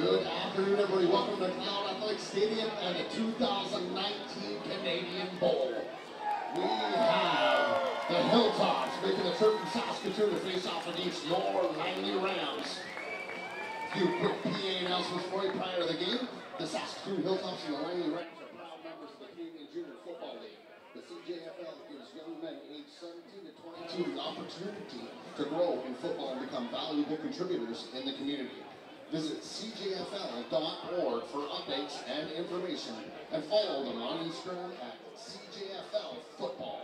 Good afternoon, everybody. Welcome to McLeod Athletic Stadium and the 2019 Canadian Bowl. We have the Hilltops making the trip from Saskatoon to face off against your Langley Rams. A few quick PA announcements for you prior to the game. The Saskatoon Hilltops and the Langley Rams are proud members of the Canadian Junior Football League. The CJFL gives young men aged 17 to 22 the opportunity to grow in football and become valuable contributors in the community. Visit CJFL.org for updates and information, and follow them on Instagram at CJFL Football.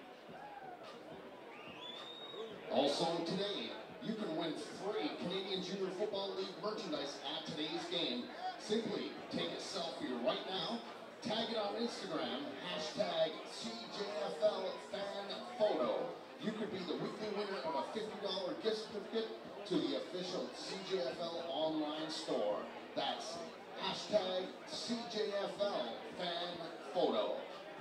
Also today, you can win free Canadian Junior Football League merchandise at today's game. Simply take a selfie right now, tag it on Instagram, hashtag CJFL Fan Photo. You could be the weekly winner of a $50 gift certificate to the official CJFL online store. That's hashtag CJFL Fan Photo.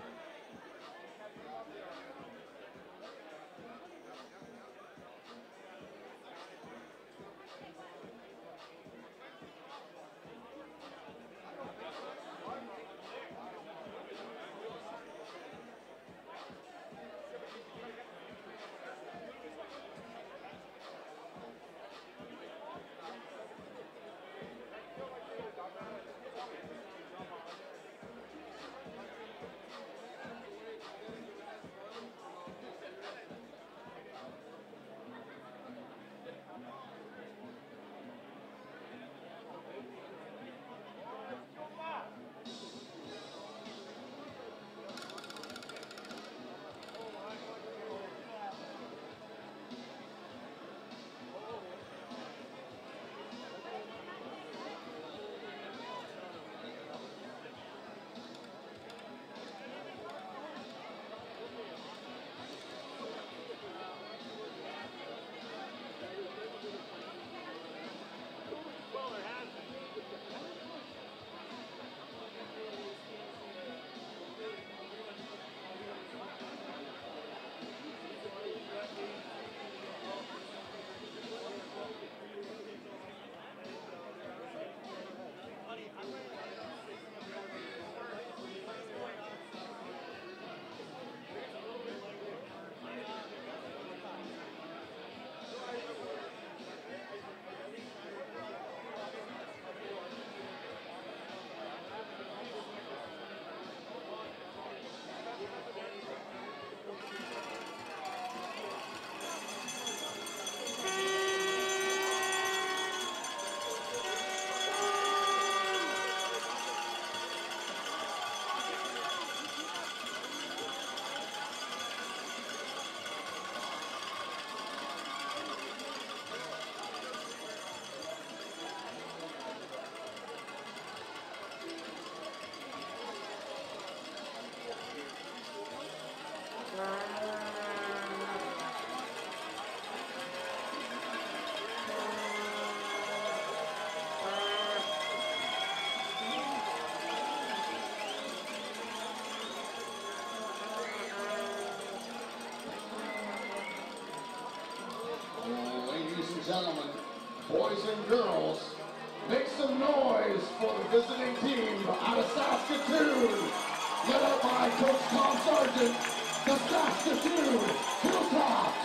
Gentlemen, boys and girls, make some noise for the visiting team out of Saskatoon, led up by Coach Tom Sargent, the Saskatoon Hilltops.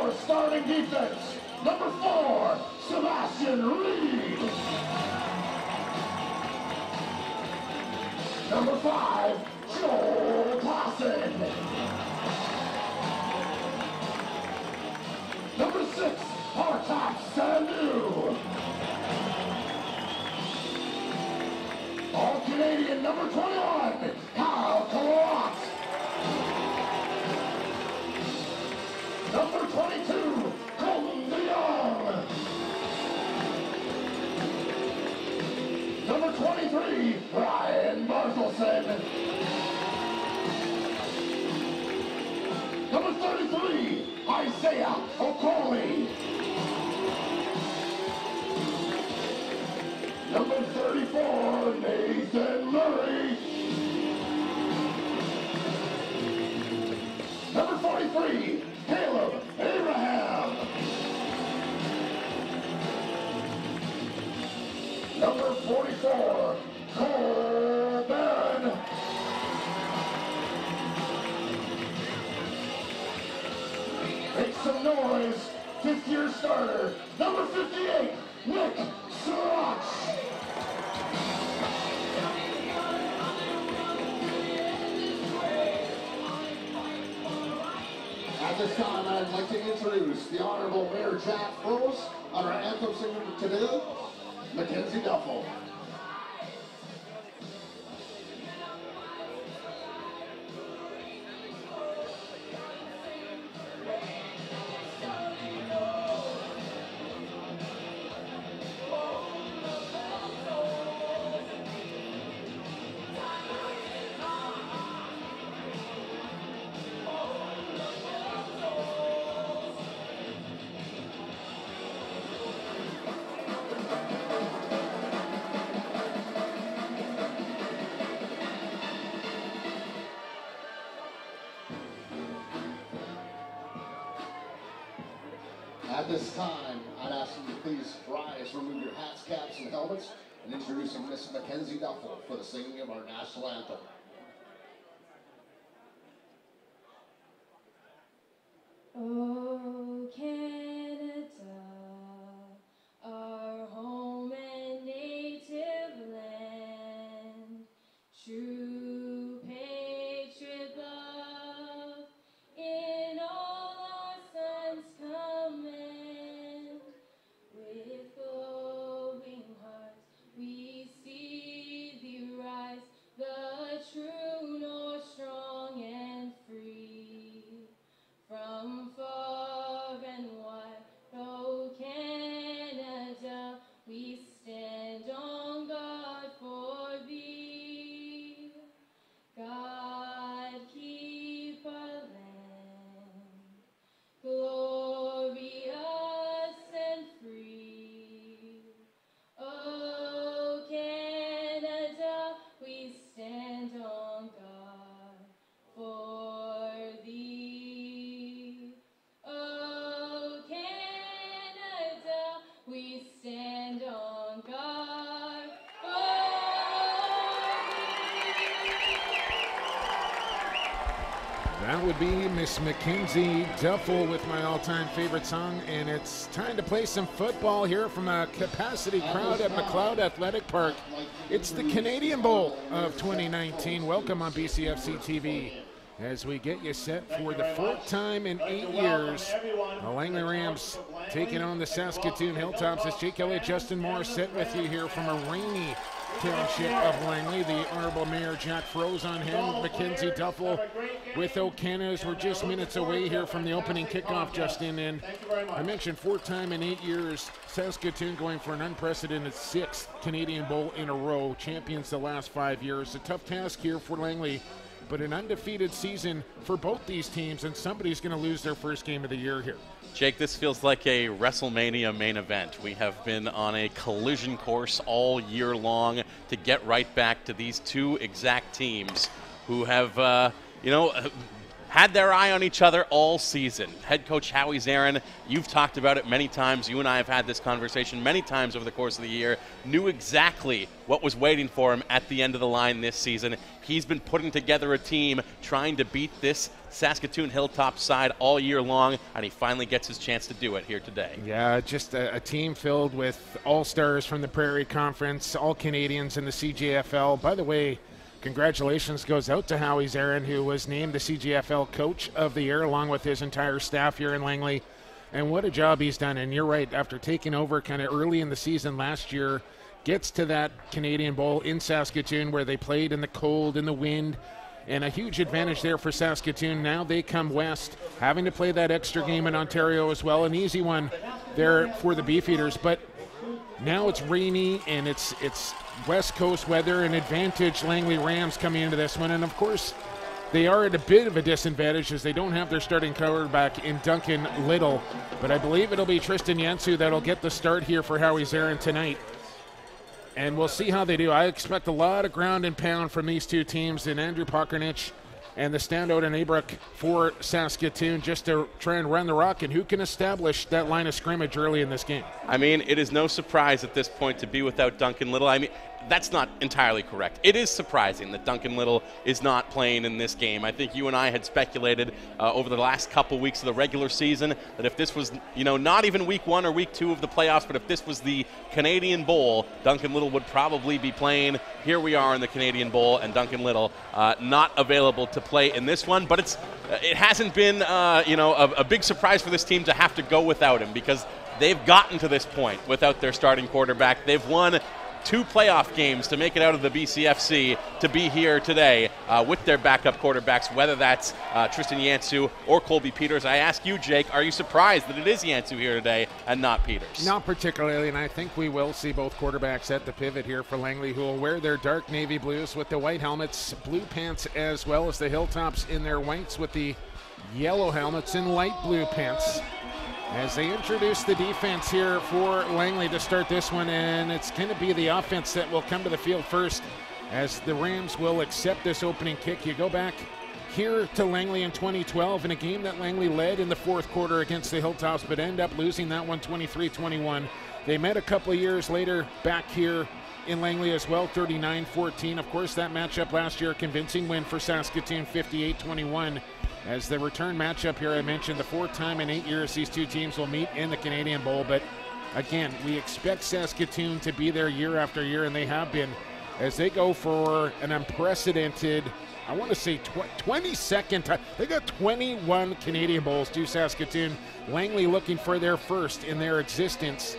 your starting defense, number 4, Sebastian Reed. Number 5, Joel Clausen. Number 6, Hilltops Sandu. All-Canadian number 21, Kyle Kalot. Number 22, Colton DeYoung. Number 23, Ryan Barthelson. Number 33, Isaiah Okoli. Number 34, Nathan Murray. Number 43, Caleb Abraham. Number 44, Cole Barron. Make some noise, 5th-year starter, number 58, Nick Srirac. At this time, I'd like to introduce the Honorable Mayor Jack Froese on our anthem singer today, Mackenzie Duffel. At this time, I'd ask you to please rise, remove your hats, caps, and helmets, and introduce Miss Mackenzie Duffel for the singing of our national anthem. Oh, Canada, our home and native land, true patriot love, in all our sons command. With glowing hearts we see thee rise, the true North strong and free. From far and wide, oh Canada, we stand on guard for thee. God keep our land glorious and free. Oh Canada, we stand on guard for thee. Oh Canada, we stand on guard for That would be Miss Mackenzie Duffel with my all-time favorite song, and it's time to play some football here from a capacity crowd at McLeod Athletic Park. It's the Canadian Bowl of 2019. Welcome on BCFC TV as we get you set for the 4th time in 8 years. The Langley Rams taking on the Saskatoon Hilltops. As Jake Elliott, Justin Moore set with you here from a rainy township of Langley. The Honorable Mayor Jack Froese on hand, Mackenzie Duffel with O'Cana's. We're just minutes away here from the opening kickoff, Justin, and I mentioned 4th time in 8 years. Saskatoon going for an unprecedented 6th Canadian Bowl in a row, champions the last 5 years. A tough task here for Langley, but an undefeated season for both these teams, and somebody's going to lose their first game of the year here. Jake, this feels like a WrestleMania main event. We have been on a collision course all year long to get right back to these two exact teams who have, had their eye on each other all season. Head coach Howie Zarin, you've talked about it many times. You and I have had this conversation many times over the course of the year. Knew exactly what was waiting for him at the end of the line this season. He's been putting together a team trying to beat this Saskatoon Hilltops side all year long, and he finally gets his chance to do it here today. Yeah, just a team filled with all-stars from the Prairie Conference, all Canadians in the CJFL. By the way, congratulations goes out to Howie Zarin, who was named the CJFL Coach of the Year along with his entire staff here in Langley. And what a job he's done. And you're right, after taking over kind of early in the season last year, gets to that Canadian Bowl in Saskatoon where they played in the cold, in the wind, and a huge advantage there for Saskatoon. Now they come west, having to play that extra game in Ontario as well. An easy one there for the Beefeaters, but now it's rainy and it's West Coast weather, and advantage Langley Rams coming into this one. And of course, they are at a bit of a disadvantage as they don't have their starting quarterback in Duncan Little. But I believe it'll be Tristan Yansu that'll get the start here for Howie Zarin tonight. And we'll see how they do. I expect a lot of ground and pound from these two teams, and Andrew Pokernich and the standout in Abrook for Saskatoon, just to try and run the rock, and who can establish that line of scrimmage early in this game. I mean, it is no surprise at this point to be without Duncan Little. I mean, that's not entirely correct. It is surprising that Duncan Little is not playing in this game. I think you and I had speculated over the last couple weeks of the regular season that if this was, not even week 1 or week 2 of the playoffs, but if this was the Canadian Bowl, Duncan Little would probably be playing. Here we are in the Canadian Bowl, and Duncan Little not available to play in this one. But it hasn't been, a big surprise for this team to have to go without him, because they've gotten to this point without their starting quarterback. They've won 2 playoff games to make it out of the BCFC to be here today with their backup quarterbacks, whether that's Tristan Yansu or Colby Peters. I ask you, Jake, are you surprised that it is Yansu here today and not Peters? Not particularly, and I think we will see both quarterbacks at the pivot here for Langley, who will wear their dark navy blues with the white helmets, blue pants, as well as the Hilltops in their whites with the yellow helmets and light blue pants, as they introduce the defense here for Langley to start this one. And it's going to be the offense that will come to the field first, as the Rams will accept this opening kick. You go back here to Langley in 2012 in a game that Langley led in the fourth quarter against the Hilltops, but end up losing that one 23-21. They met a couple of years later back here in Langley as well, 39-14. Of course, that matchup last year, a convincing win for Saskatoon, 58-21. As the return matchup here, I mentioned the 4th time in 8 years these two teams will meet in the Canadian Bowl. But again, we expect Saskatoon to be there year after year, and they have been, as they go for an unprecedented, I want to say 22nd time. They got 21 Canadian Bowls to Saskatoon. Langley looking for their first in their existence.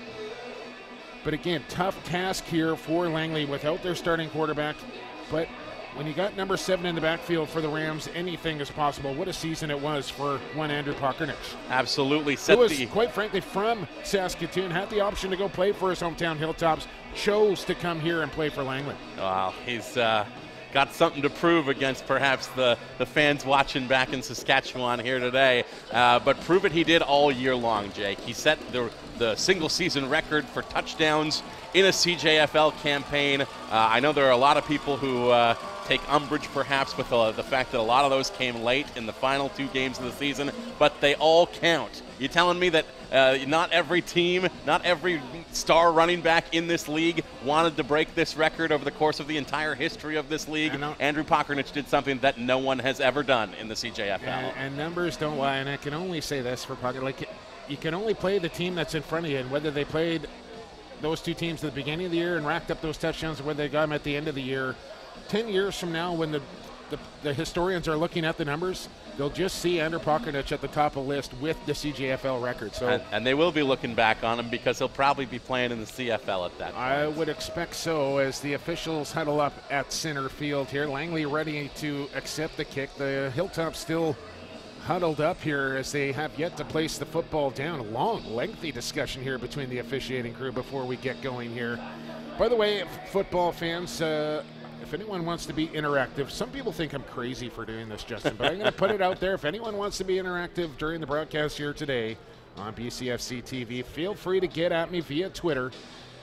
But again, tough task here for Langley without their starting quarterback. But when you got number 7 in the backfield for the Rams, anything is possible. What a season it was for one Andrew Pokernich. Absolutely. Who was, quite frankly, from Saskatoon, had the option to go play for his hometown Hilltops, chose to come here and play for Langley. Wow, he's got something to prove against perhaps the fans watching back in Saskatchewan here today. But prove it he did all year long, Jake. He set the single-season record for touchdowns in a CJFL campaign. I know there are a lot of people who take umbrage perhaps with the fact that a lot of those came late in the final 2 games of the season, but they all count. You telling me that not every team, not every star running back in this league wanted to break this record over the course of the entire history of this league? Andrew Pokernich did something that no one has ever done in the CJFL. And numbers don't lie, and I can only say this for Pokernich. Like, you can only play the team that's in front of you, and whether they played those two teams at the beginning of the year and racked up those touchdowns, or whether they got them at the end of the year, 10 years from now, when the historians are looking at the numbers, they'll just see Andrew Pokernich at the top of the list with the CJFL record. So, and they will be looking back on him because he'll probably be playing in the CFL at that point. I would expect so, as the officials huddle up at center field here. Langley ready to accept the kick. The Hilltops still huddled up here as they have yet to place the football down. A long, lengthy discussion here between the officiating crew before we get going here. By the way, football fans, if anyone wants to be interactive, some people think I'm crazy for doing this, Justin, but I'm going to put it out there. If anyone wants to be interactive during the broadcast here today on BCFC TV, feel free to get at me via Twitter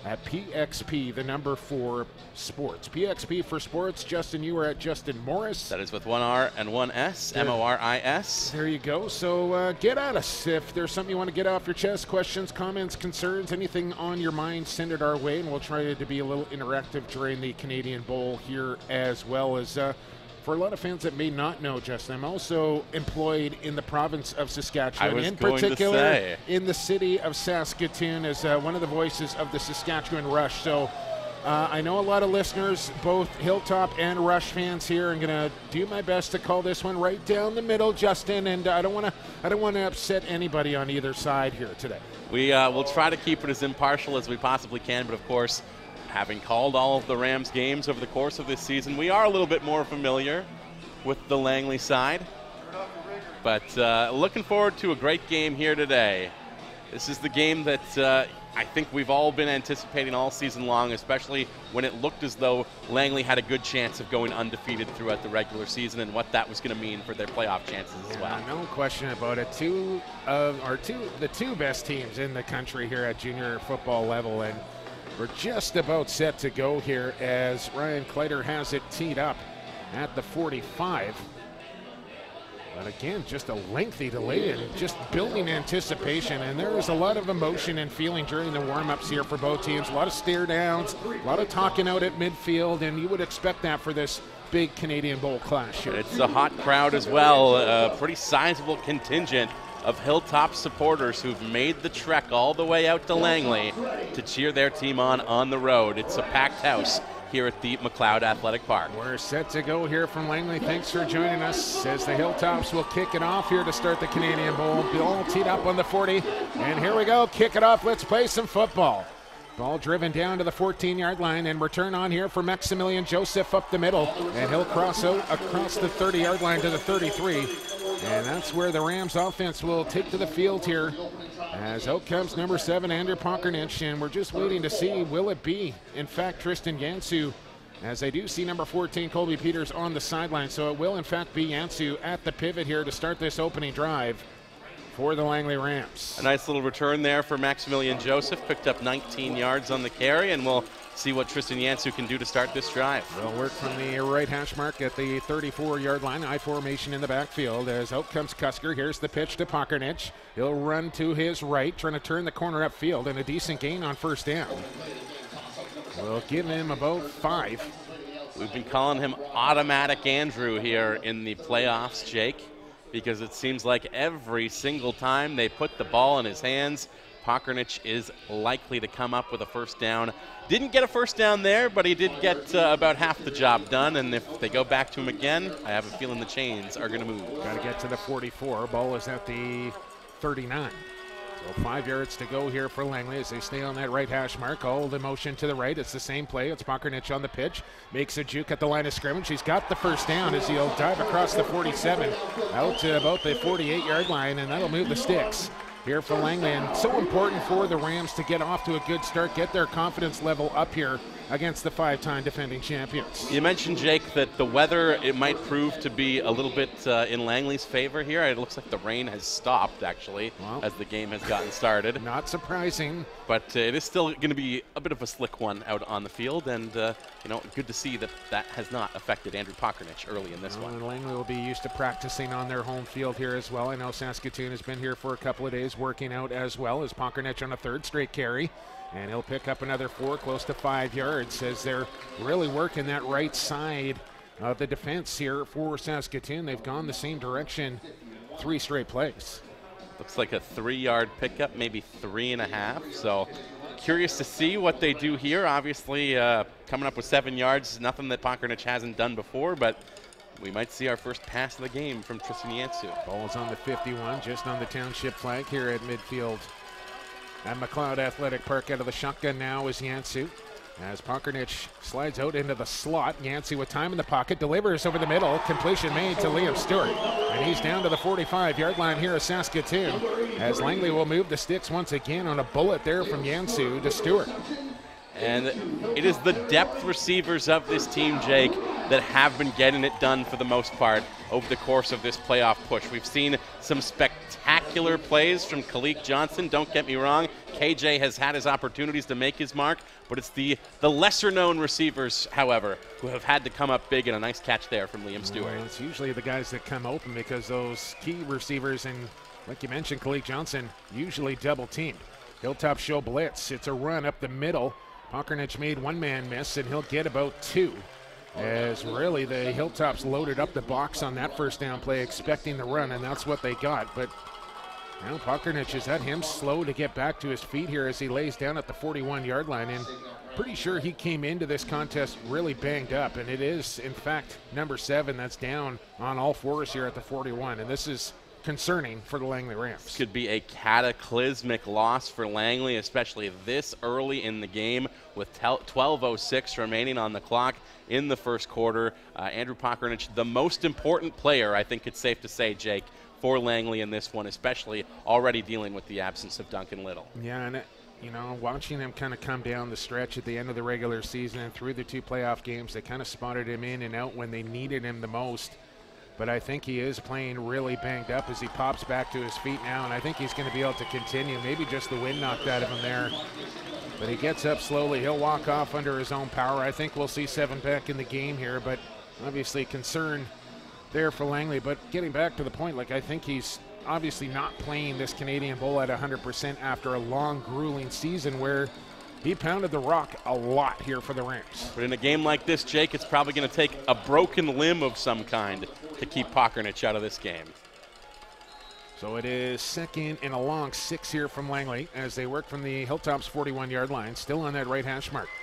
at PXP, the number 4 Sports. PXP for Sports. Justin, you are at Justin Morris. That is with one R and one S, Moris. There you go. So get at us. If there's something you want to get off your chest, questions, comments, concerns, anything on your mind, send it our way, and we'll try to be a little interactive during the Canadian Bowl here, as well as for a lot of fans that may not know, Justin, I'm also employed in the province of Saskatchewan, in particular in the city of Saskatoon, as one of the voices of the Saskatchewan Rush. So I know a lot of listeners, both Hilltop and Rush fans here. I'm going to do my best to call this one right down the middle, Justin, and I don't want to upset anybody on either side here today. We will try to keep it as impartial as we possibly can, but of course, having called all of the Rams games over the course of this season, we are a little bit more familiar with the Langley side. But looking forward to a great game here today. This is the game that I think we've all been anticipating all season long, especially when it looked as though Langley had a good chance of going undefeated throughout the regular season, and what that was going to mean for their playoff chances as well. No question about it. The two best teams in the country here at junior football level, and we're just about set to go here as Ryan Kleider has it teed up at the 45. But again, just a lengthy delay and just building anticipation. And there was a lot of emotion and feeling during the warm-ups here for both teams. A lot of stare downs, a lot of talking out at midfield, and you would expect that for this big Canadian Bowl clash here. It's a hot crowd as well, a pretty sizable contingent of Hilltop supporters who've made the trek all the way out to Langley to cheer their team on the road. It's a packed house here at the McLeod Athletic Park. We're set to go here from Langley. Thanks for joining us as the Hilltops will kick it off here to start the Canadian Bowl. Ball teed up on the 40, and here we go. Kick it off. Let's play some football. Ball driven down to the 14-yard line, and return on here for Maximilian Joseph up the middle, and he'll cross out across the 30-yard line to the 33. And that's where the Rams offense will take to the field here, as out comes number 7, Andrew Pockernich, and we're just waiting to see, will it be, in fact, Tristan Yansu, as I do see number 14, Colby Peters, on the sideline. So it will, in fact, be Yansu at the pivot here to start this opening drive for the Langley Rams. A nice little return there for Maximilian Joseph, picked up 19 yards on the carry, and we'll see what Tristan Yansu can do to start this drive. They'll work from the right hash mark at the 34-yard line, I formation in the backfield, as out comes Cusker. Here's the pitch to Pockernich. He'll run to his right, trying to turn the corner upfield, and a decent gain on first down. We'll give him about 5. We've been calling him Automatic Andrew here in the playoffs, Jake, because it seems like every single time they put the ball in his hands, Pockernich is likely to come up with a first down. Didn't get a first down there, but he did get about half the job done, and if they go back to him again, I have a feeling the chains are going to move. Got to get to the 44. Ball is at the 39. So 5 yards to go here for Langley as they stay on that right hash mark. All the motion to the right. It's the same play. It's Pockernich on the pitch. Makes a juke at the line of scrimmage. He's got the first down as he'll dive across the 47 out to about the 48-yard line, and that'll move the sticks here for Langley. And so important for the Rams to get off to a good start, get their confidence level up here against the 5-time defending champions. You mentioned, Jake, that the weather, it might prove to be a little bit in Langley's favor here. It looks like the rain has stopped, actually, as the game has gotten started. Not surprising. But it is still going to be a bit of a slick one out on the field, and good to see that that has not affected Andrew Pockernich early in this one. And Langley will be used to practicing on their home field here as well. I know Saskatoon has been here for a couple of days working out as well, as Pockernich on a 3rd straight carry. And he'll pick up another 4, close to 5 yards, as they're really working that right side of the defense here for Saskatoon. They've gone the same direction 3 straight plays. Looks like a 3-yard pickup, maybe 3.5. So curious to see what they do here. Obviously, coming up with 7 yards, nothing that Pockernich hasn't done before, but we might see our first pass of the game from Tristan Yansu. Ball's on the 51, just on the township flag here at midfield at McLeod Athletic Park. Out of the shotgun now is Yansu, as Pockernich slides out into the slot. Yansu with time in the pocket, delivers over the middle. Completion made to Liam Stewart, and he's down to the 45-yard line here at Saskatoon, as Langley will move the sticks once again on a bullet there from Yansu to Stewart. And it is the depth receivers of this team, Jake, that have been getting it done for the most part over the course of this playoff push. We've seen some spectacular plays from Kalik Johnson. Don't get me wrong, KJ has had his opportunities to make his mark, but it's the lesser-known receivers, however, who have had to come up big, and a nice catch there from Liam Stewart. Well, it's usually the guys that come open because those key receivers, and like you mentioned, Kalik Johnson, usually double-teamed. Hilltops show blitz. It's a run up the middle. Pokernich made one man miss, and he'll get about 2. As really the Hilltops loaded up the box on that first down play, expecting the run, and that's what they got. But now Pokernich has had him slow to get back to his feet here as he lays down at the 41-yard line. And pretty sure he came into this contest really banged up, and it is, in fact, number 7 that's down on all fours here at the 41. And this is concerning for the Langley Rams. Could be a cataclysmic loss for Langley, especially this early in the game with 12:06 remaining on the clock in the first quarter. Andrew Pokernich, the most important player, I think it's safe to say, Jake, for Langley in this one, especially already dealing with the absence of Duncan Little. Yeah, and you know, watching him kind of come down the stretch at the end of the regular season and through the 2 playoff games, they kind of spotted him in and out when they needed him the most. But I think he is playing really banged up as he pops back to his feet now, and I think he's going to be able to continue. Maybe just the wind knocked out of him there. But he gets up slowly. He'll walk off under his own power. I think we'll see 7 back in the game here, but obviously concern there for Langley. But getting back to the point, like, I think he's obviously not playing this Canadian Bowl at 100% after a long, grueling season where he pounded the rock a lot here for the Rams. But in a game like this, Jake, it's probably going to take a broken limb of some kind to keep Pokernich out of this game. So it is 2nd and a long 6 here from Langley as they work from the Hilltops 41-yard line, still on that right hash mark.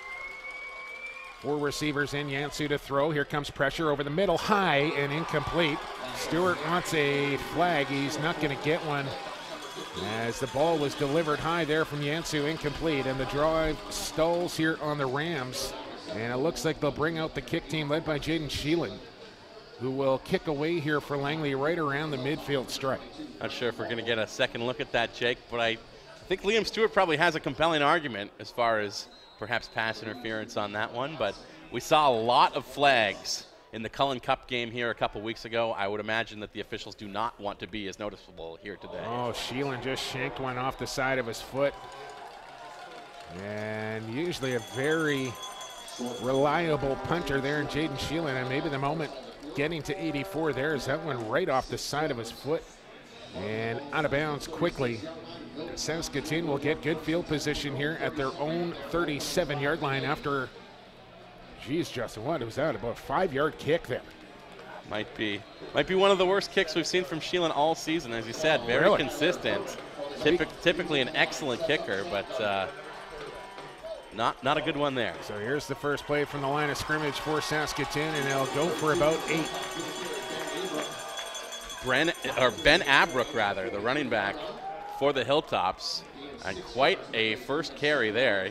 4 receivers in, Yansu to throw. Here comes pressure over the middle, high and incomplete. Stewart wants a flag. He's not going to get one as the ball was delivered high there from Yansu, incomplete, and the drive stalls here on the Rams. And it looks like they'll bring out the kick team led by Jaden Sheelan, who will kick away here for Langley right around the midfield stripe. Not sure if we're going to get a second look at that, Jake, but I think Liam Stewart probably has a compelling argument as far as perhaps pass interference on that one. But we saw a lot of flags in the Cullen Cup game here a couple weeks ago. I would imagine that the officials do not want to be as noticeable here today. Oh, Sheelan just shanked one off the side of his foot. And usually a very reliable punter there in Jaden Sheelan, and maybe the moment getting to 84 there is that one right off the side of his foot and out of bounds quickly. Saskatoon will get good field position here at their own 37-yard line after, geez, Justin, what was that, about a 5-yard kick there? Might be one of the worst kicks we've seen from Sheelan all season, as you said. Very really consistent. Typically an excellent kicker, but not a good one there. So here's the first play from the line of scrimmage for Saskatoon, and they'll go for about 8. Ben Abrook, rather, the running back for the Hilltops, and quite a first carry there.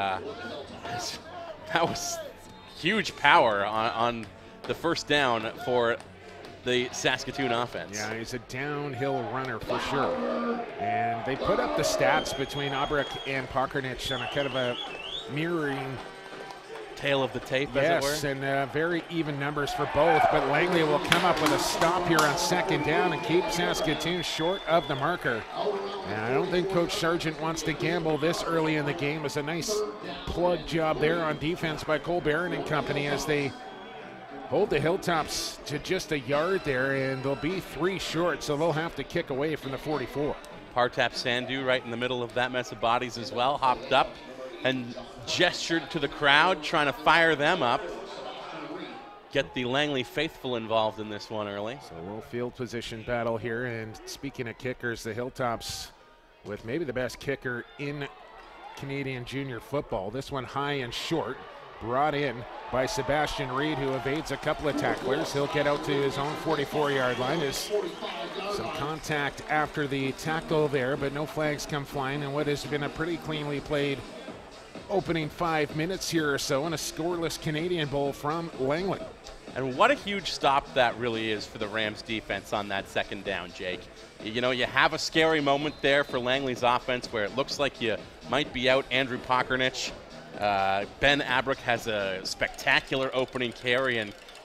That was huge power on the first down for the Saskatoon offense. Yeah, he's a downhill runner for sure. And they put up the stats between Abrook and Pokernich on a kind of a mirroring tail of the tape, yes, as it were. And very even numbers for both, but Langley will come up with a stop here on 2nd down and keep Saskatoon short of the marker. And I don't think Coach Sargent wants to gamble this early in the game. It was a nice plug job there on defense by Cole Barron and company as they hold the Hilltops to just a yard there, and they'll be 3 short, so they'll have to kick away from the 44. Partap Sandhu right in the middle of that mess of bodies as well, hopped up and gestured to the crowd, trying to fire them up. Get the Langley faithful involved in this one early. So a little field position battle here, and speaking of kickers, the Hilltops with maybe the best kicker in Canadian junior football. This one high and short, brought in by Sebastian Reed, who evades a couple of tacklers. He'll get out to his own 44-yard line. There's some contact after the tackle there, but no flags come flying, and what has been a pretty cleanly played opening 5 minutes here or so in a scoreless Canadian Bowl from Langley. And what a huge stop that really is for the Rams defense on that 2nd down, Jake. You know, you have a scary moment there for Langley's offense where it looks like you might be out Andrew Pokernich. Ben Abrook has a spectacular opening carry, and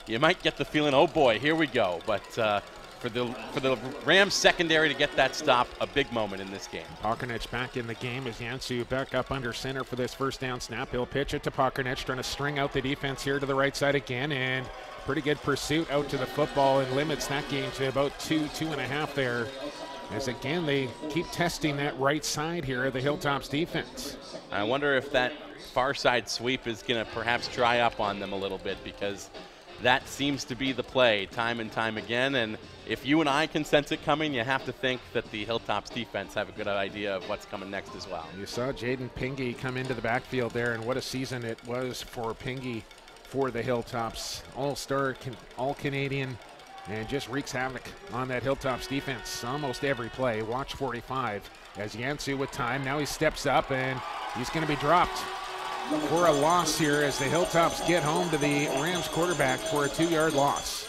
you might get the feeling, oh boy, here we go. But for the Rams secondary to get that stop, a big moment in this game. Pakarnich back in the game as Jansu back up under center for this first down snap. He'll pitch it to Pakarnich, trying to string out the defense here to the right side again, and pretty good pursuit out to the football and limits that game to about 2.5 there. As again, they keep testing that right side here of the Hilltops defense. I wonder if that far side sweep is going to perhaps dry up on them a little bit, because that seems to be the play time and time again. And if you and I can sense it coming, you have to think that the Hilltops defense have a good idea of what's coming next as well. You saw Jaden Pingy come into the backfield there, and what a season it was for Pingy for the Hilltops. All-star, all-Canadian, and just wreaks havoc on that Hilltops defense almost every play. Watch 45 as Jansu with time. Now he steps up, and he's going to be dropped for a loss here as the Hilltops get home to the Rams quarterback for a 2-yard loss.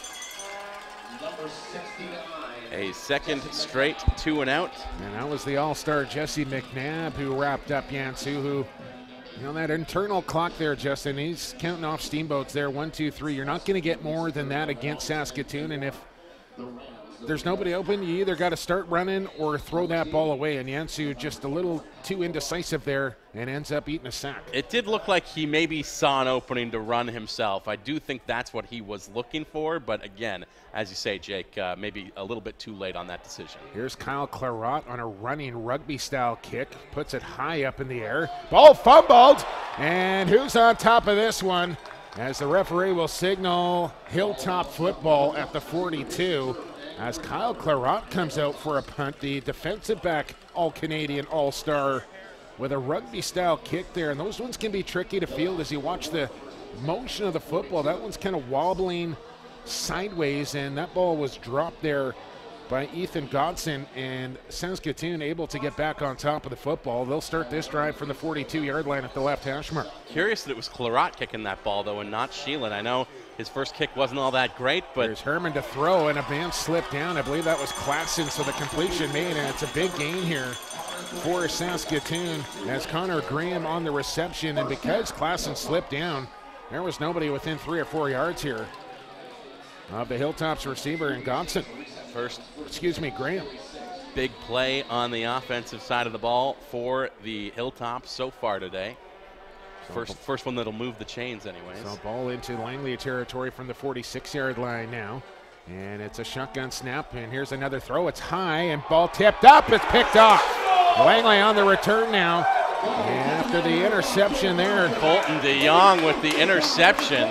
A second straight 2 and out. And that was the all-star Jesse McNabb who wrapped up Jansu, who, you know, that internal clock there, Justin, he's counting off steamboats there. 1, 2, 3. You're not going to get more than that against Saskatoon, and if there's nobody open, you either got to start running or throw that ball away, and Jansu just a little too indecisive there and ends up eating a sack. It did look like he maybe saw an opening to run himself. I do think that's what he was looking for, but again, as you say, Jake, maybe a little bit too late on that decision. Here's Kyle Clarat on a running rugby-style kick, puts it high up in the air. Ball fumbled, and who's on top of this one? As the referee will signal Hilltop football at the 42. As Kyle Clarat comes out for a punt, the defensive back, all-Canadian, all-star, with a rugby-style kick there. And those ones can be tricky to field as you watch the motion of the football. That one's kind of wobbling sideways, and that ball was dropped there by Ethan Godson, and Saskatoon able to get back on top of the football. They'll start this drive from the 42-yard line at the left hash mark. Curious that it was Clarat kicking that ball, though, and not Sheelan. I know his first kick wasn't all that great, but there's Herman to throw, and a man slipped down. I believe that was Klassen, so the completion made, and it's a big gain here for Saskatoon as Connor Graham on the reception, and because Klassen slipped down, there was nobody within 3 or 4 yards here of the Hilltops receiver and Godson. Graham. Big play on the offensive side of the ball for the Hilltops so far today. First one that'll move the chains anyways. So ball into Langley territory from the 46-yard line now. And it's a shotgun snap, and here's another throw. It's high, and ball tipped up. It's picked off. Langley on the return now. And after the interception there. Colton DeYoung with the interception.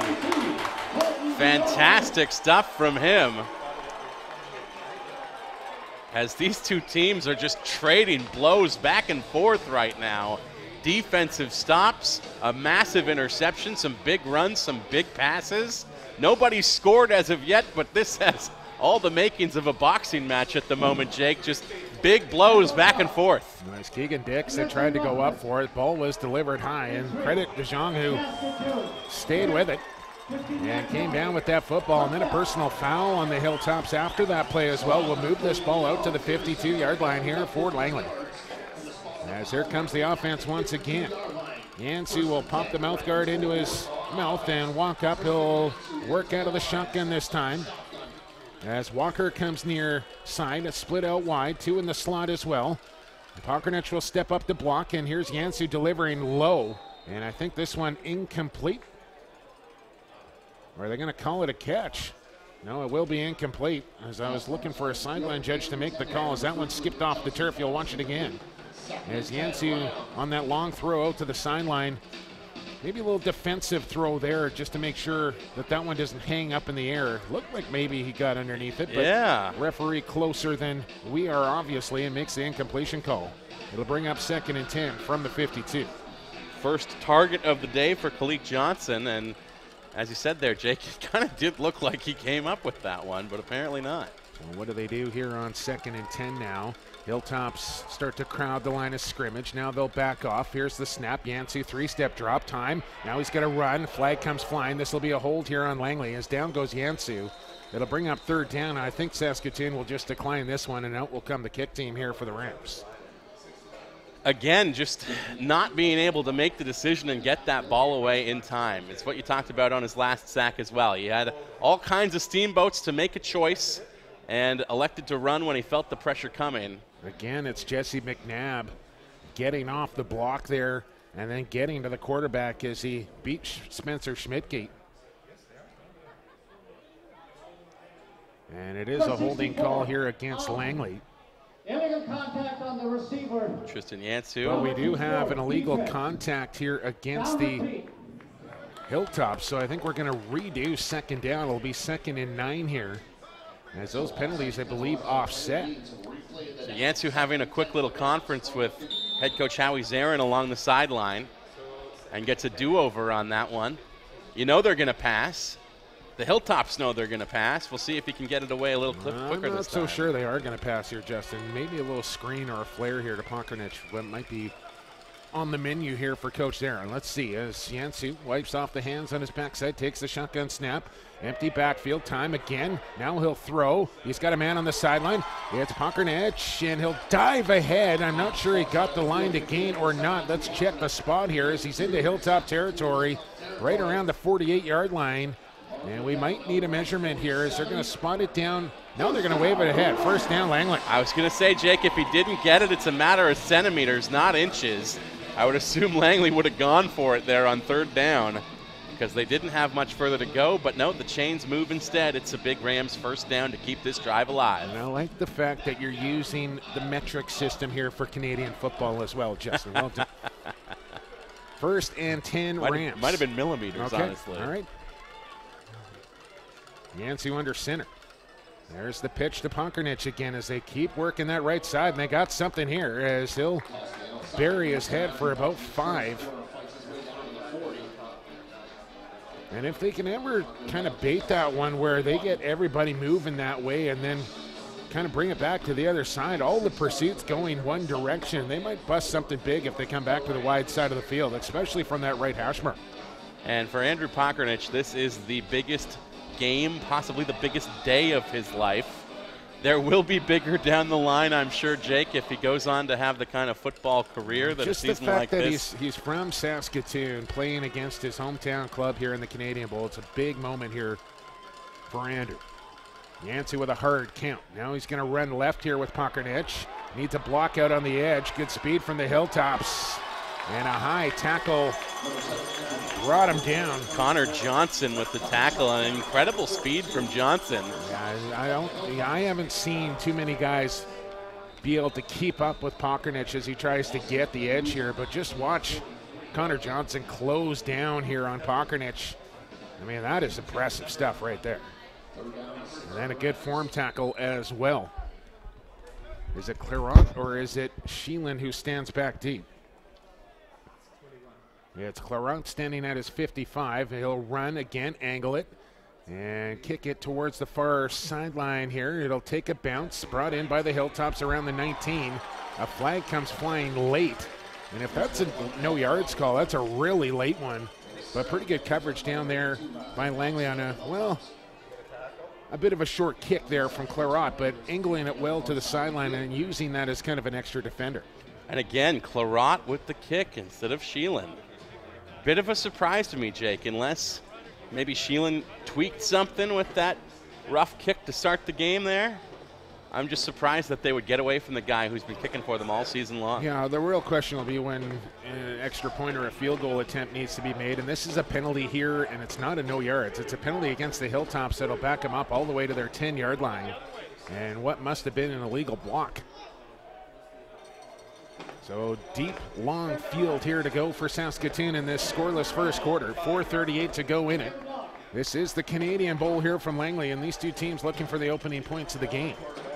Fantastic stuff from him. As these two teams are just trading blows back and forth right now. Defensive stops, a massive interception, some big runs, some big passes. Nobody's scored as of yet, but this has all the makings of a boxing match at the moment, Jake. Just big blows back and forth. Nice. Keegan Dix that tried to go up for it. Ball was delivered high, and credit DeJong who stayed with it and came down with that football. And then a personal foul on the Hilltops after that play as well. We'll move this ball out to the 52-yard line here for Langley. As here comes the offense once again. Jansu will pop the mouth guard into his mouth and walk up. He'll work out of the shotgun this time. As Walker comes near side, a split out wide, 2 in the slot as well. Pakarnich will step up to block, and here's Jansu delivering low. And I think this one incomplete. Or are they going to call it a catch? No, it will be incomplete, as I was looking for a sideline judge to make the call. As that one skipped off the turf, you'll watch it again. As Jansu on that long throw out to the sideline, maybe a little defensive throw there just to make sure that that one doesn't hang up in the air. Looked like maybe he got underneath it, but yeah. Referee closer than we are, obviously, and makes the incompletion call. It'll bring up 2nd and 10 from the 52. First target of the day for Kalik Johnson, and as you said there, Jake, it kind of did look like he came up with that one, but apparently not. So what do they do here on 2nd and 10 now? Hilltops start to crowd the line of scrimmage. Now they'll back off. Here's the snap. Jansu 3-step drop time. Now he's going to run. Flag comes flying. This will be a hold here on Langley as down goes Jansu. It'll bring up 3rd down. I think Saskatoon will just decline this one, and out will come the kick team here for the Rams. again, just not being able to make the decision and get that ball away in time. It's what you talked about on his last sack as well. He had all kinds of steamboats to make a choice and elected to run when he felt the pressure coming. Again, it's Jesse McNabb getting off the block there and then getting to the quarterback as he beat Spencer Schmidtgate. And it is a holding call here against Langley. Illegal contact on the receiver. Tristan Yansu. But we do have an illegal contact here against the Hilltops, so I think we're going to redo second down. It'll be 2nd and 9 here, as those penalties, I believe, offset. So Yansu having a quick little conference with head coach Howie Zarin along the sideline and gets a do-over on that one. You know they're going to pass. The Hilltops know they're going to pass. We'll see if he can get it away a little quicker this time. I'm not so sure they are going to pass here, Justin. Maybe a little screen or a flare here to Pokernich. What might be on the menu here for Coach Zarin. Let's see as Yansu wipes off the hands on his backside, takes the shotgun snap. Empty backfield time again. Now he'll throw. He's got a man on the sideline. It's Pokernich, and he'll dive ahead. I'm not sure he got the line to gain or not. Let's check the spot here as he's into Hilltop territory, right around the 48-yard line. And we might need a measurement here as they're going to spot it down. Now they're going to wave it ahead. First down, Langley. I was going to say, Jake, if he didn't get it, it's a matter of centimeters, not inches. I would assume Langley would have gone for it there on 3rd down because they didn't have much further to go. But no, the chains move instead. It's a big Rams first down to keep this drive alive. And I like the fact that you're using the metric system here for Canadian football as well, Justin. Well done. 1st and 10 Rams. Might have been millimeters, okay. Honestly. All right. Yansu under center. There's the pitch to Pokernich again as they keep working that right side. And they got something here as he'll bury his head for about 5. And if they can ever kind of bait that one where they get everybody moving that way and then kind of bring it back to the other side, all the pursuits going one direction, they might bust something big if they come back to the wide side of the field, especially from that right hash mark. And for Andrew Pokernich, this is the biggest game, possibly the biggest day of his life. There will be bigger down the line, I'm sure, Jake, if he goes on to have the kind of football career that just a season the like fact that this. he's from Saskatoon, playing against his hometown club here in the Canadian Bowl. It's a big moment here for Andrew. Yancy with a hard count. Now he's going to run left here with Pokernich. Needs a block out on the edge. Good speed from the Hilltops. And a high tackle brought him down. Connor Johnson with the tackle, and incredible speed from Johnson. Yeah, I haven't seen too many guys be able to keep up with Pokernich as he tries to get the edge here, but just watch Connor Johnson close down here on Pokernich. I mean, that is impressive stuff right there. And then a good form tackle as well. Is it Clairant or is it Sheelan who stands back deep? Yeah, it's Clairant standing at his 55. He'll run again, angle it, and kick it towards the far sideline here. It'll take a bounce, brought in by the Hilltops around the 19. A flag comes flying late. And if that's a no yards call, that's a really late one. But pretty good coverage down there by Langley on a bit of a short kick there from Clairant, but angling it well to the sideline and using that as kind of an extra defender. And again, Clairant with the kick instead of Sheelan. Bit of a surprise to me, Jake, unless maybe Sheelan tweaked something with that rough kick to start the game there. I'm just surprised that they would get away from the guy who's been kicking for them all season long. Yeah, the real question will be when an extra point or a field goal attempt needs to be made, and this is a penalty here, and it's not a no yards. It's a penalty against the Hilltops that'll back them up all the way to their 10-yard line, and what must have been an illegal block. So deep, long field here to go for Saskatoon in this scoreless first quarter. 4:38 to go in it. This is the Canadian Bowl here from Langley, and these two teams looking for the opening points of the game.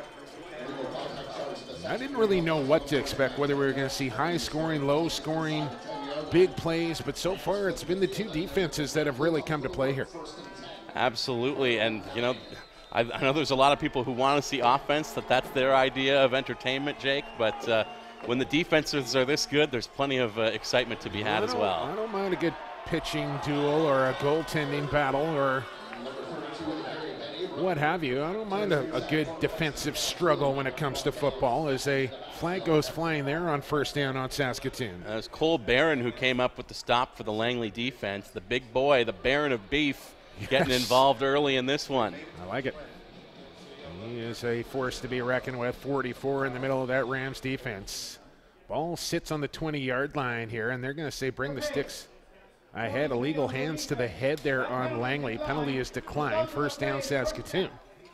I didn't really know what to expect, whether we were going to see high scoring, low scoring, big plays, but so far it's been the two defenses that have really come to play here. Absolutely, and you know, I know there's a lot of people who want to see offense, that's their idea of entertainment, Jake, but when the defenses are this good, there's plenty of excitement to be had as well. I don't mind a good pitching duel or a goaltending battle or what have you. I don't mind a good defensive struggle when it comes to football, as a flag goes flying there on first down on Saskatoon. It was Cole Barron who came up with the stop for the Langley defense. The big boy, the Baron of Beef, getting involved early in this one. I like it. He is a force to be reckoned with. 44 in the middle of that Rams defense. Ball sits on the 20-yard line here, and they're going to say bring the sticks ahead. Illegal hands to the head there on Langley. Penalty is declined. First down, Saskatoon.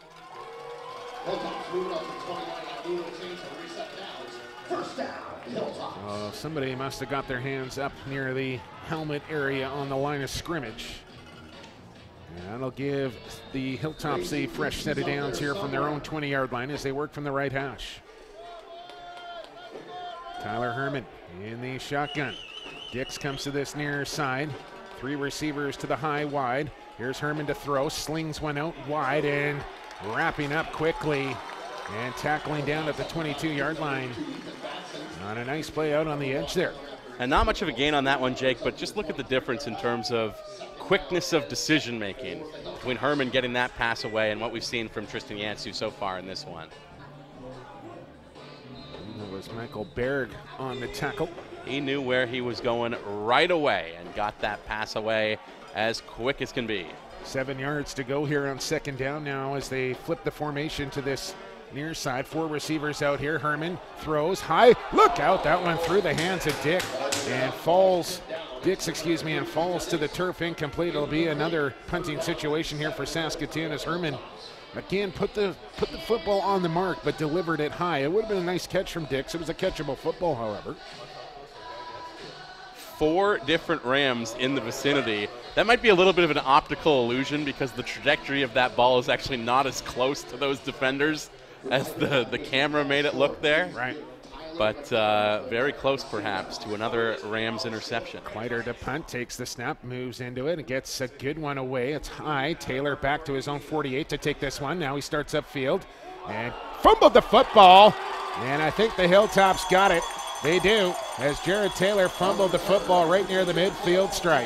First down, Hilltops. Somebody must have got their hands up near the helmet area on the line of scrimmage. And that'll give the Hilltops a fresh set of downs here from their own 20-yard line as they work from the right hash. Tyler Herman in the shotgun. Dix comes to this near side. 3 receivers to the high wide. Here's Herman to throw. Slings one out wide and wrapping up quickly and tackling down at the 22-yard line. On a nice play out on the edge there. And not much of a gain on that one, Jake, but just look at the difference in terms of quickness of decision making between Herman getting that pass away and what we've seen from Tristan Yansu so far in this one. It was Michael Berg on the tackle. He knew where he was going right away and got that pass away as quick as can be. 7 yards to go here on second down now as they flip the formation to this near side. 4 receivers out here. Herman throws high. Look out. That one through the hands of Dick and falls. Dix, and falls to the turf, incomplete. It'll be another punting situation here for Saskatoon as Herman again put the football on the mark but delivered it high. It would have been a nice catch from Dix. It was a catchable football, however. 4 different Rams in the vicinity. That might be a little bit of an optical illusion because the trajectory of that ball is actually not as close to those defenders as the camera made it look there. Right. But very close, perhaps, to another Rams interception. Kleider to punt, takes the snap, moves into it, and gets a good one away. It's high. Taylor back to his own 48 to take this one. Now he starts upfield and fumbled the football. And I think the Hilltops got it. They do, as Jared Taylor fumbled the football right near the midfield stripe.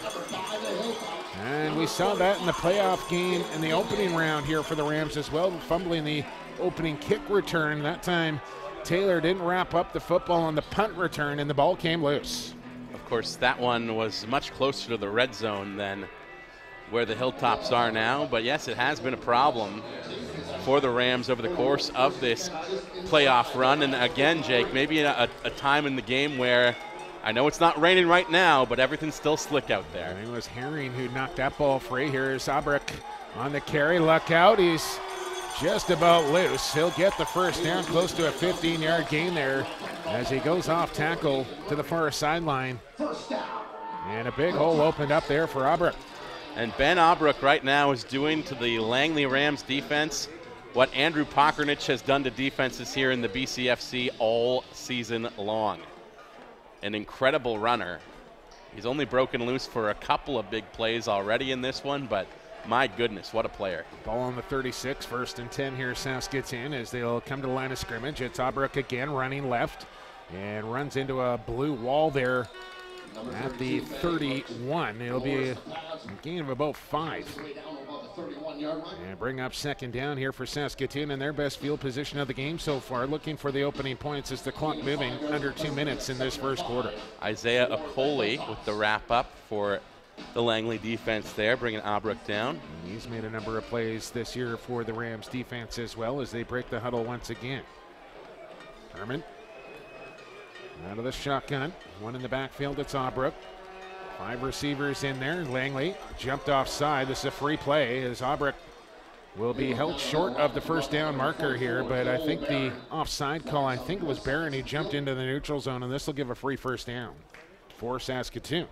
And we saw that in the playoff game in the opening round here for the Rams as well, fumbling the opening kick return. That time, Taylor didn't wrap up the football on the punt return, and the ball came loose. Of course, that one was much closer to the red zone than where the Hilltops are now. But yes, it has been a problem for the Rams over the course of this playoff run. And again, Jake, maybe a time in the game where I know it's not raining right now, but everything's still slick out there. And it was Herring who knocked that ball free. Here's Abrick on the carry. Luck out. He's just about loose. He'll get the first down, close to a 15-yard gain there as he goes off tackle to the far sideline. And a big hole opened up there for Abrick. And Ben Abrick right now is doing to the Langley Rams defense what Andrew Pokernich has done to defenses here in the BCFC all season long. An incredible runner. He's only broken loose for a couple of big plays already in this one, but my goodness, what a player. Ball on the 36, 1st and 10 here, Saskatoon, as they'll come to the line of scrimmage. It's Abrick again running left and runs into a blue wall there at the 31. It'll be a gain of about 5. And bring up second down here for Saskatoon in their best field position of the game so far, looking for the opening points as the clock moving under 2 minutes in this first quarter. Isaiah Okoli with the wrap up for the Langley defense there, bringing Abrick down. And he's made a number of plays this year for the Rams defense as well as they break the huddle once again. Herman out of the shotgun, one in the backfield, it's Abrick. 5 receivers in there. Langley jumped offside. This is a free play as Abrick will be held short of the first down marker here, but I think the offside call, I think it was Barron who jumped into the neutral zone, and this will give a free first down for Saskatoon.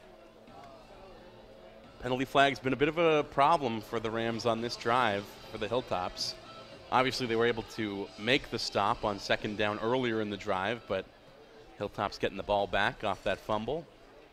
Penalty flag's been a bit of a problem for the Rams on this drive for the Hilltops. Obviously, they were able to make the stop on second down earlier in the drive, but Hilltops getting the ball back off that fumble.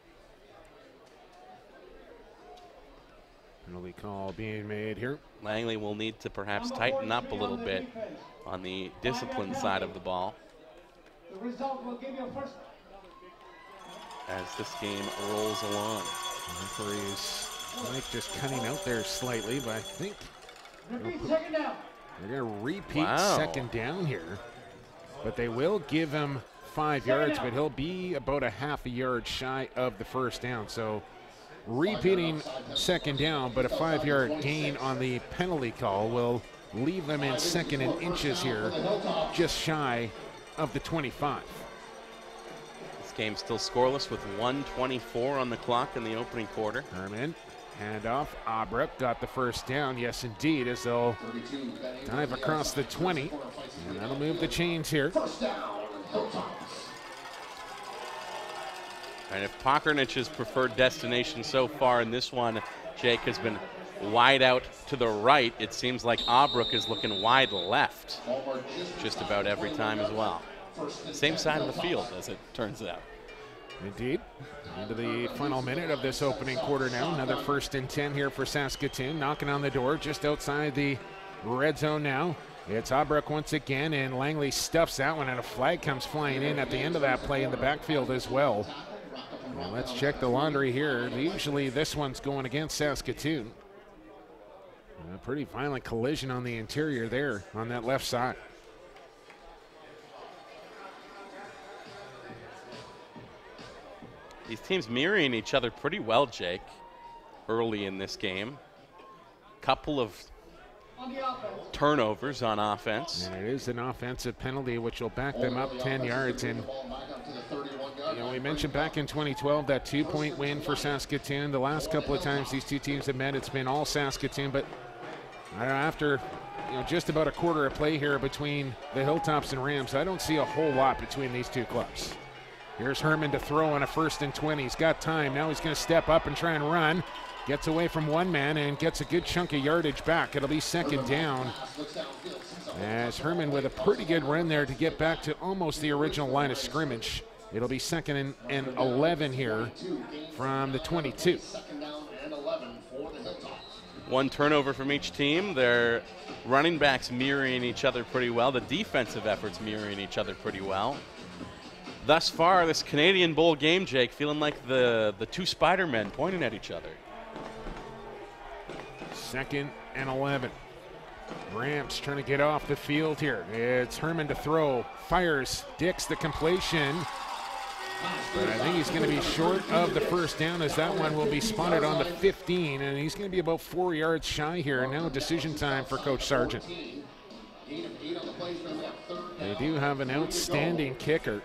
Penalty call being made here. Langley will need to perhaps tighten up a little bit on the discipline side of the ball The result will give you a first. as this game rolls along. The referee's like just cutting out there slightly, but I think Repeat second down. They're going to repeat second down here, but they will give him 5 yards, but he'll be about a half a yard shy of the first down. So repeating second down, but a 5-yard gain on the penalty call will leave them in second and inches here, just shy of the 25. This game's still scoreless with 1:24 on the clock in the opening quarter. Herman, handoff. Albrecht got the first down. Yes, indeed, as they'll dive across the 20. And that'll move the chains here. And if Pockernich's preferred destination so far in this one, Jake, has been wide out to the right, it seems like Albrecht is looking wide left just about every time as well. Same side of the field, as it turns out. Indeed. Into the final minute of this opening quarter now. Another 1st and 10 here for Saskatoon. Knocking on the door just outside the red zone now. It's Albrecht once again, and Langley stuffs that one, and a flag comes flying in at the end of that play in the backfield as well. Well, let's check the laundry here. Usually this one's going against Saskatoon. A pretty violent collision on the interior there on that left side. These teams mirroring each other pretty well, Jake, early in this game. Couple of turnovers on offense. And it is an offensive penalty, which will back them up 10 yards. And we mentioned back in 2012 that 2-point win for Saskatoon. The last couple of times these two teams have met, it's been all Saskatoon. But after just about a quarter of play here between the Hilltops and Rams, I don't see a whole lot between these two clubs. Here's Herman to throw on a 1st and 20. He's got time. Now he's going to step up and try and run. Gets away from one man and gets a good chunk of yardage back. It'll be second down, as Herman with a pretty good run there to get back to almost the original line of scrimmage. It'll be 2nd and 11 here from the 22. One turnover from each team. Their running backs mirroring each other pretty well. The defensive efforts mirroring each other pretty well. Thus far, this Canadian Bowl game, Jake, feeling like the two Spider-Men pointing at each other. 2nd and 11. Rams trying to get off the field here. It's Herman to throw. Fires. Dix the completion. But I think he's going to be short of the first down, as that one will be spotted on the 15, and he's going to be about 4 yards shy here. Now decision time for Coach Sargent. They do have an outstanding kicker.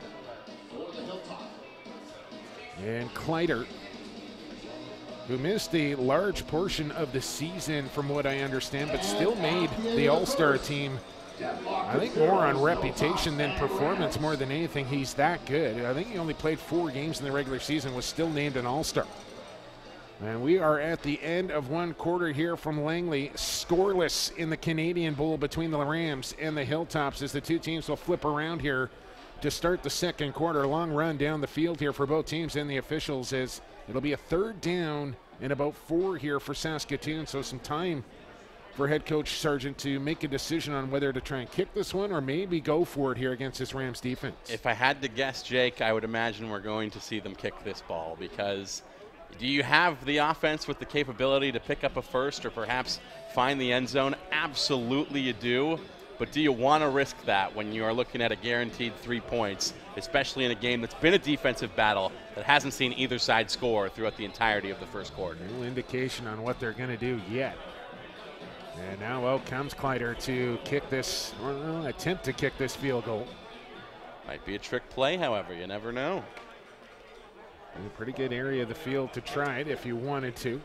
And Kleider, who missed a large portion of the season from what I understand, but still made the All-Star team. I think more on reputation than performance more than anything. He's that good. I think he only played 4 games in the regular season, was still named an All-Star. And we are at the end of one quarter here from Langley. Scoreless in the Canadian Bowl between the Rams and the Hilltops, as the two teams will flip around here to start the second quarter. Long run down the field here for both teams and the officials, as it'll be a 3rd down and about 4 here for Saskatoon. So some time for head coach Sargent to make a decision on whether to try and kick this one or maybe go for it here against this Rams defense. If I had to guess, Jake, I would imagine we're going to see them kick this ball, because do you have the offense with the capability to pick up a first or perhaps find the end zone? Absolutely you do. But do you want to risk that when you are looking at a guaranteed 3 points, especially in a game that's been a defensive battle that hasn't seen either side score throughout the entirety of the first quarter? No indication on what they're going to do yet. And now out comes Kleider to kick this, or attempt to kick this field goal. Might be a trick play, however, you never know. In a pretty good area of the field to try it if you wanted to.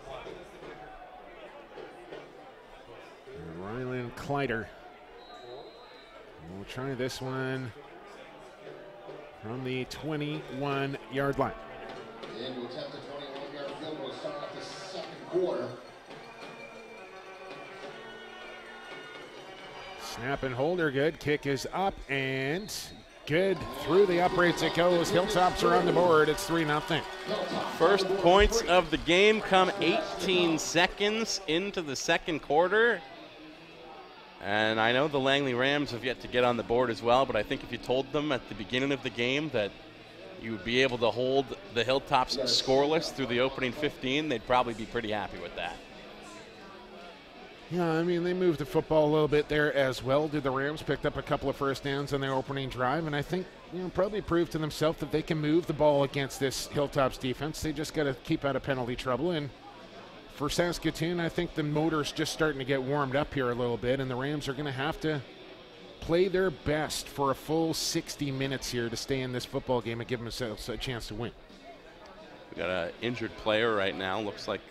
And Rylan Kleider will try this one from the 21-yard line. And we'll attempt a 21-yard field goal to start off the second quarter. Snap and hold are good. Kick is up and good. Through the uprights it goes. Hilltops are on the board. It's 3-0. First points of the game come 18 seconds into the second quarter. And I know the Langley Rams have yet to get on the board as well, but I think if you told them at the beginning of the game that you would be able to hold the Hilltops scoreless through the opening 15, they'd probably be pretty happy with that. Yeah, I mean, they moved the football a little bit there as well. Did the Rams picked up a couple of first downs on their opening drive, and I think, probably proved to themselves that they can move the ball against this Hilltops defense. They just got to keep out of penalty trouble. And for Saskatoon, I think the motor's just starting to get warmed up here a little bit, and the Rams are going to have to play their best for a full 60 minutes here to stay in this football game and give themselves a chance to win. We got an injured player right now. Looks like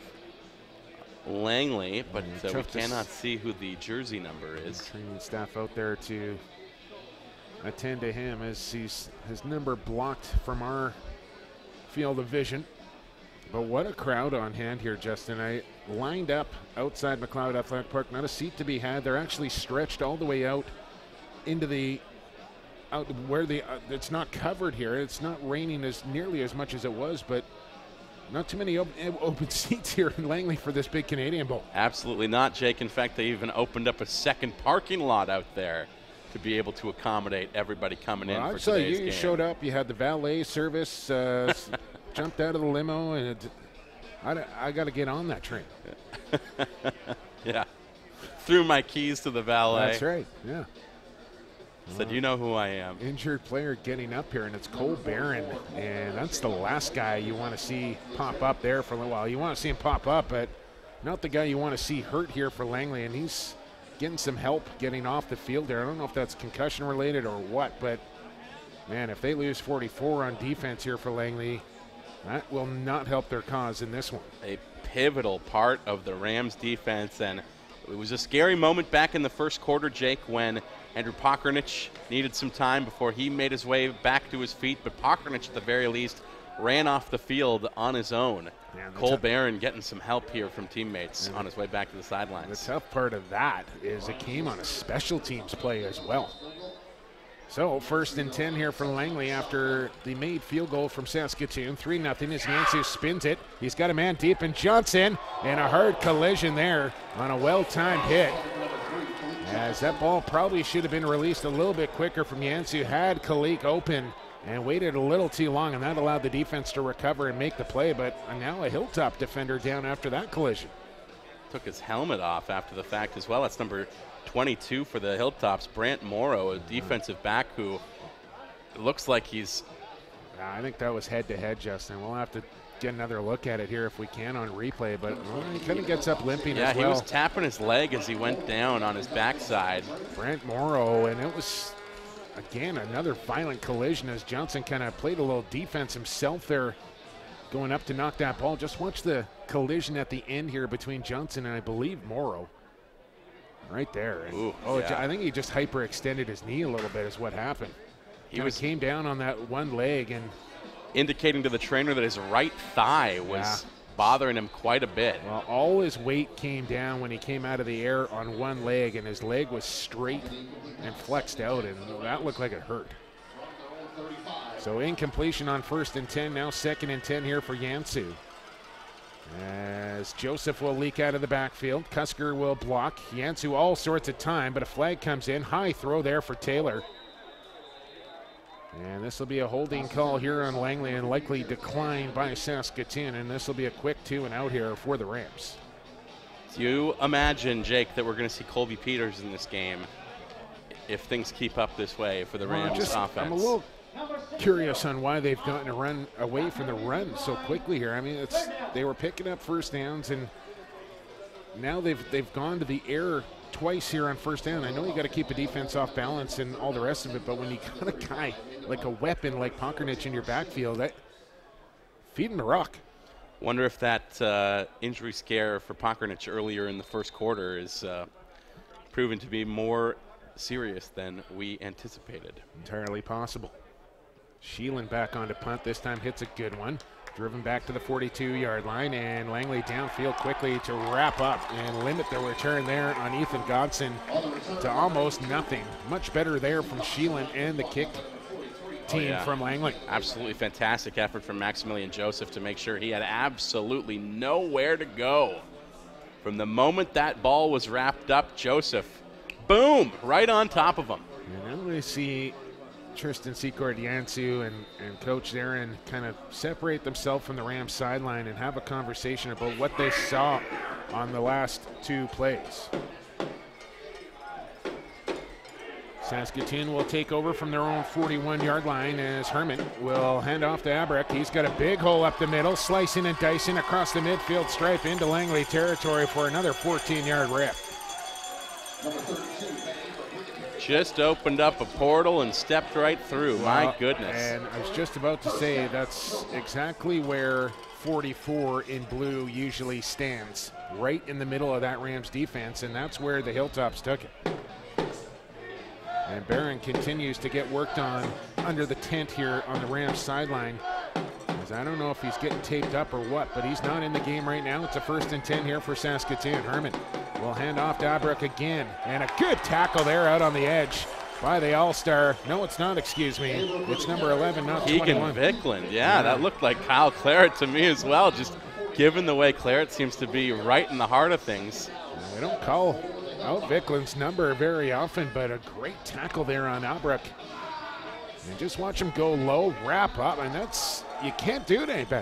Langley, but we cannot see who the jersey number is. Training staff out there to attend to him as he's his number blocked from our field of vision. But what a crowd on hand here, Justin. I lined up outside McLeod Athletic Park, not a seat to be had. They're actually stretched all the way out into the where it's not covered here. It's not raining as nearly as much as it was, but not too many open seats here in Langley for this big Canadian Bowl. Absolutely not, Jake. In fact, they even opened up a second parking lot out there to be able to accommodate everybody coming in for today's game. You showed up. You had the valet service, jumped out of the limo, and I got to get on that train. Yeah. Threw my keys to the valet. That's right, yeah. Said, you know who I am. Injured player getting up here, and it's Cole Barron, and that's the last guy you want to see pop up there for a little while. You want to see him pop up, but not the guy you want to see hurt here for Langley, and he's getting some help getting off the field there. I don't know if that's concussion related or what, but man, if they lose 44 on defense here for Langley, that will not help their cause in this one. A pivotal part of the Rams defense, and it was a scary moment back in the first quarter, Jake, when Andrew Pokernich needed some time before he made his way back to his feet, but Pokernich at the very least ran off the field on his own. Yeah, Cole Barron getting some help here from teammates on his way back to the sidelines. The tough part of that is it came on a special teams play as well. So 1st and 10 here for Langley after the made field goal from Saskatoon. 3-0 as Yancy spins it. He's got a man deep in Johnson, and a hard collision there on a well-timed hit. As that ball probably should have been released a little bit quicker from Yancy, had Kalik open and waited a little too long, and that allowed the defense to recover and make the play. But now a Hilltop defender down after that collision. Took his helmet off after the fact as well. That's number 22 for the Hilltops, Brant Morrow, a defensive back who looks like he's... I think that was head-to-head, Justin. We'll have to get another look at it here if we can on replay, but he kind of gets up limping as well. Yeah, he was tapping his leg as he went down on his backside. Brant Morrow, and it was, again, another violent collision as Johnson kind of played a little defense himself there going up to knock that ball. Just watch the collision at the end here between Johnson and I believe Morrow. Right there. And, ooh, yeah. I think he just hyperextended his knee a little bit is what happened. He came down on that one leg and indicating to the trainer that his right thigh was bothering him quite a bit. Well, all his weight came down when he came out of the air on one leg, and his leg was straight and flexed out, and that looked like it hurt. So incompletion on 1st and 10, now 2nd and 10 here for Yansu. As Joseph will leak out of the backfield, Cusker will block. Yansu all sorts of time, but a flag comes in. High throw there for Taylor. And this will be a holding call here on Langley and likely declined by Saskatoon. And this will be a quick 2-and-out here for the Rams. Do you imagine, Jake, that we're going to see Colby Peters in this game if things keep up this way for the Rams offense? I'm a little curious on why they've gotten a run away from the run so quickly here. I mean, they were picking up first downs, and now they've gone to the air twice here on 1st down. I know you got to keep a defense off balance and all the rest of it, but when you got a guy like a weapon like Pokernich in your backfield, feed him the rock. Wonder if that injury scare for Pokernich earlier in the first quarter is proven to be more serious than we anticipated. Entirely possible. Sheelan back on to punt. This time hits a good one. Driven back to the 42-yard line, and Langley downfield quickly to wrap up and limit the return there on Ethan Godson to almost nothing. Much better there from Sheelan and the kick team from Langley. Absolutely fantastic effort from Maximilian Joseph to make sure he had absolutely nowhere to go. From the moment that ball was wrapped up, Joseph, boom, right on top of him. And then we see Tristan Secord Yansu and Coach Darren kind of separate themselves from the Rams sideline and have a conversation about what they saw on the last two plays. Saskatoon will take over from their own 41-yard line as Herman will hand off to Abrick. He's got a big hole up the middle, slicing and dicing across the midfield stripe into Langley territory for another 14-yard rip. Just opened up a portal and stepped right through. My goodness. And I was just about to say that's exactly where 44 in blue usually stands, right in the middle of that Rams defense, and that's where the Hilltops took it. And Barron continues to get worked on under the tent here on the Rams sideline. I don't know if he's getting taped up or what, but he's not in the game right now. It's a 1st and 10 here for Saskatoon. Herman will hand off to Abrick again. And a good tackle there out on the edge by the All-Star. No, it's not, excuse me. It's number 11, not 21. Keegan Vickland, yeah, that looked like Kyle Claret to me as well, just given the way Claret seems to be right in the heart of things. We don't call out Vickland's number very often, but a great tackle there on Abrick. And just watch him go low, wrap up, and that's, you can't do it any better.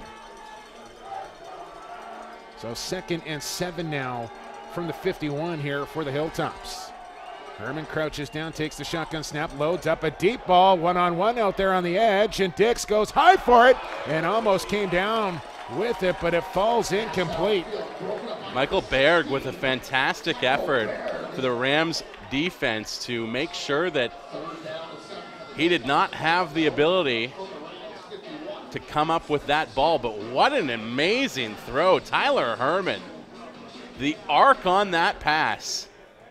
So 2nd and 7 now from the 51 here for the Hilltops. Herman crouches down, takes the shotgun snap, loads up a deep ball, one-on-one out there on the edge, and Dix goes high for it and almost came down with it, but it falls incomplete. Michael Berg with a fantastic effort for the Rams defense to make sure that he did not have the ability to come up with that ball, but what an amazing throw. Tyler Herman, the arc on that pass.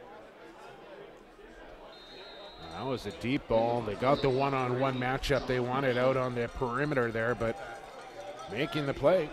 That was a deep ball. They got the one-on-one matchup they wanted out on the perimeter there, but making the play.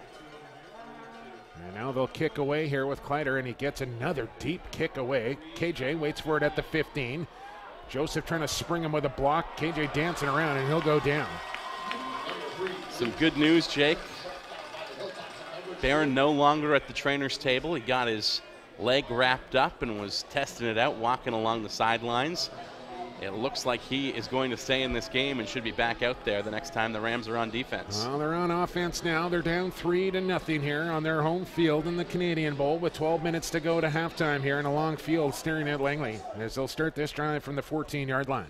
And now they'll kick away here with Kleider, and he gets another deep kick away. KJ waits for it at the 15. Joseph trying to spring him with a block. KJ dancing around, and he'll go down. Some good news, Jake. Barron no longer at the trainer's table. He got his leg wrapped up and was testing it out, walking along the sidelines. It looks like he is going to stay in this game and should be back out there the next time the Rams are on defense. Well, they're on offense now. They're down 3-0 here on their home field in the Canadian Bowl with 12 minutes to go to halftime here in a long field staring at Langley as they'll start this drive from the 14-yard line.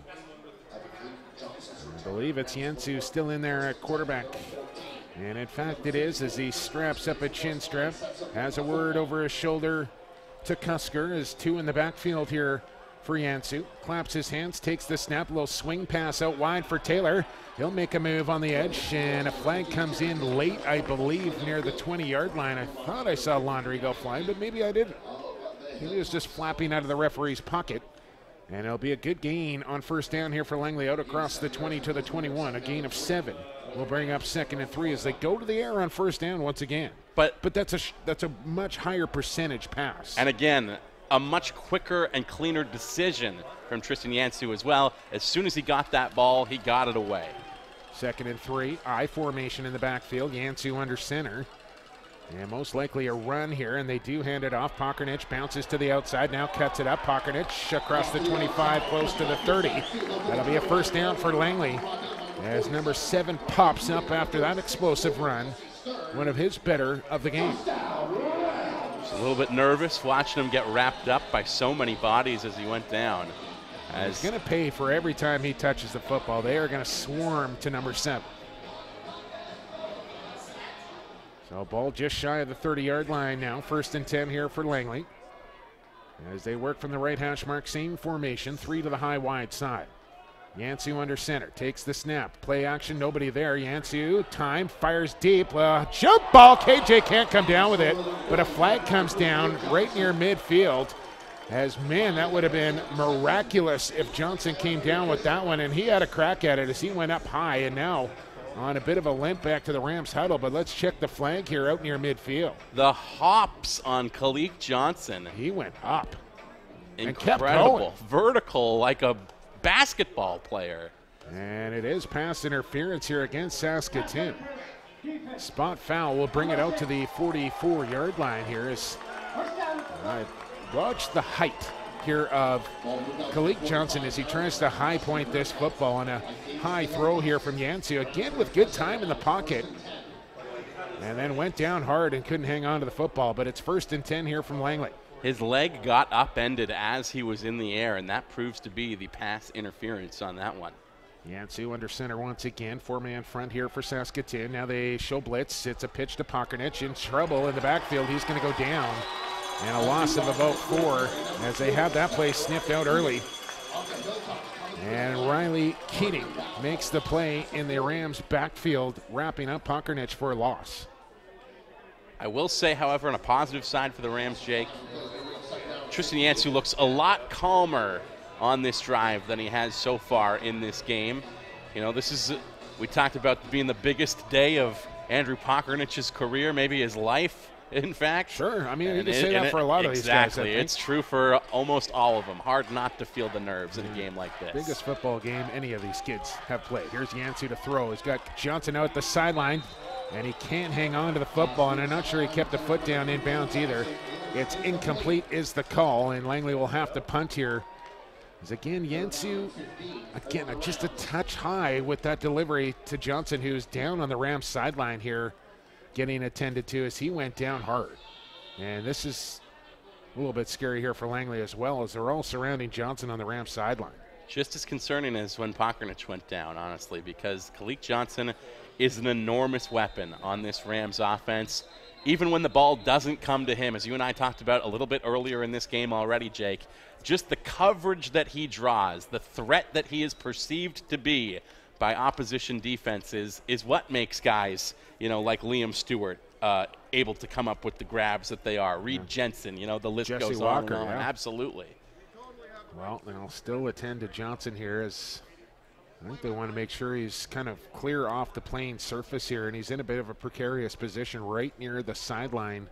I believe it's Yensu still in there at quarterback. And in fact it is, as he straps up a chin strap, has a word over his shoulder to Cusker as 2 in the backfield here for Yensu. Claps his hands, takes the snap, a little swing pass out wide for Taylor. He'll make a move on the edge, and a flag comes in late, I believe, near the 20-yard line. I thought I saw Laundry go flying, but maybe I didn't. He was just flapping out of the referee's pocket. And it'll be a good gain on 1st down here for Langley out across the 20 to the 21, a gain of 7. We'll bring up 2nd and 3 as they go to the air on 1st down once again. But that's a much higher percentage pass. And again, a much quicker and cleaner decision from Tristan Yensu as well. As soon as he got that ball, he got it away. 2nd and 3, I formation in the backfield. Yensu under center. And most likely a run here, and they do hand it off. Pokernich bounces to the outside, now cuts it up. Pokernich across the 25, close to the 30. That'll be a 1st down for Langley as number 7 pops up after that explosive run. One of his better of the game. Just a little bit nervous watching him get wrapped up by so many bodies as he went down. He's going to pay for every time he touches the football. They are going to swarm to number 7. So ball just shy of the 30-yard line now. 1st and 10 here for Langley. As they work from the right hash mark, same formation, 3 to the high wide side. Yensu under center, takes the snap. Play action, nobody there. Yensu, time, fires deep. Jump ball, KJ can't come down with it, but a flag comes down right near midfield. As, man, that would have been miraculous if Johnson came down with that one, and he had a crack at it as he went up high, and now on a bit of a limp back to the Rams huddle, but let's check the flag here out near midfield. The hops on Kalik Johnson. He went up. Incredible. And kept going. Vertical like a basketball player. And it is pass interference here against Saskatoon. Spot foul will bring it out to the 44-yard line here as I watch the height here of Kalik Johnson as he tries to high point this football on a high throw here from Yensu, again with good time in the pocket, and then went down hard and couldn't hang on to the football. But it's 1st and 10 here from Langley. His leg got upended as he was in the air, and that proves to be the pass interference on that one. Yantzu under center once again. 4-man front here for Saskatoon. Now they show blitz. It's a pitch to Pockerich. In trouble in the backfield. He's going to go down. And a loss of about 4 as they have that play sniffed out early. And Riley Keating makes the play in the Rams backfield, wrapping up Pockerich for a loss. I will say, however, on a positive side for the Rams, Jake, Tristan Yantzu looks a lot calmer on this drive than he has so far in this game. You know, this is, we talked about being the biggest day of Andrew Pokernich's career, maybe his life, in fact. Sure, I mean, you can say that for a lot of these guys. Exactly, it's true for almost all of them. Hard not to feel the nerves in a game like this. Biggest football game any of these kids have played. Here's Yantzu to throw. He's got Johnson out the sideline, and he can't hang on to the football, and I'm not sure he kept a foot down in bounds either. It's incomplete is the call, and Langley will have to punt here. As again, Yantzu, again, just a touch high with that delivery to Johnson, who's down on the Rams sideline here, getting attended to as he went down hard. And this is a little bit scary here for Langley as well, as they're all surrounding Johnson on the Rams sideline. Just as concerning as when Pockerich went down, honestly, because Kalik Johnson is an enormous weapon on this Rams offense. Even when the ball doesn't come to him, as you and I talked about a little bit earlier in this game already, Jake, just the coverage that he draws, the threat that he is perceived to be by opposition defenses is what makes guys, you know, like Liam Stewart able to come up with the grabs that they are. Reed Jensen, you know, the list Jesse goes Walker, on and on. yeah. Absolutely. Well, they'll still attend to Johnson here, as I think they want to make sure he's kind of clear off the playing surface here, and he's in a bit of a precarious position right near the sideline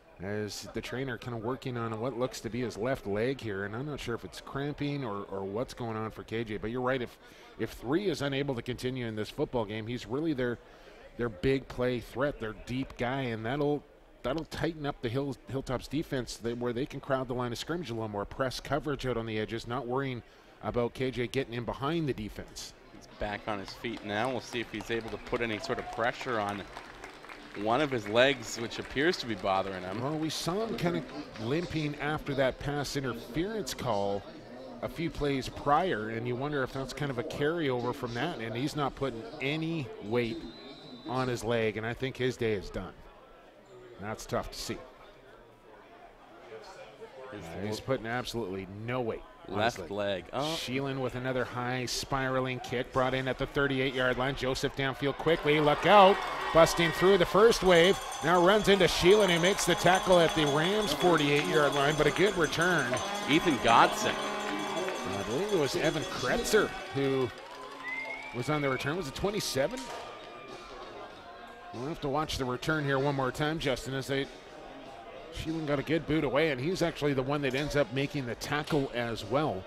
as the trainer kind of working on what looks to be his left leg here, and I'm not sure if it's cramping or what's going on for KJ, but you're right. If 3 is unable to continue in this football game, he's really their big play threat, their deep guy, and that'll tighten up the Hilltops defense where they can crowd the line of scrimmage a little more, press coverage out on the edges, not worrying about KJ getting in behind the defense. He's back on his feet now. We'll see if he's able to put any sort of pressure on one of his legs, which appears to be bothering him. Well, we saw him kind of limping after that pass interference call a few plays prior, and you wonder if that's kind of a carryover from that, and he's not putting any weight on his leg, and I think his day is done. That's tough to see. He's putting absolutely no weight. Left leg. Oh. Sheelan with another high spiraling kick brought in at the 38-yard line. Joseph downfield quickly. Look out. Busting through the first wave. Now runs into Sheelan. He makes the tackle at the Rams 48-yard line, but a good return. Ethan Godson. I believe it was Evan Kretzer who was on the return. Was it 27? We'll have to watch the return here one more time, Justin, as Sheelan got a good boot away, and he's actually the one that ends up making the tackle as well.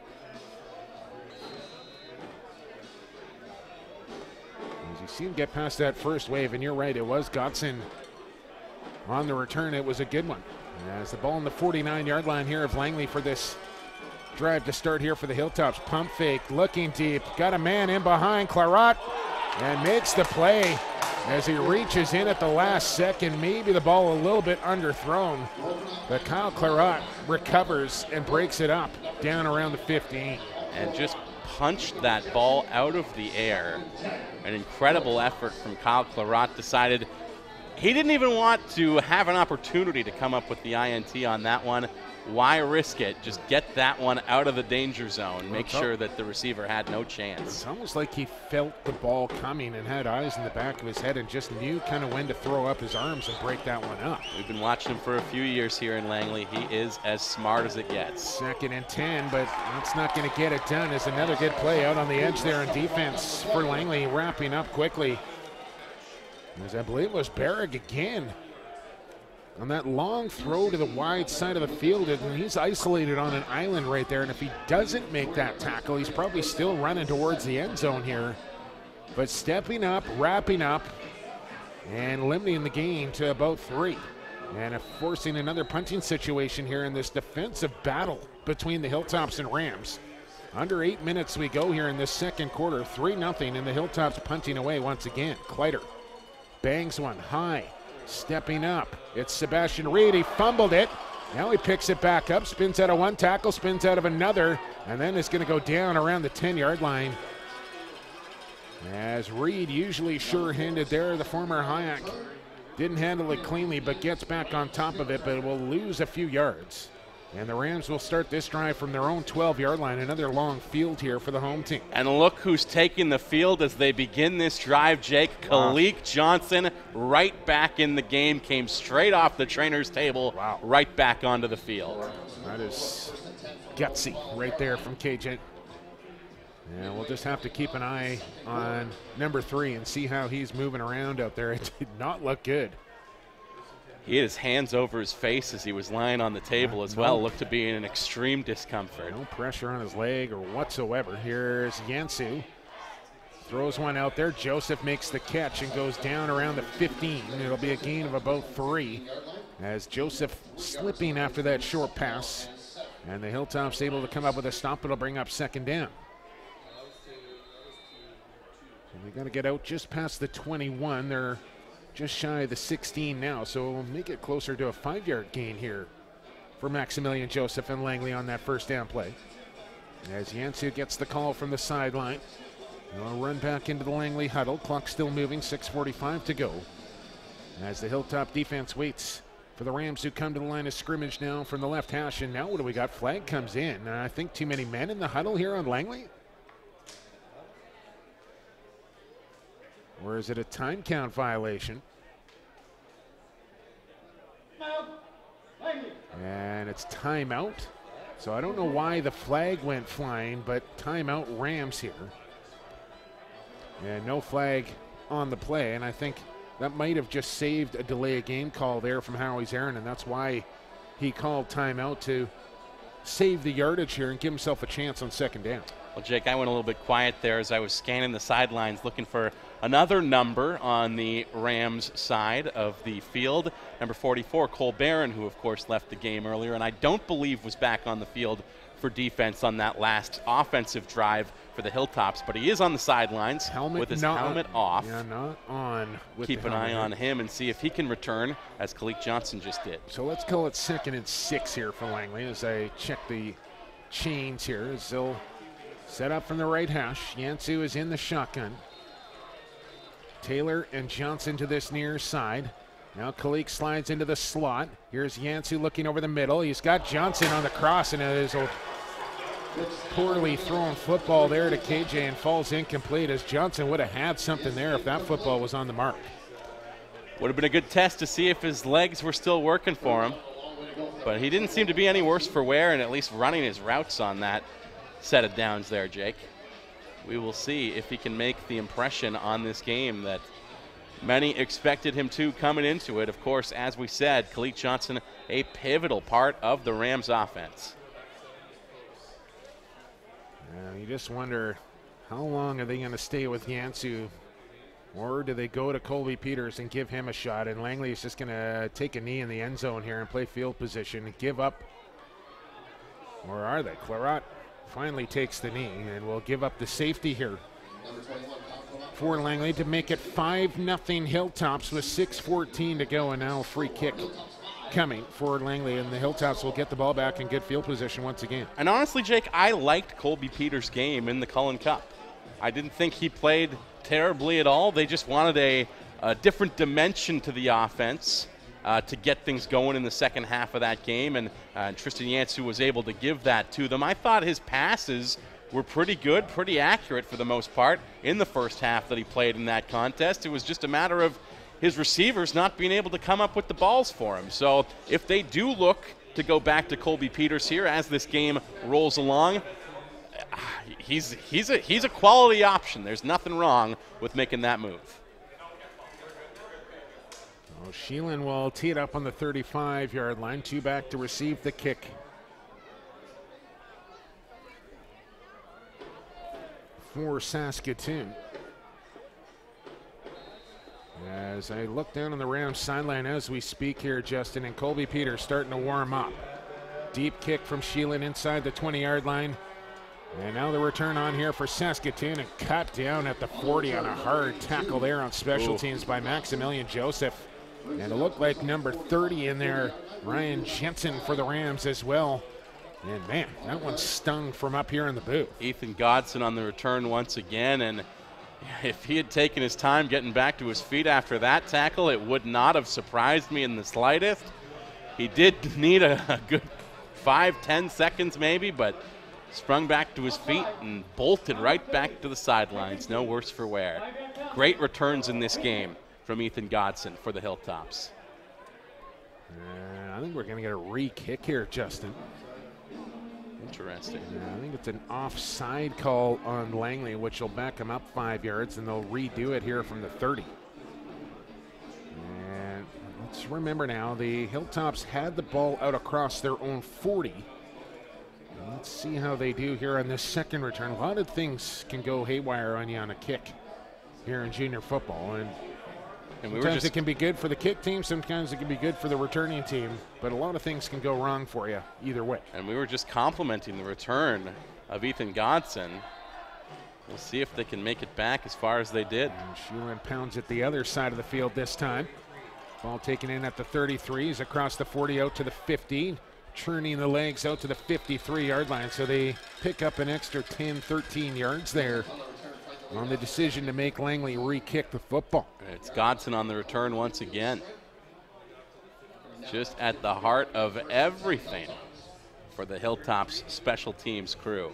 As you see him get past that first wave, and you're right, it was Godson on the return. It was a good one. As the ball on the 49-yard line here of Langley for this drive to start here for the Hilltops. Pump fake, looking deep, got a man in behind, Clarat, and makes the play. As he reaches in at the last second, maybe the ball a little bit underthrown, but Kyle Clarat recovers and breaks it up down around the 15. And just punched that ball out of the air. An incredible effort from Kyle Clarat. Decided he didn't even want to have an opportunity to come up with the INT on that one. Why risk it? Just get that one out of the danger zone. Make sure that the receiver had no chance. It's almost like he felt the ball coming and had eyes in the back of his head and just knew kind of when to throw up his arms and break that one up. We've been watching him for a few years here in Langley. He is as smart as it gets. 2nd and 10, but that's not going to get it done. Is another good play out on the edge there in defense for Langley, wrapping up quickly. As I believe it was Berrig again on that long throw to the wide side of the field, and he's isolated on an island right there, and if he doesn't make that tackle, he's probably still running towards the end zone here. But stepping up, wrapping up, and limiting the gain to about 3. And forcing another punting situation here in this defensive battle between the Hilltops and Rams. Under 8 minutes we go here in this second quarter, 3-0, and the Hilltops punting away once again. Kleider bangs one high. Stepping up, it's Sebastian Reed. He fumbled it, Now he picks it back up, spins out of one tackle, spins out of another, and then it's going to go down around the 10-yard line. As Reed, usually sure-handed there, the former Hayek, didn't handle it cleanly, but gets back on top of it, but will lose a few yards. And the Rams will start this drive from their own 12-yard line. Another long field here for the home team. And look who's taking the field as they begin this drive, Jake. Wow. Kalik Johnson right back in the game, came straight off the trainer's table, right back onto the field. That is gutsy right there from KJ. And we'll just have to keep an eye on number 3 and see how he's moving around out there. It did not look good. He had his hands over his face as he was lying on the table as well. Looked to be in an extreme discomfort. No pressure on his leg or whatsoever. Here's Yansu. Throws one out there. Joseph makes the catch and goes down around the 15. It'll be a gain of about 3 as Joseph slipping after that short pass. And the Hilltops able to come up with a stop. It'll bring up second down. And they're going to get out just past the 21. They're just shy of the 16 now, so we'll make it closer to a 5-yard gain here for Maximilian Joseph and Langley on that first down play. As Yansu gets the call from the sideline, they'll run back into the Langley huddle. Clock still moving, 6:45 to go. As the Hilltop defense waits for the Rams, who come to the line of scrimmage now from the left hash. And now what do we got? Flag comes in. I think too many men in the huddle here on Langley. Or is it a time count violation? And it's timeout. So I don't know why the flag went flying, but timeout Rams here. And no flag on the play, and I think that might have just saved a delay of game call there from Howie's Aaron, and that's why he called timeout, to save the yardage here and give himself a chance on second down. Well, Jake, I went a little bit quiet there as I was scanning the sidelines looking for another number on the Rams side of the field. Number 44, Cole Barron, who, of course, left the game earlier, and I don't believe was back on the field for defense on that last offensive drive for the Hilltops, but he is on the sidelines with his helmet off. Yeah, not on. Keep an eye on him and see if he can return, as Kalik Johnson just did. So let's call it 2nd and 6 here for Langley as I check the chains here. As they'll set up from the right hash. Yansu is in the shotgun. Taylor and Johnson to this near side. Now Kalik slides into the slot. Here's Yansu looking over the middle. He's got Johnson on the cross, and it is a poorly thrown football there to KJ and falls incomplete, as Johnson would have had something there if that football was on the mark. Would have been a good test to see if his legs were still working for him, but he didn't seem to be any worse for wear, and at least running his routes on that set of downs there, Jake. We will see if he can make the impression on this game that many expected him to coming into it. Of course, as we said, Kalik Johnson, a pivotal part of the Rams offense. You just wonder, how long are they going to stay with Yansu, or do they go to Colby Peters and give him a shot? And Langley is just going to take a knee in the end zone here and play field position and give up. Or are they? Clarat finally takes the knee and will give up the safety here for Langley to make it 5-0 Hilltops with 6:14 to go, and now a free kick coming for Langley, and the Hilltops will get the ball back in good field position once again. And honestly, Jake, I liked Colby Peters' game in the Cullen Cup. I didn't think he played terribly at all. They just wanted a different dimension to the offense to get things going in the second half of that game, and Tristan Yansu was able to give that to them. I thought his passes were pretty good, pretty accurate for the most part in the first half that he played in that contest. It was just a matter of his receivers not being able to come up with the balls for him. So if they do look to go back to Colby Peters here as this game rolls along, he's a quality option. There's nothing wrong with making that move. Well, Sheelan will tee it up on the 35-yard line. 2 back to receive the kick. For Saskatoon. As I look down on the Rams sideline as we speak here, Justin, and Colby Peters starting to warm up. Deep kick from Sheelan inside the 20-yard line. And now the return on here for Saskatoon, and cut down at the 40 on a hard tackle there on special teams by Maximilian Joseph. And it looked like number 30 in there, Ryan Jensen for the Rams as well. And man, that one stung from up here in the booth. Ethan Godson on the return once again, and if he had taken his time getting back to his feet after that tackle, it would not have surprised me in the slightest. He did need a good 5-10 seconds maybe, but sprung back to his feet and bolted right back to the sidelines. No worse for wear. Great returns in this game from Ethan Godson for the Hilltops. I think we're going to get a re-kick here, Justin. Interesting. I think it's an offside call on Langley, which will back him up 5 yards, and they'll redo it here from the 30. And let's remember now, the Hilltops had the ball out across their own 40. And let's see how they do here on this second return. A lot of things can go haywire on you on a kick here in junior football. And sometimes it can be good for the kick team, sometimes it can be good for the returning team, but a lot of things can go wrong for you either way. And we were just complimenting the return of Ethan Godson. We'll see if they can make it back as far as they did. And Schulen pounds at the other side of the field this time. Ball taken in at the 33, he's across the 40 out to the 50, churning the legs out to the 53-yard line, so they pick up an extra 10, 13 yards there on the decision to make Langley re-kick the football. It's Godson on the return once again. Just at the heart of everything for the Hilltops special teams crew.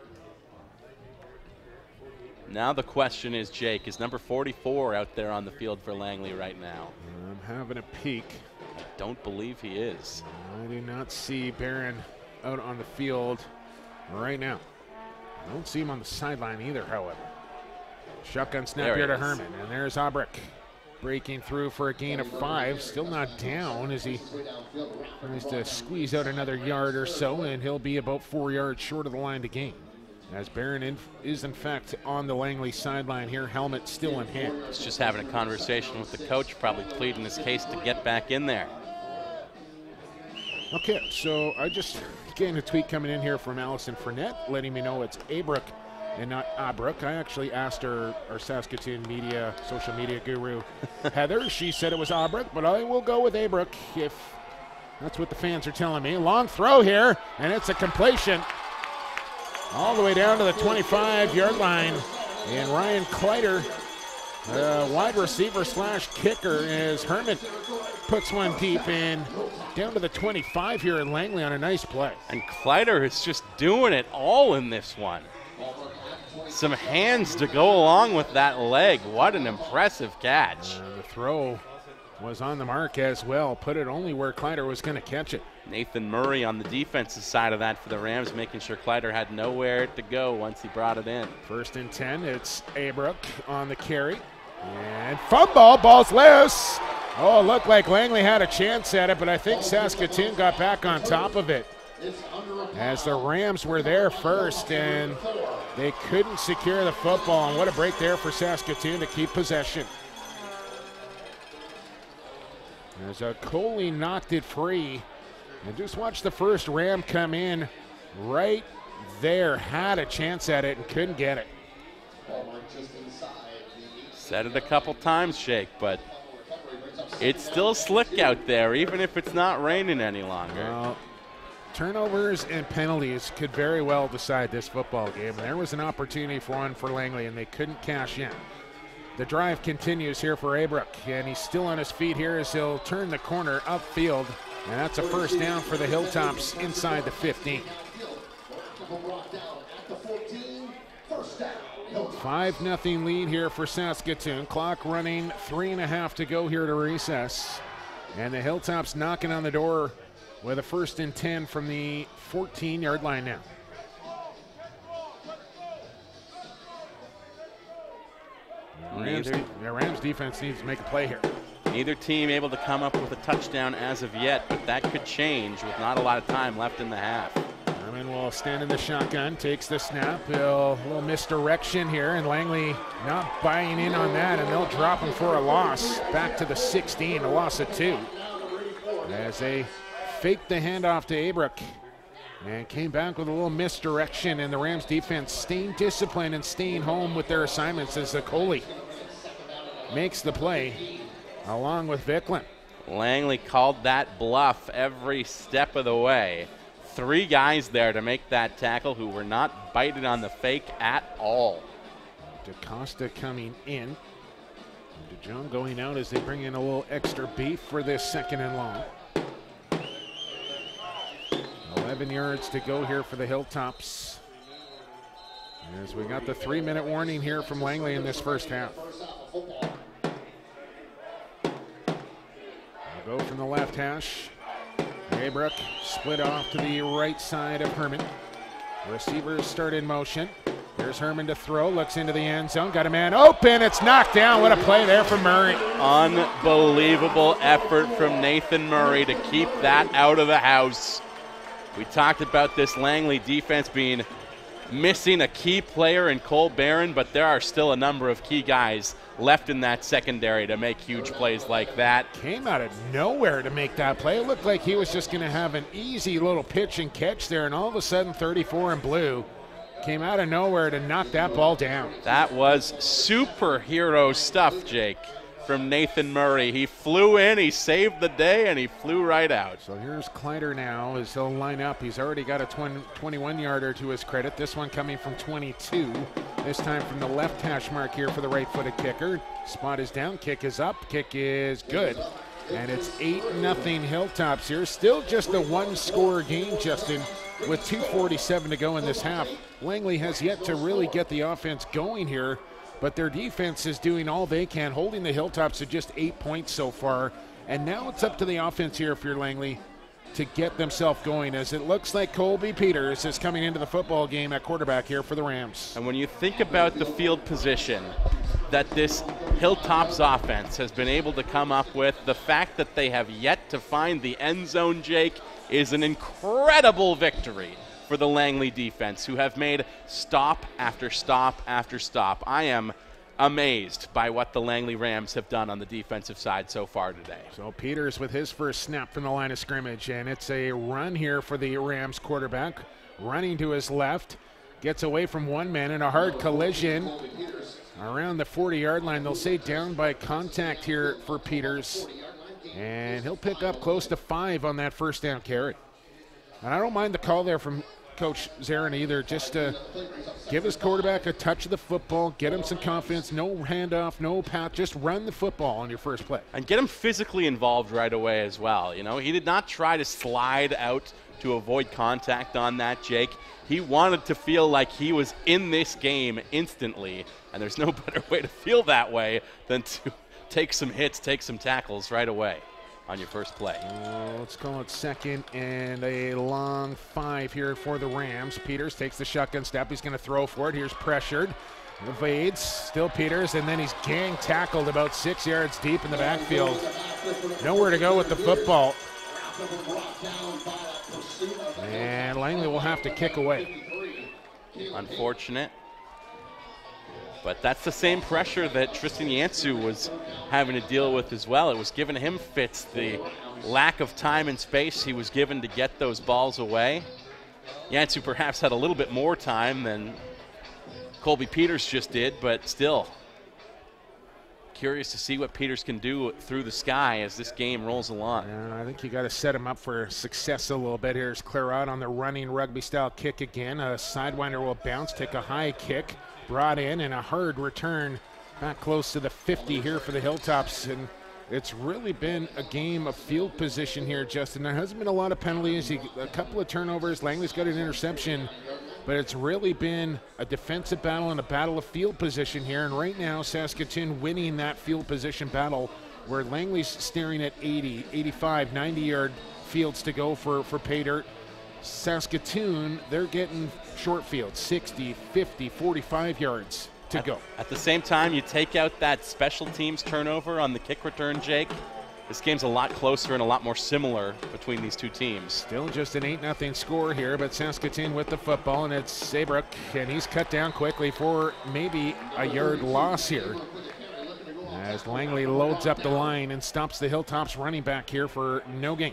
Now the question is, Jake, is number 44 out there on the field for Langley right now? I'm having a peek. I don't believe he is. I do not see Barron out on the field right now. I don't see him on the sideline either, however. Shotgun snap here to Herman, and there's Aubrich breaking through for a gain of 5. Still not down as he tries to squeeze out another yard or so, and he'll be about 4 yards short of the line to gain. As Barron is in fact on the Langley sideline here, helmet still in hand. He's just having a conversation with the coach, probably pleading his case to get back in there. Okay, so I just getting a tweet coming in here from Allison Fournette letting me know it's Abrook and not Abrook. I actually asked our Saskatoon media, social media guru, Heather. She said it was Abrook, but I will go with Abrook if that's what the fans are telling me. Long throw here, and it's a completion all the way down to the 25-yard line. And Ryan Kleider, wide receiver / kicker, as Herman puts one deep in down to the 25 here in Langley on a nice play. And Kleider is just doing it all in this one. Some hands to go along with that leg. What an impressive catch. The throw was on the mark as well. Put it only where Kleider was going to catch it. Nathan Murray on the defensive side of that for the Rams, making sure Kleider had nowhere to go once he brought it in. 1st and 10, it's Abrook on the carry. And fumble, ball's loose. Oh, it looked like Langley had a chance at it, but I think Saskatoon got back on top of it, as the Rams were there first, and they couldn't secure the football. And what a break there for Saskatoon to keep possession. As Coley knocked it free. And just watch the first Ram come in right there. Had a chance at it and couldn't get it. Said it a couple times, Shake, but it's still slick out there, even if it's not raining any longer. Well, turnovers and penalties could very well decide this football game. There was an opportunity for one for Langley, and they couldn't cash in. The drive continues here for Abrook, and he's still on his feet here as he'll turn the corner upfield. And that's a first down for the Hilltops inside the 15. 5-0 lead here for Saskatoon. Clock running, 3.5 to go here to recess. And the Hilltops knocking on the door with a 1st and 10 from the 14-yard line now. The Rams defense needs to make a play here. Neither team able to come up with a touchdown as of yet, but that could change with not a lot of time left in the half. Herman will stand in the shotgun, takes the snap. A little misdirection here, and Langley not buying in on that, and they'll drop him for a loss. Back to the 16, a loss of 2. As they faked the handoff to Abrook and came back with a little misdirection, and the Rams defense staying disciplined and staying home with their assignments as Coley makes the play along with Vicklin. Langley called that bluff every step of the way. 3 guys there to make that tackle who were not biting on the fake at all. DaCosta coming in. DeJong going out as they bring in a little extra beef for this 2nd and long. 11 yards to go here for the Hilltops. As we got the 3-minute warning here from Langley in this first half. We'll go from the left hash. Aybrook split off to the right side of Herman. Receivers start in motion. Here's Herman to throw, looks into the end zone, got a man open, it's knocked down. What a play there from Murray. Unbelievable effort from Nathan Murray to keep that out of the house. We talked about this Langley defense being missing a key player in Cole Barron, but there are still a number of key guys left in that secondary to make huge plays like that. Came out of nowhere to make that play. It looked like he was just going to have an easy little pitch and catch there, and all of a sudden 34 in blue came out of nowhere to knock that ball down. That was superhero stuff, Jake, from Nathan Murray. He flew in, he saved the day, and he flew right out. So here's Kleider now as he'll line up. He's already got a 21-yarder to his credit. This one coming from 22. This time from the left hash mark here for the right-footed kicker. Spot is down, kick is up, kick is good. And it's 8-0 Hilltops here. Still just a 1-score game, Justin, with 2:47 to go in this half. Langley has yet to really get the offense going here, but their defense is doing all they can, holding the Hilltops to just 8 points so far. And now it's up to the offense here if you're Langley to get themselves going, as it looks like Colby Peters is coming into the football game at quarterback here for the Rams. And when you think about the field position that this Hilltops offense has been able to come up with, the fact that they have yet to find the end zone, Jake, is an incredible victory for the Langley defense, who have made stop after stop after stop. I am amazed by what the Langley Rams have done on the defensive side so far today. So Peters with his first snap from the line of scrimmage, and it's a run here for the Rams quarterback. Running to his left, gets away from one man in a hard collision around the 40-yard line. They'll say down by contact here for Peters, and he'll pick up close to 5 on that first down carry. And I don't mind the call there from Coach Zarin either, just to give his quarterback a touch of the football, get him some confidence, no handoff, no pass, just run the football on your first play. And get him physically involved right away as well. You know, he did not try to slide out to avoid contact on that, Jake. He wanted to feel like he was in this game instantly, and there's no better way to feel that way than to take some hits, take some tackles right away on your first play. Let's call it second and a long 5 here for the Rams. Peters takes the shotgun step. He's going to throw for it. Here's pressured. Evades. Still Peters, and then he's gang tackled about 6 yards deep in the backfield. Nowhere to go with the football. And Langley will have to kick away. Unfortunate. But that's the same pressure that Tristan Yansu was having to deal with as well. It was giving him fits, the lack of time and space he was given to get those balls away. Yansu perhaps had a little bit more time than Colby Peters just did, but still curious to see what Peters can do through the sky as this game rolls along. I think you got to set him up for success a little bit. Here's clear out on the running rugby-style kick again. A sidewinder will bounce, take a high kick, brought in, and a hard return back close to the 50 here for the Hilltops. And it's really been a game of field position here, Justin. There hasn't been a lot of penalties, a couple of turnovers. Langley's got an interception, but it's really been a defensive battle and a battle of field position here. And right now, Saskatoon winning that field position battle, where Langley's staring at 80, 85, 90-yard fields to go for pay dirt. Saskatoon, they're getting short fields, 60, 50, 45 yards to go. At the same time, you take out that special teams turnover on the kick return, Jake. This game's a lot closer and a lot more similar between these two teams. Still just an 8-0 score here, but Saskatoon with the football, and it's Saybrook, and he's cut down quickly for maybe a yard loss here, as Langley loads up the line and stops the Hilltops running back here for no gain.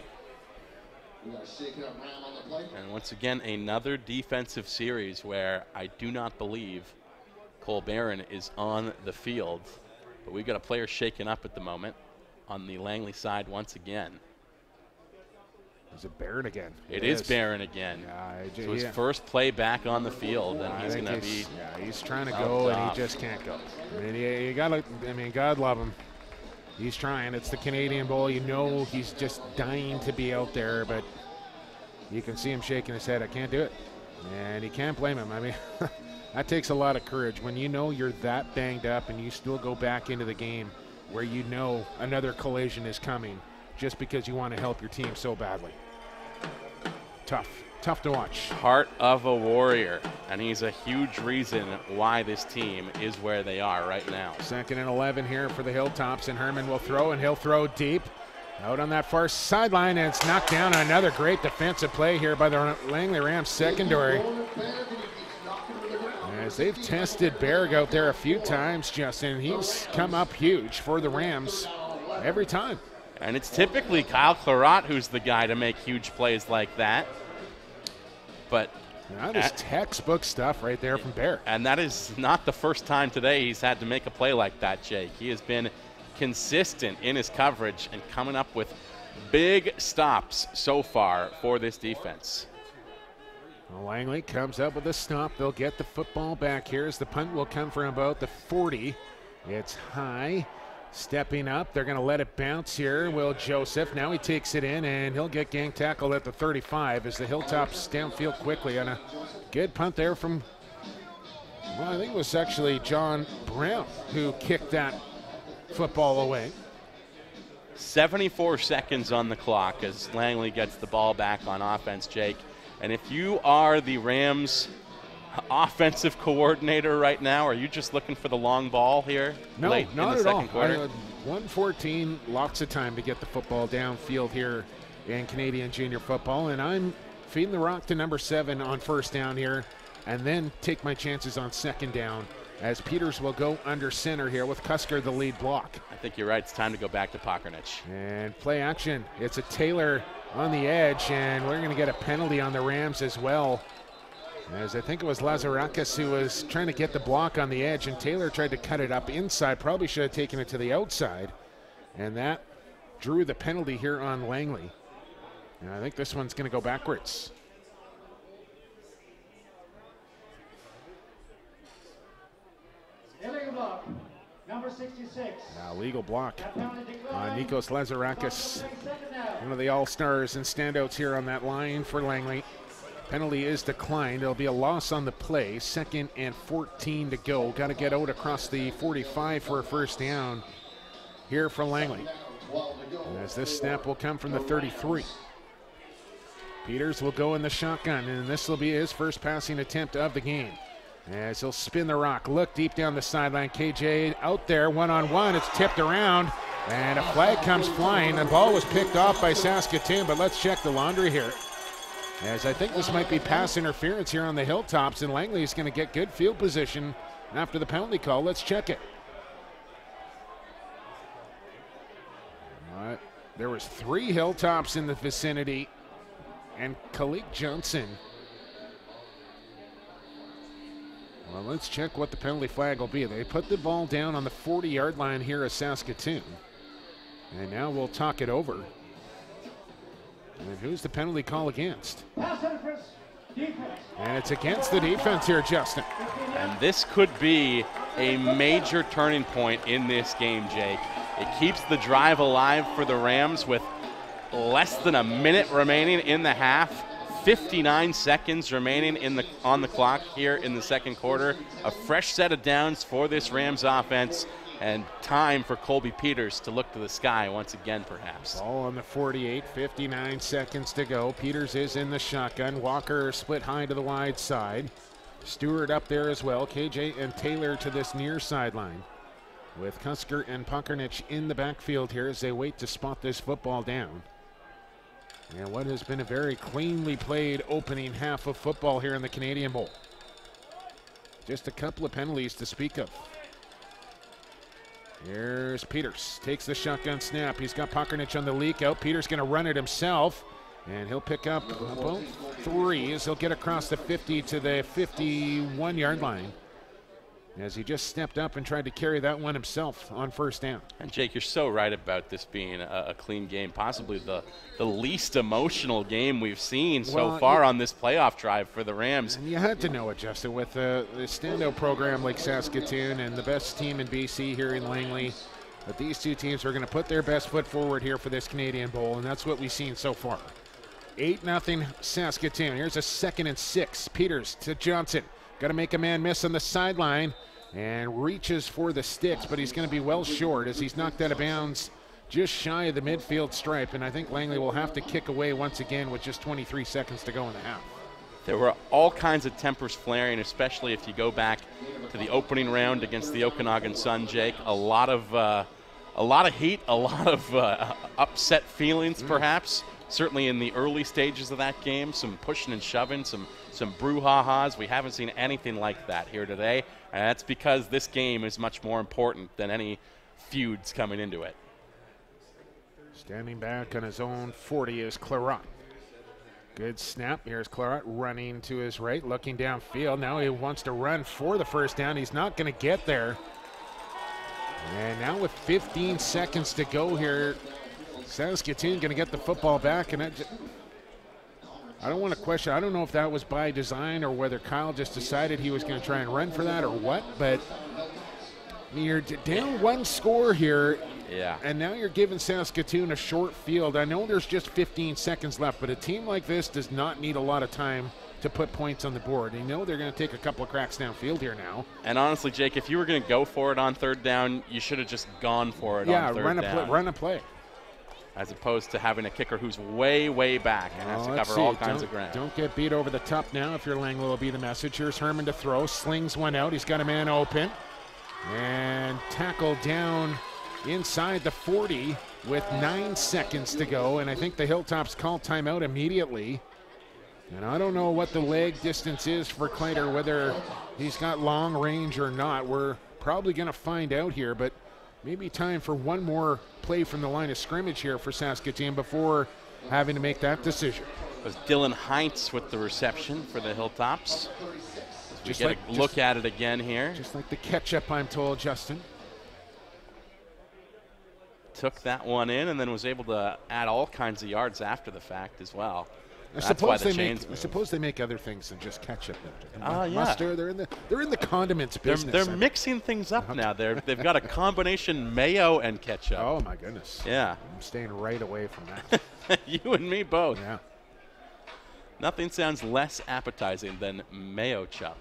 And once again, another defensive series where I do not believe Cole Barron is on the field. But we've got a player shaken up at the moment. on the Langley side once again. Is it Barron again? It is Barron again. So his first play back on the field, and he's going to be. Yeah, he's trying to go, and he just can't go. I mean, you gotta. I mean, God love him. He's trying. It's the Canadian Bowl. You know, he's just dying to be out there, but you can see him shaking his head. I can't do it, and he can't blame him. I mean, that takes a lot of courage when you know you're that banged up, and you still go back into the game where you know another collision is coming, just because you want to help your team so badly. Tough to watch. Heart of a warrior, and he's a huge reason why this team is where they are right now. 2nd and 11 here for the Hilltops, and Herman will throw, and he'll throw deep. Out on that far sideline, and it's knocked down. Another great defensive play here by the Langley Rams secondary. As they've tested Berg out there a few times, Justin, he's come up huge for the Rams every time. And it's typically Kyle Clarat who's the guy to make huge plays like that. But that is textbook stuff right there from Bear. And that is not the first time today he's had to make a play like that, Jake. He has been consistent in his coverage and coming up with big stops so far for this defense. Langley comes up with a stop. They'll get the football back here as the punt will come from about the 40. It's high. Stepping up, they're going to let it bounce here. Will Joseph, now he takes it in, and he'll get gang tackled at the 35 as the Hilltops downfield quickly on a good punt there from, well, I think it was actually John Brown who kicked that football away. 74 seconds on the clock as Langley gets the ball back on offense, Jake. And if you are the Rams offensive coordinator right now, are you just looking for the long ball here late in the second quarter? 1:14, lots of time to get the football downfield here in Canadian junior football, and I'm feeding the rock to number 7 on first down here, and then take my chances on second down as Peters will go under center here with Cusker the lead block. I think you're right. It's time to go back to Pokernich. And play action. It's a Taylor on the edge, and we're going to get a penalty on the Rams as well. As I think it was Lazarakis who was trying to get the block on the edge, and Taylor tried to cut it up inside. Probably should have taken it to the outside. And that drew the penalty here on Langley. And I think this one's going to go backwards. Illegal block, number 66. Legal block on Nikos Lazarakis. One of the all-stars and standouts here on that line for Langley. Penalty is declined. It'll be a loss on the play. 2nd and 14 to go. Got to get out across the 45 for a first down here for Langley. And as this snap will come from the 33. Peters will go in the shotgun, and this will be his first passing attempt of the game. As he'll spin the rock, look deep down the sideline. KJ out there, one-on-one. It's tipped around, and a flag comes flying. The ball was picked off by Saskatoon, but let's check the laundry here. As I think this might be pass interference here on the Hilltops, and Langley is going to get good field position after the penalty call. Let's check it. There was 3 Hilltops in the vicinity, and Kalik Johnson. Well, let's check what the penalty flag will be. They put the ball down on the 40-yard line here at Saskatoon. And now we'll talk it over. And who's the penalty call against? And it's against the defense here, Justin. And this could be a major turning point in this game, Jake. It keeps the drive alive for the Rams with less than a minute remaining in the half. 59 seconds remaining on the clock here in the second quarter. A fresh set of downs for this Rams offense, and time for Colby Peters to look to the sky once again, perhaps. Ball on the 48, 59 seconds to go. Peters is in the shotgun. Walker split high to the wide side. Stewart up there as well. KJ and Taylor to this near sideline, with Cusker and Pokernich in the backfield here as they wait to spot this football down. And what has been a very cleanly played opening half of football here in the Canadian Bowl. Just a couple of penalties to speak of. Here's Peters, takes the shotgun snap. He's got Pokernich on the leak out. Peters going to run it himself, and he'll pick up about 3 as he'll get across the 50 to the 51-yard line. as he just stepped up and tried to carry that one himself on first down. And Jake, you're so right about this being a clean game, possibly the least emotional game we've seen so far on this playoff drive for the Rams. And you had to know it, Justin, with the standout program like Saskatoon and the best team in BC here in Langley, that these two teams are going to put their best foot forward here for this Canadian Bowl, and that's what we've seen so far. 8-0 Saskatoon. Here's a 2nd and 6. Peters to Johnson. Got to make a man miss on the sideline and reaches for the sticks, but he's going to be well short as he's knocked out of bounds just shy of the midfield stripe, and I think Langley will have to kick away once again with just 23 seconds to go in the half. There were all kinds of tempers flaring, especially if you go back to the opening round against the Okanagan Sun, Jake. A lot of heat, a lot of upset feelings, perhaps. Certainly in the early stages of that game, some pushing and shoving, some brouhahas. We haven't seen anything like that here today, and that's because this game is much more important than any feuds coming into it. Standing back on his own 40 is Clarat. Good snap. Here's Clarat running to his right, looking downfield. Now he wants to run for the first down. He's not going to get there. And now with 15 seconds to go here, Saskatoon going to get the football back. And I don't want to question. I don't know if that was by design or whether Kyle just decided he was going to try and run for that or what. But I mean, you're down one score here. Yeah. And now you're giving Saskatoon a short field. I know there's just 15 seconds left, but a team like this does not need a lot of time to put points on the board. You know they're going to take a couple of cracks downfield here now. And honestly, Jake, if you were going to go for it on third down, you should have just gone for it on third down. Yeah, run a play. As opposed to having a kicker who's way, way back and has to cover all kinds of ground. Don't get beat over the top now if you're Langley will be the message. Here's Herman to throw. Slings one out. He's got a man open. And tackled down inside the 40 with 9 seconds to go. And I think the Hilltops call timeout immediately. And I don't know what the leg distance is for Kleider, whether he's got long range or not. We're probably going to find out here, but maybe time for one more play from the line of scrimmage here for Saskatoon before having to make that decision. It was Dylan Heinz with the reception for the Hilltops. Just get a look at it again here. Just like the ketchup, I'm told, Justin. Took that one in and then was able to add all kinds of yards after the fact as well. I suppose they make other things than just ketchup. Yeah. Mustard. They're in the condiments business. They're mixing things up now. They've got a combination mayo and ketchup. Oh my goodness. Yeah. I'm staying right away from that. You and me both. Yeah. Nothing sounds less appetizing than mayo chop.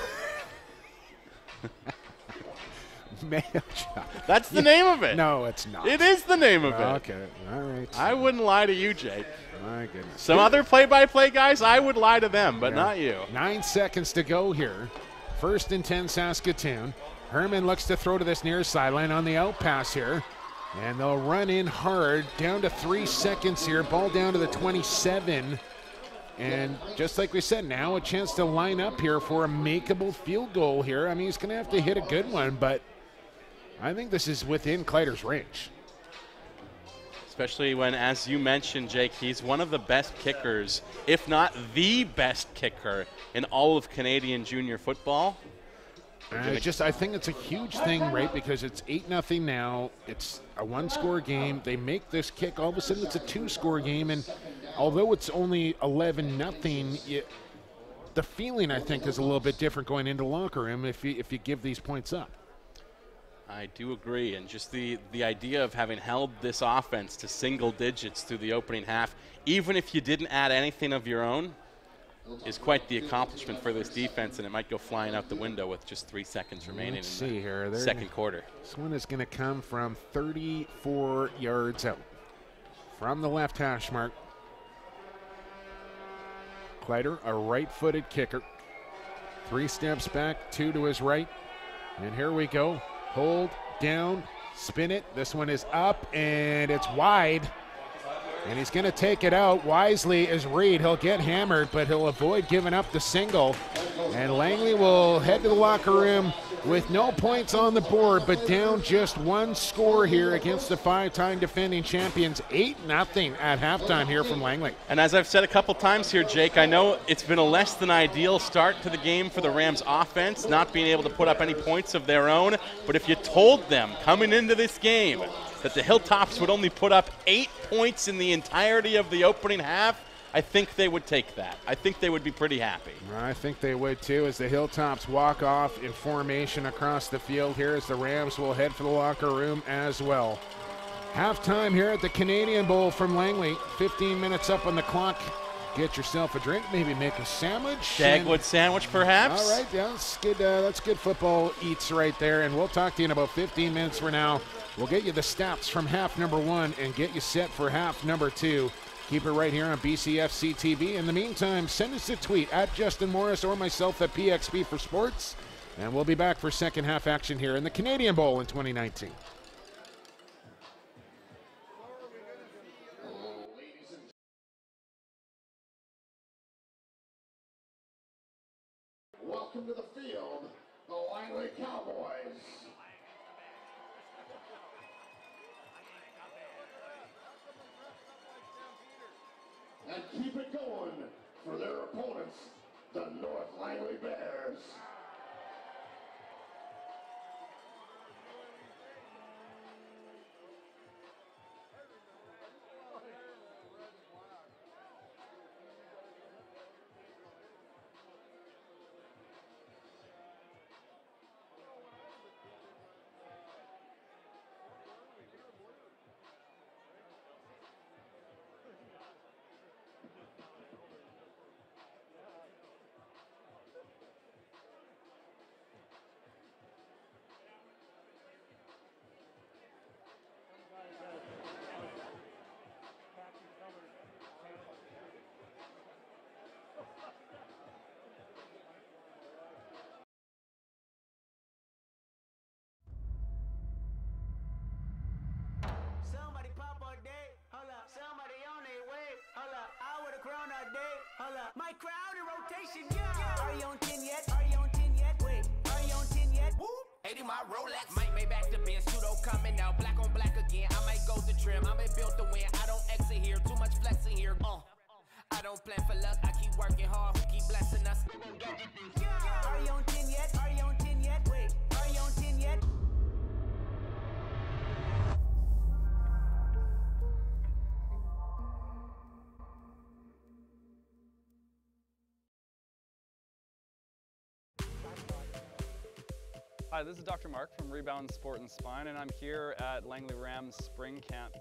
Mayo chop. That's the name of it. No, it's not. It is the name of it. Okay. All right. I wouldn't lie to you, Jake. My goodness. Some other play-by-play guys, I would lie to them, but not you. 9 seconds to go here. 1st and 10 Saskatoon. Herman looks to throw to this near sideline on the out pass here. And they'll run in hard. Down to 3 seconds here. Ball down to the 27. And just like we said, now a chance to line up here for a makeable field goal here. I mean, he's going to have to hit a good one, but I think this is within Kleider's range. Especially when, as you mentioned, Jake, he's one of the best kickers, if not the best kicker in all of Canadian junior football. I think it's a huge thing, right? Because it's 8-0 now. It's a one-score game. They make this kick. All of a sudden, it's a two-score game. And although it's only 11-0, the feeling, I think, is a little bit different going into the locker room if you give these points up. I do agree, and just the idea of having held this offense to single digits through the opening half, even if you didn't add anything of your own, is quite the accomplishment for this defense, and it might go flying out the window with just 3 seconds remaining in the second quarter. This one is going to come from 34 yards out from the left hash mark. Kleider, a right-footed kicker. 3 steps back, 2 to his right, and here we go. Hold, down, spin it. This one is up, and it's wide. And he's going to take it out. Wisely is Reed. He'll get hammered, but he'll avoid giving up the single. And Langley will head to the locker room with no points on the board, but down just one score here against the 5-time defending champions. 8-0 at halftime here from Langley. And as I've said a couple times here, Jake, I know it's been a less than ideal start to the game for the Rams offense, not being able to put up any points of their own. But if you told them coming into this game that the Hilltops would only put up 8 points in the entirety of the opening half, I think they would take that. I think they would be pretty happy. I think they would too, as the Hilltops walk off in formation across the field here, as the Rams will head for the locker room as well. Halftime here at the Canadian Bowl from Langley. 15 minutes up on the clock. Get yourself a drink, maybe make a sandwich. Dagwood sandwich, perhaps? All right, yeah, that's good football eats right there. And we'll talk to you in about 15 minutes from now. We'll get you the stats from half number 1 and get you set for half number 2. Keep it right here on BCFC TV. In the meantime, send us a tweet at Justin Morris or myself at PXP for Sports. And we'll be back for second half action here in the Canadian Bowl in 2019. Welcome to the field, the Langley Cowboys. And keep it going for their opponents, the North Langley Bears. My crowd in rotation, yeah. Are you on 10 yet? Are you on 10 yet? Wait, are you on 10 yet? Whoop. 80 my Rolex. Might make back to Benz. Pseudo coming out. Black on black again. I might go to trim. I been built to win. I don't exit here. Too much flexing here. I don't plan for luck. I keep working hard. Who keep blessing us? Are you on 10 yet? Are you on 10 yet? Wait, are you on 10 yet? Hi, this is Dr. Mark from Rebound Sport and Spine, and I'm here at Langley Rams Spring Camp.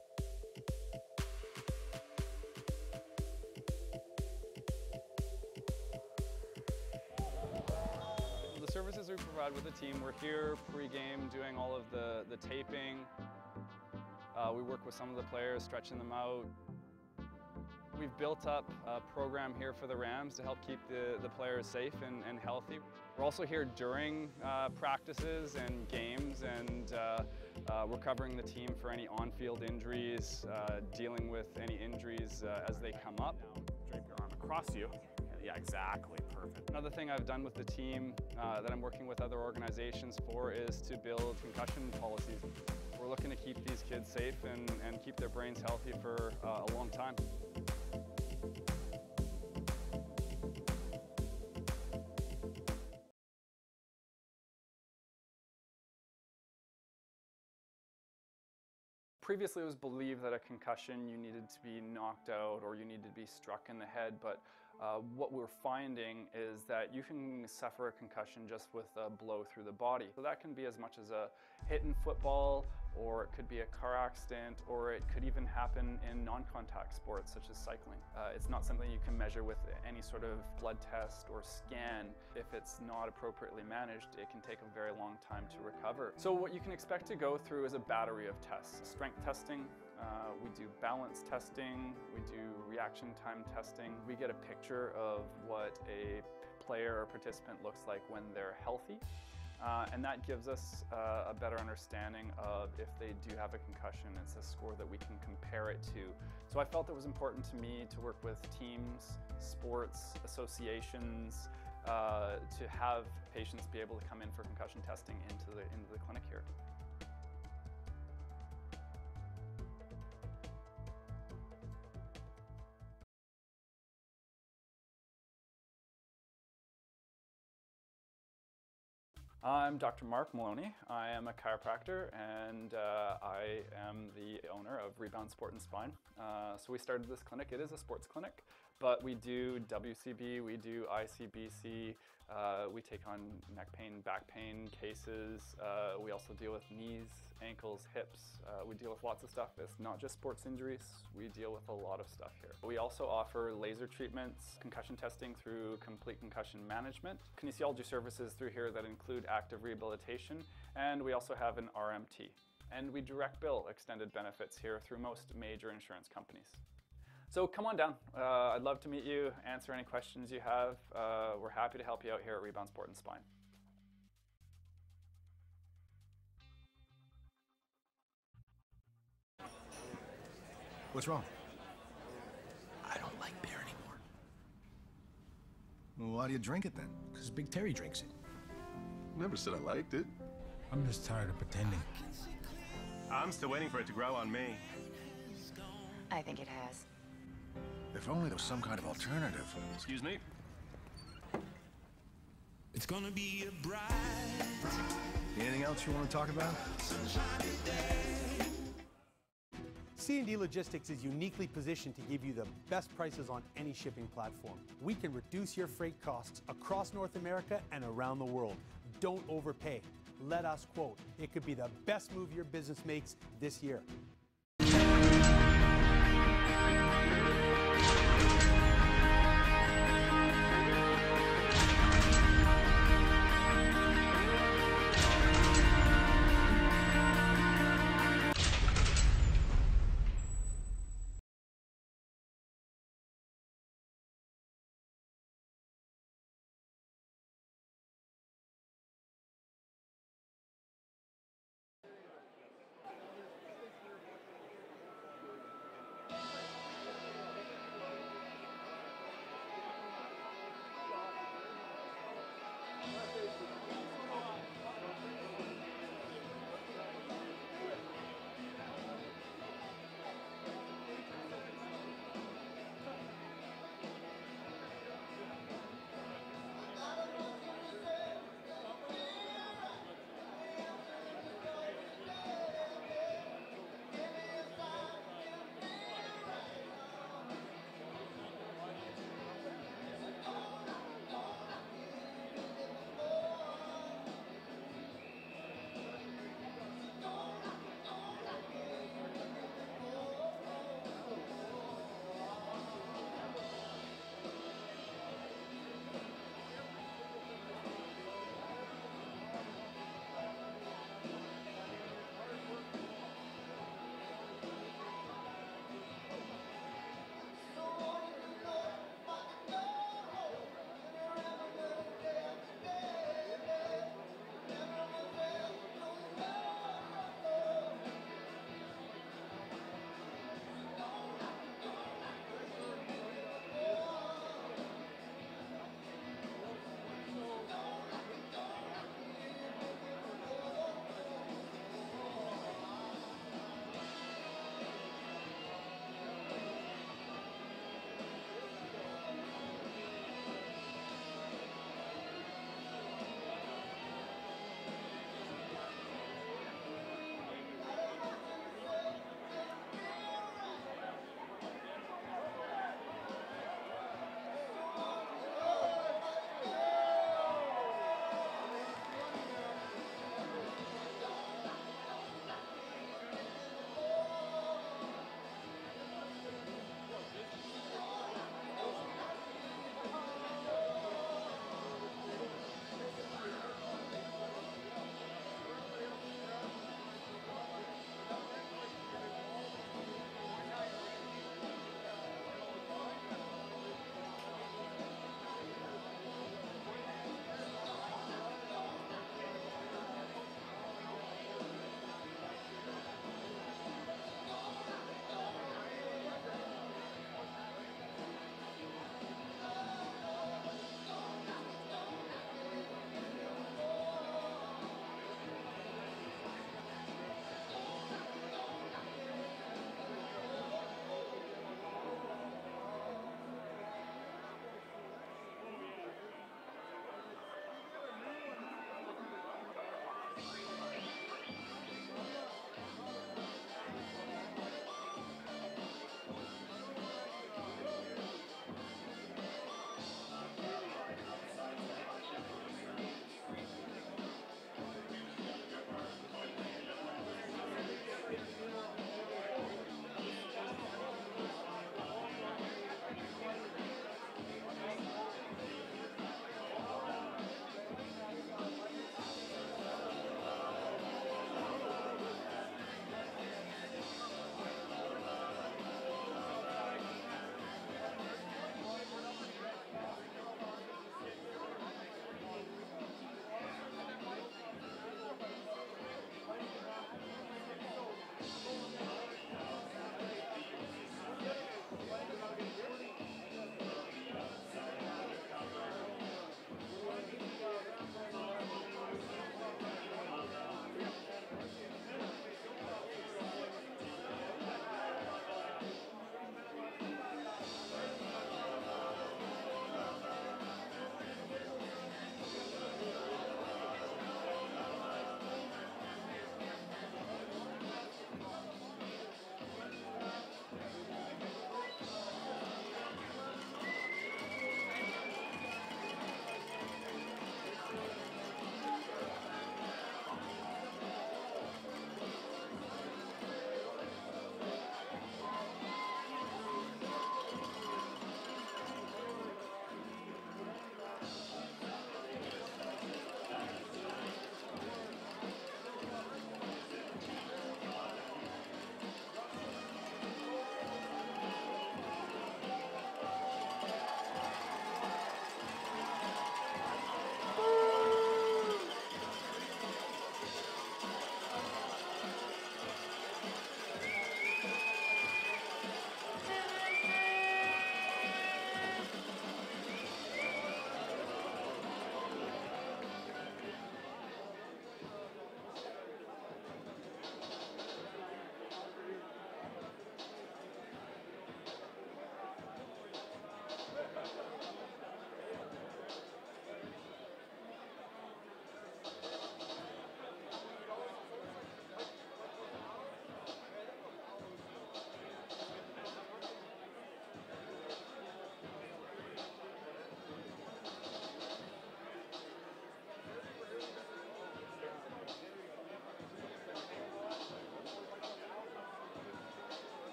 The services we provide with the team, we're here pre-game doing all of the taping. We work with some of the players, stretching them out. We've built up a program here for the Rams to help keep the players safe and healthy. We're also here during practices and games, and we're covering the team for any on-field injuries, dealing with any injuries as they come up. Drape your arm across you. Yeah, exactly, perfect. Another thing I've done with the team that I'm working with other organizations for is to build concussion policies. We're looking to keep these kids safe and keep their brains healthy for a long time. Previously, it was believed that a concussion, you needed to be knocked out or you needed to be struck in the head, but what we're finding is that you can suffer a concussion just with a blow through the body. So that can be as much as a hit in football, or it could be a car accident, or it could even happen in non-contact sports such as cycling. It's not something you can measure with any sort of blood test or scan. If it's not appropriately managed, it can take a very long time to recover. So what you can expect to go through is a battery of tests. Strength testing, we do balance testing, we do reaction time testing. We get a picture of what a player or participant looks like when they're healthy. And that gives us a better understanding of if they do have a concussion. It's a score that we can compare it to. So I felt it was important to me to work with teams, sports, associations, to have patients be able to come in for concussion testing into the clinic here. I'm Dr. Mark Maloney. I am a chiropractor and I am the owner of Rebound Sport and Spine. So we started this clinic. It is a sports clinic, but we do WCB, we do ICBC, we take on neck pain, back pain cases. We also deal with knees, ankles, hips. We deal with lots of stuff. It's not just sports injuries. We deal with a lot of stuff here. We also offer laser treatments, concussion testing through complete concussion management, kinesiology services through here that include active rehabilitation, and we also have an RMT. And we direct bill extended benefits here through most major insurance companies. So come on down. I'd love to meet you, answer any questions you have. We're happy to help you out here at Rebound Sport and Spine. What's wrong? I don't like beer anymore. Well, why do you drink it then? Because Big Terry drinks it. Never said I liked it. I'm just tired of pretending. I'm still waiting for it to grow on me. I think it has. If only there was some kind of alternative. Excuse me? It's gonna be a bright... Anything else you want to talk about? C&D Logistics is uniquely positioned to give you the best prices on any shipping platform. We can reduce your freight costs across North America and around the world. Don't overpay. Let us quote. It could be the best move your business makes this year.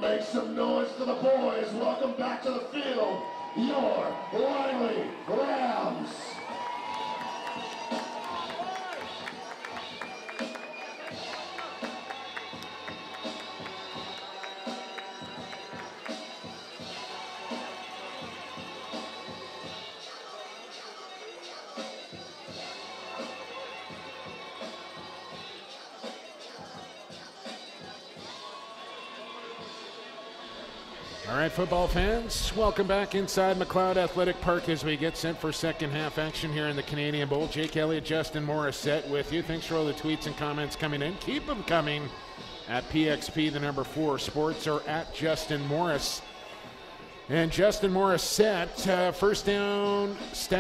Make some noise for the boys. Welcome back to the field, your Langley Rams. All right, football fans, welcome back inside McLeod Athletic Park as we get set for second half action here in the Canadian Bowl. Jake Elliott, Justin Morissette with you. Thanks for all the tweets and comments coming in. Keep them coming at PXP, the number 4 Sports, or at Justin Morris. And Justin Morissette, first down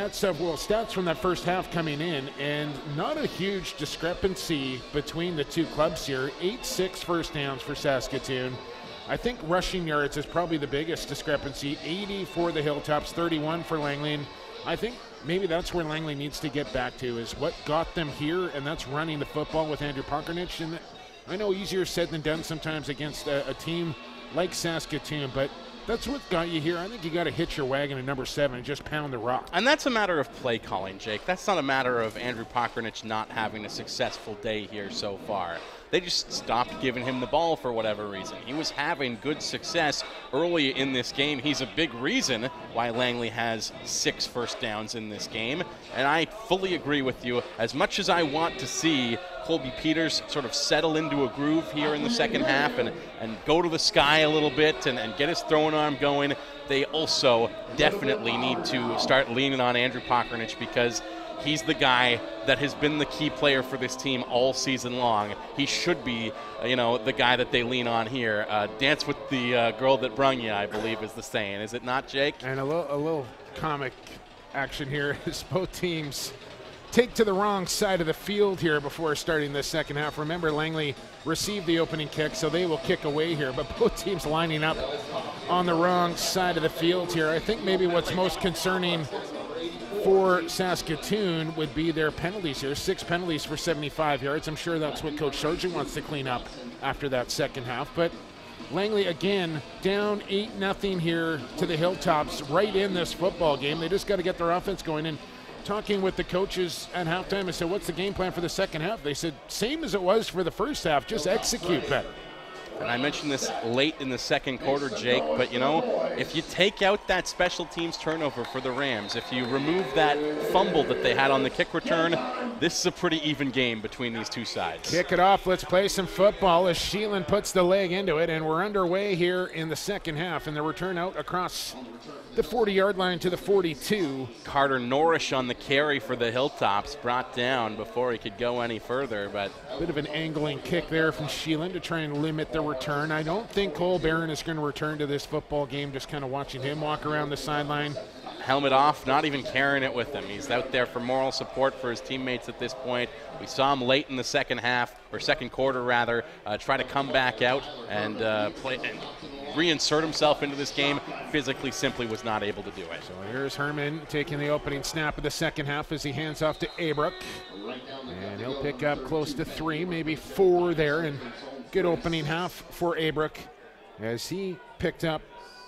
stats from that first half coming in, and not a huge discrepancy between the two clubs here. 8-6 first downs for Saskatoon. I think rushing yards is probably the biggest discrepancy. 80 for the Hilltops, 31 for Langley. And I think maybe that's where Langley needs to get back to, is what got them here, and that's running the football with Andrew Pakarnich. And I know easier said than done sometimes against a team like Saskatoon, but that's what got you here. I think you got to hitch your wagon at number 7 and just pound the rock. And that's a matter of play calling, Jake. That's not a matter of Andrew Pakarnich not having a successful day here so far. They just stopped giving him the ball for whatever reason. He was having good success early in this game. He's a big reason why Langley has 6 first downs in this game. And I fully agree with you. As much as I want to see Colby Peters sort of settle into a groove here in the second half and go to the sky a little bit and get his throwing arm going, they also definitely need to start leaning on Andrew Pakarnich, because he's the guy that has been the key player for this team all season long. He should be, the guy that they lean on here. Dance with the girl that brung you, I believe is the saying. Is it not, Jake? And a little comic action here as both teams take to the wrong side of the field here before starting the second half. Remember, Langley received the opening kick, so they will kick away here, but both teams lining up on the wrong side of the field here. I think maybe what's most concerning for Saskatoon would be their penalties here. 6 penalties for 75 yards. I'm sure that's what Coach Sargent wants to clean up after that second half. But Langley, again, down 8-0 here to the Hilltops right in this football game. They just got to get their offense going. And talking with the coaches at halftime, I said, what's the game plan for the second half? They said, same as it was for the first half, just execute better. And I mentioned this late in the second quarter, Jake, but if you take out that special teams turnover for the Rams, if you remove that fumble that they had on the kick return, this is a pretty even game between these two sides. Kick it off. Let's play some football as Sheelan puts the leg into it, and we're underway here in the second half, and the return out across the 40-yard line to the 42. Carter Norrish on the carry for the Hilltops, brought down before he could go any further. But bit of an angling kick there from Sheelan to try and limit the return. I don't think Cole Barron is going to return to this football game, just kind of watching him walk around the sideline. Helmet off, not even carrying it with him. He's out there for moral support for his teammates at this point. We saw him late in the second half, or second quarter rather, try to come back out and play and reinsert himself into this game. Physically simply was not able to do it. So here's Herman taking the opening snap of the second half as he hands off to Abrook. And he'll pick up close to 3, maybe 4 there. And good opening half for Abrook as he picked up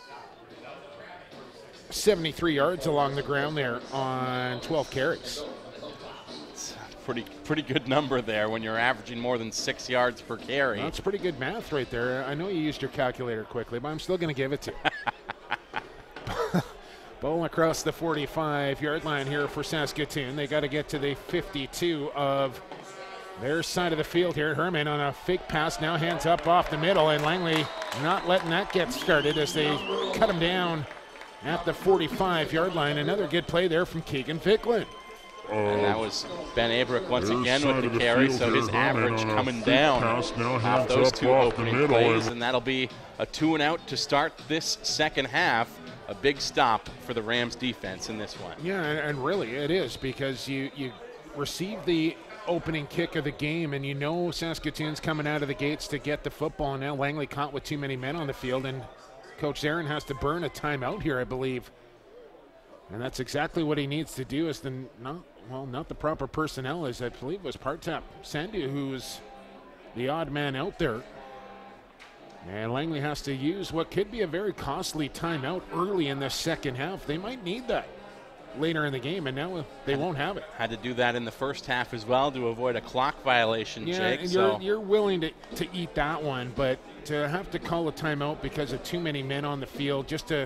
73 yards along the ground there on 12 carries. It's a pretty good number there when you're averaging more than 6 yards per carry. That's pretty good math right there. I know you used your calculator quickly, but I'm still going to give it to you. Ball across the 45-yard line here for Saskatoon. They got to get to the 52 of their side of the field here. Herman on a fake pass, now hands up off the middle, and Langley not letting that get started as they cut him down at the 45-yard line. Another good play there from Keegan Ficklin. And that was Ben Abrook once again with the carry, so his average coming down off those 2 opening plays, and that'll be a 2-and-out to start this second half. A big stop for the Rams defense in this one. Yeah, and really it is, because you receive the opening kick of the game, and you know Saskatoon's coming out of the gates to get the football, and now Langley caught with too many men on the field, and Coach Aaron has to burn a timeout here, I believe. And that's exactly what he needs to do, is not the proper personnel, as I believe it was Partap Sandu who was the odd man out there. And Langley has to use what could be a very costly timeout early in the second half. They might need that later in the game, and now they won't have it. Had to do that in the first half as well to avoid a clock violation, yeah, Jake. And you're willing to eat that one, but to have to call a timeout because of too many men on the field just to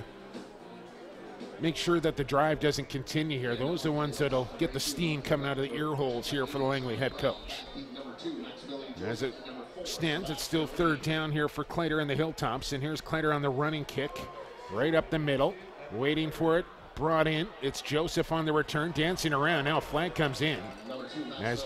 make sure that the drive doesn't continue here, those are the ones that'll get the steam coming out of the ear holes here for the Langley head coach. As it stands, it's still third down here for Claytor and the Hilltops, and here's Claytor on the running kick, right up the middle, waiting for it, brought in. It's Joseph on the return, dancing around. Now a flag comes in as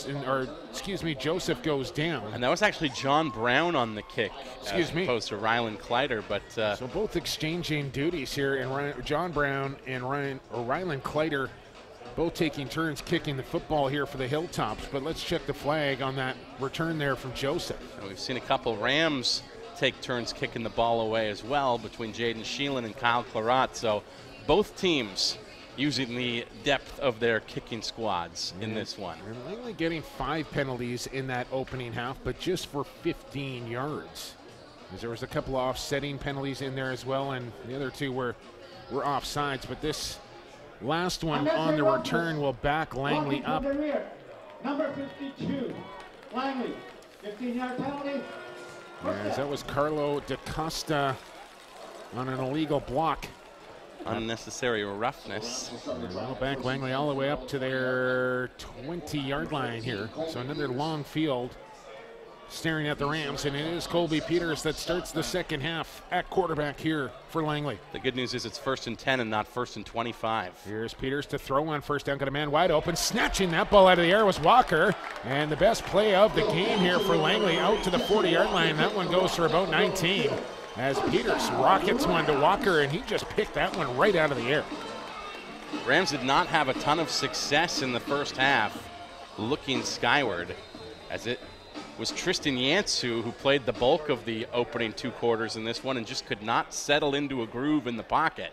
Joseph goes down. And that was actually John Brown on the kick, as opposed to Rylan Claytor. But so both exchanging duties here, and John Brown and Rylan Claytor both taking turns kicking the football here for the Hilltops. But let's check the flag on that return there from Joseph. And we've seen a couple Rams take turns kicking the ball away as well between Jaden Sheelan and Kyle Clarat. So both teams using the depth of their kicking squads in this one. And Langley getting 5 penalties in that opening half, but just for 15 yards. Because there was a couple of offsetting penalties in there as well, and the other 2 were offsides. But this last one on the return will back Langley up. Number 52, Langley, 15-yard penalty. As that was Carlo DaCosta on an illegal block. Unnecessary roughness. Well, back Langley all the way up to their 20-yard line here. So another long field staring at the Rams, and it is Colby Peters that starts the second half at quarterback here for Langley. The good news is it's 1st and 10 and not 1st and 25. Here's Peters to throw on first down. Got a man wide open. Snatching that ball out of the air was Walker. And the best play of the game here for Langley out to the 40-yard line. That one goes for about 19. As Peters rockets one to Walker, and he just picked that one right out of the air. Rams did not have a ton of success in the first half looking skyward, as it was Tristan Yantsu who played the bulk of the opening 2 quarters in this one and just could not settle into a groove in the pocket.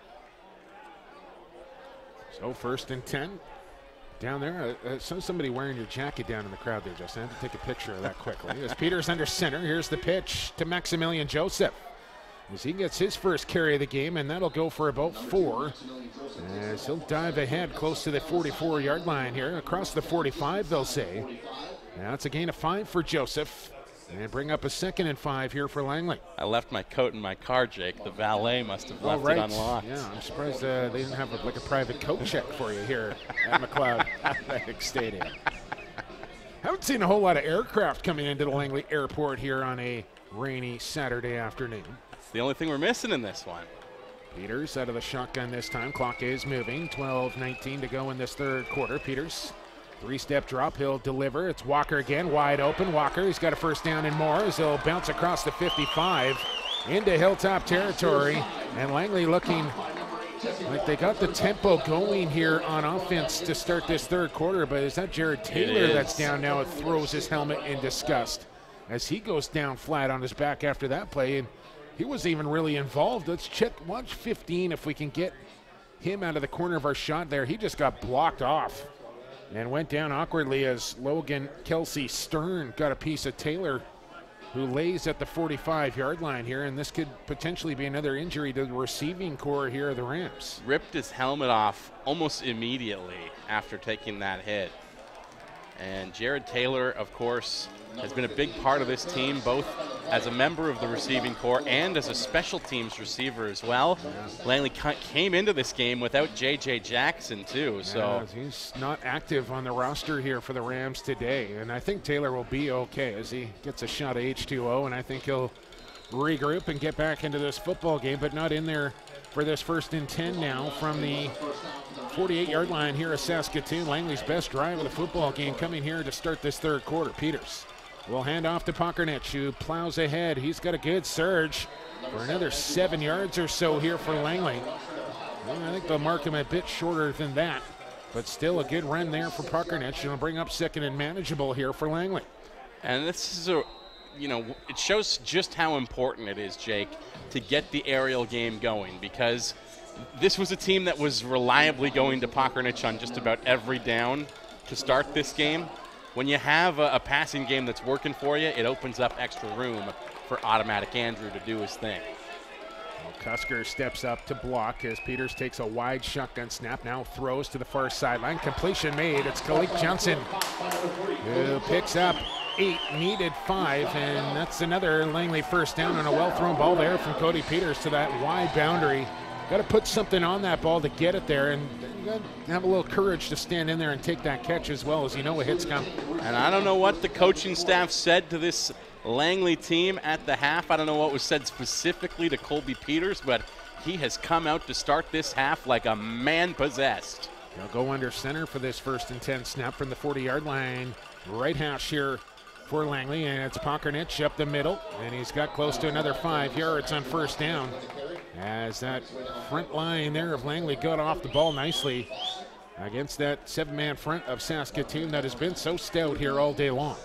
So 1st and 10 down there. I saw somebody wearing your jacket down in the crowd there, Justin. I have to take a picture of that quickly. As Peters under center, here's the pitch to Maximilian Joseph, as he gets his first carry of the game, and that'll go for about 4. As he'll dive ahead close to the 44-yard line here, across the 45, they'll say. Now it's a gain of 5 for Joseph, and bring up a 2nd and 5 here for Langley. I left my coat in my car, Jake. The valet must have left it unlocked. Yeah, I'm surprised they didn't have a private coat check for you here at McLeod Athletic Stadium. Haven't seen a whole lot of aircraft coming into the Langley Airport here on a rainy Saturday afternoon. The only thing we're missing in this one. Peters out of the shotgun this time. Clock is moving. 12:19 to go in this third quarter. Peters, 3-step drop. He'll deliver. It's Walker again, wide open. Walker, he's got a first down and more as he'll bounce across the 55 into Hilltop territory. And Langley looking like they got the tempo going here on offense to start this third quarter. But is that Jared Taylor that's down now and throws his helmet in disgust as he goes down flat on his back after that play? And he wasn't even really involved. Let's watch 15 if we can get him out of the corner of our shot there. He just got blocked off and went down awkwardly as Logan Kelsey Stern got a piece of Taylor, who lays at the 45-yard line here, and this could potentially be another injury to the receiving core here of the Rams. Ripped his helmet off almost immediately after taking that hit. And Jared Taylor, of course, has been a big part of this team, both as a member of the receiving corps and as a special teams receiver as well. Yeah. Langley came into this game without J.J. Jackson, too. So he's not active on the roster here for the Rams today, and I think Taylor will be okay as he gets a shot at H2O, and I think he'll regroup and get back into this football game, but not in there for this 1st and 10 now from the 48-yard line here at Saskatoon. Langley's best drive of the football game coming here to start this third quarter. Peters will hand off to Pokernich, who plows ahead. He's got a good surge for another 7 yards or so here for Langley. Well, I think they'll mark him a bit shorter than that, but still a good run there for Pokernich, and he'll bring up 2nd and manageable here for Langley. And this is it shows just how important it is, Jake, to get the aerial game going, because this was a team that was reliably going to Pokernich on just about every down to start this game. When you have a passing game that's working for you, it opens up extra room for Automatic Andrew to do his thing. Well, Cusker steps up to block as Peters takes a wide shotgun snap, now throws to the far sideline. Completion made. It's Kalik Johnson who picks up 8, needed 5, and that's another Langley first down on a well-thrown ball there from Cody Peters to that wide boundary. Got to put something on that ball to get it there, and you got to have a little courage to stand in there and take that catch as well, as you know a hit's coming. And I don't know what the coaching staff said to this Langley team at the half. I don't know what was said specifically to Colby Peters, but he has come out to start this half like a man possessed. They'll go under center for this 1st and 10 snap from the 40-yard line. Right hash here for Langley, and it's Pockernich up the middle, and he's got close to another 5 yards on first down as that front line there of Langley got off the ball nicely against that 7-man front of Saskatoon that has been so stout here all day long.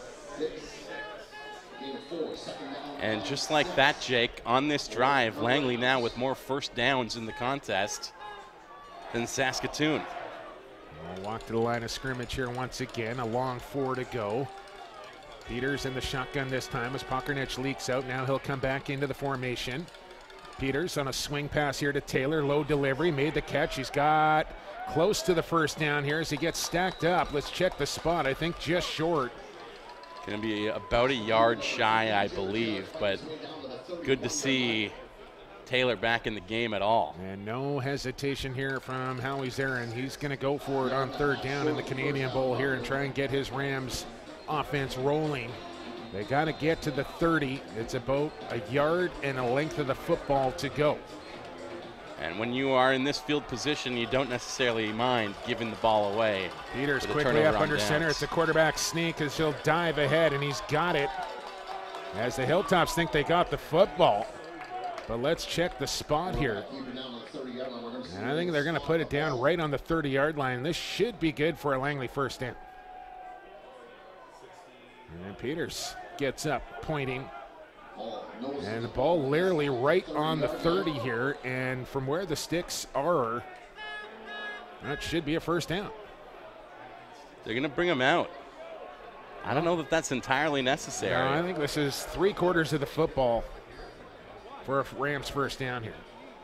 And just like that, Jake, on this drive, Langley now with more first downs in the contest than Saskatoon. We'll walk to the line of scrimmage here once again, a long 4 to go. Peters in the shotgun this time as Pockernich leaks out. Now he'll come back into the formation. Peters on a swing pass here to Taylor. Low delivery, made the catch. He's got close to the first down here as he gets stacked up. Let's check the spot. I think just short. Going to be about a yard shy, I believe, but good to see Taylor back in the game at all. And no hesitation here from Howie's there, and he's going to go for it on 3rd down in the Canadian Bowl here and try and get his Rams offense rolling. They got to get to the 30. It's about a yard and a length of the football to go. And when you are in this field position, you don't necessarily mind giving the ball away. Peters quickly up under center. It's a quarterback sneak as he'll dive ahead, and he's got it. As the Hilltops think they got the football. But let's check the spot here. And I think they're going to put it down right on the 30-yard line. This should be good for a Langley first down. And then Peters gets up, pointing. And the ball literally right on the 30 here. And from where the sticks are, that should be a first down. They're going to bring him out. I don't know that that's entirely necessary. No, I think this is 3/4 of the football for a Rams first down here.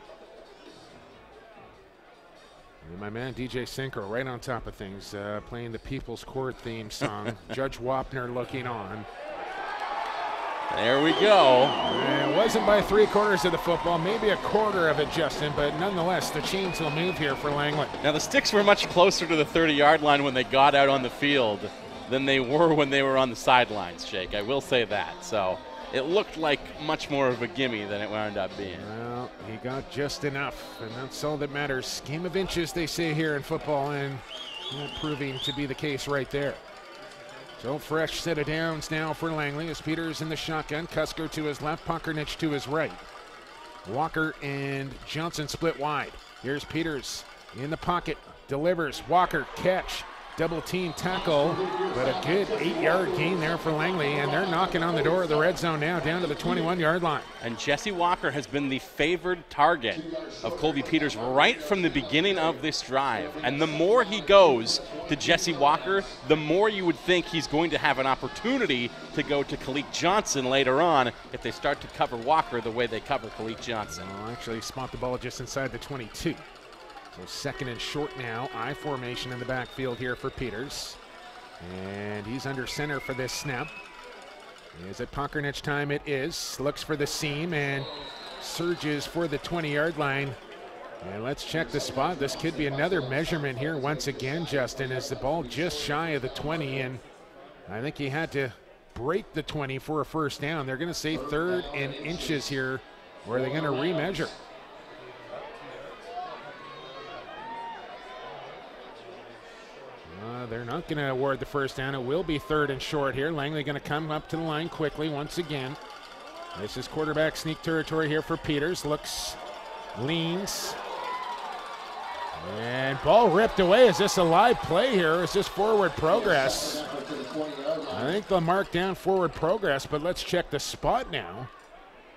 And my man DJ Synchro right on top of things, playing the People's Court theme song. Judge Wapner looking on. There we go. And it wasn't by 3/4 of the football, maybe a quarter of it, Justin, but nonetheless, the chains will move here for Langley. Now, the sticks were much closer to the 30-yard line when they got out on the field than they were when they were on the sidelines, Jake. I will say that. So it looked like much more of a gimme than it wound up being. Well, he got just enough, and that's all that matters. Game of inches, they say here in football, and proving to be the case right there. So fresh set of downs now for Langley as Peters in the shotgun. Cusker to his left, Pockernich to his right. Walker and Johnson split wide. Here's Peters in the pocket, delivers. Walker catch, double team tackle, but a good 8-yard gain there for Langley, and they're knocking on the door of the red zone now, down to the 21-yard line. And Jesse Walker has been the favored target of Colby Peters right from the beginning of this drive. And the more he goes to Jesse Walker, the more you would think he's going to have an opportunity to go to Kalik Johnson later on if they start to cover Walker the way they cover Kalik Johnson. Well, actually spot the ball just inside the 22. So 2nd and short now, I formation in the backfield here for Peters. And he's under center for this snap. Is it Pockernich time? It is. Looks for the seam and surges for the 20-yard line. And let's check the spot. This could be another measurement here once again, Justin, as the ball just shy of the 20. And I think he had to break the 20 for a first down. They're going to say 3rd and inches here, where they're going to remeasure. They're not going to award the first down. It will be 3rd and short here. Langley going to come up to the line quickly once again. This is quarterback sneak territory here for Peters. Looks, leans. And ball ripped away. Is this a live play here? Is this forward progress? I think they'll mark down forward progress, but let's check the spot now.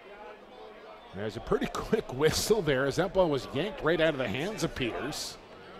There's a pretty quick whistle there as that ball was yanked right out of the hands of Peters.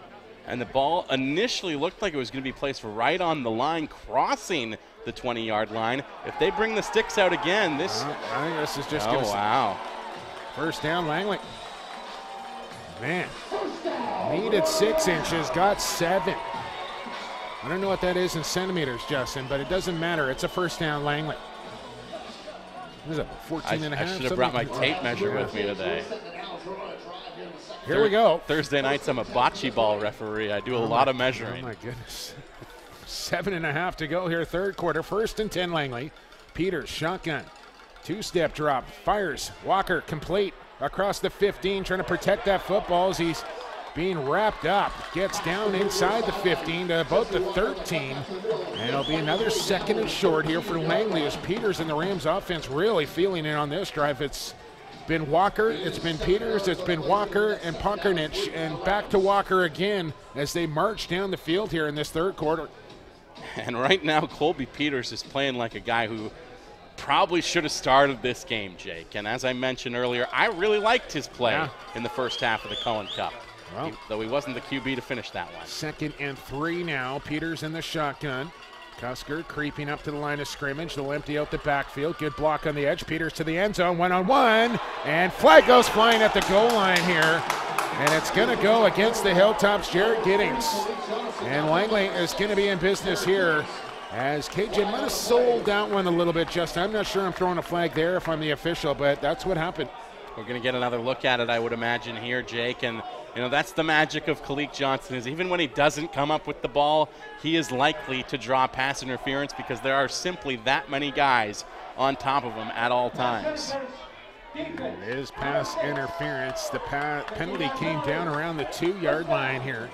And the ball initially looked like it was going to be placed right on the line, crossing the 20-yard line. If they bring the sticks out again, this... I think this is just oh, wow. First down, Langley. Man, needed 6 inches, got 7. I don't know what that is in centimeters, Justin, but it doesn't matter. It's a first down, Langley. What is it, 14 and a half? I should have brought my tape measure with me today. Here we go. Thursday nights, I'm a bocce ball referee. I do a lot of measuring. Oh, my goodness. 7.5 to go here, third quarter. 1st and 10, Langley. Peters, shotgun. 2-step drop, fires. Walker, complete across the 15, trying to protect that football as he's being wrapped up. Gets down inside the 15 to about the 13. And it'll be another 2nd and short here for Langley as Peters and the Rams offense really feeling it on this drive. It's been Walker, it's been Peters, it's been Walker and Puckernich, and back to Walker again as they march down the field here in this third quarter. And right now, Colby Peters is playing like a guy who probably should have started this game, Jake. And as I mentioned earlier, I really liked his play in the first half of the Cullen Cup, though he wasn't the QB to finish that one. 2nd and 3 now. Peters in the shotgun. Cusker creeping up to the line of scrimmage. They'll empty out the backfield. Good block on the edge. Peters to the end zone, one-on-one. And flag goes flying at the goal line here. And it's going to go against the Hilltops, Jared Giddings. And Langley is going to be in business here as KJ might have sold that one a little bit, Justin. I'm not sure I'm throwing a flag there if I'm the official, but that's what happened. We're going to get another look at it, I would imagine, here, Jake. And, you know, that's the magic of Kalik Johnson is even when he doesn't come up with the ball, he is likely to draw pass interference because there are simply that many guys on top of him at all times. It is pass interference. The penalty came down around the 2-yard line here.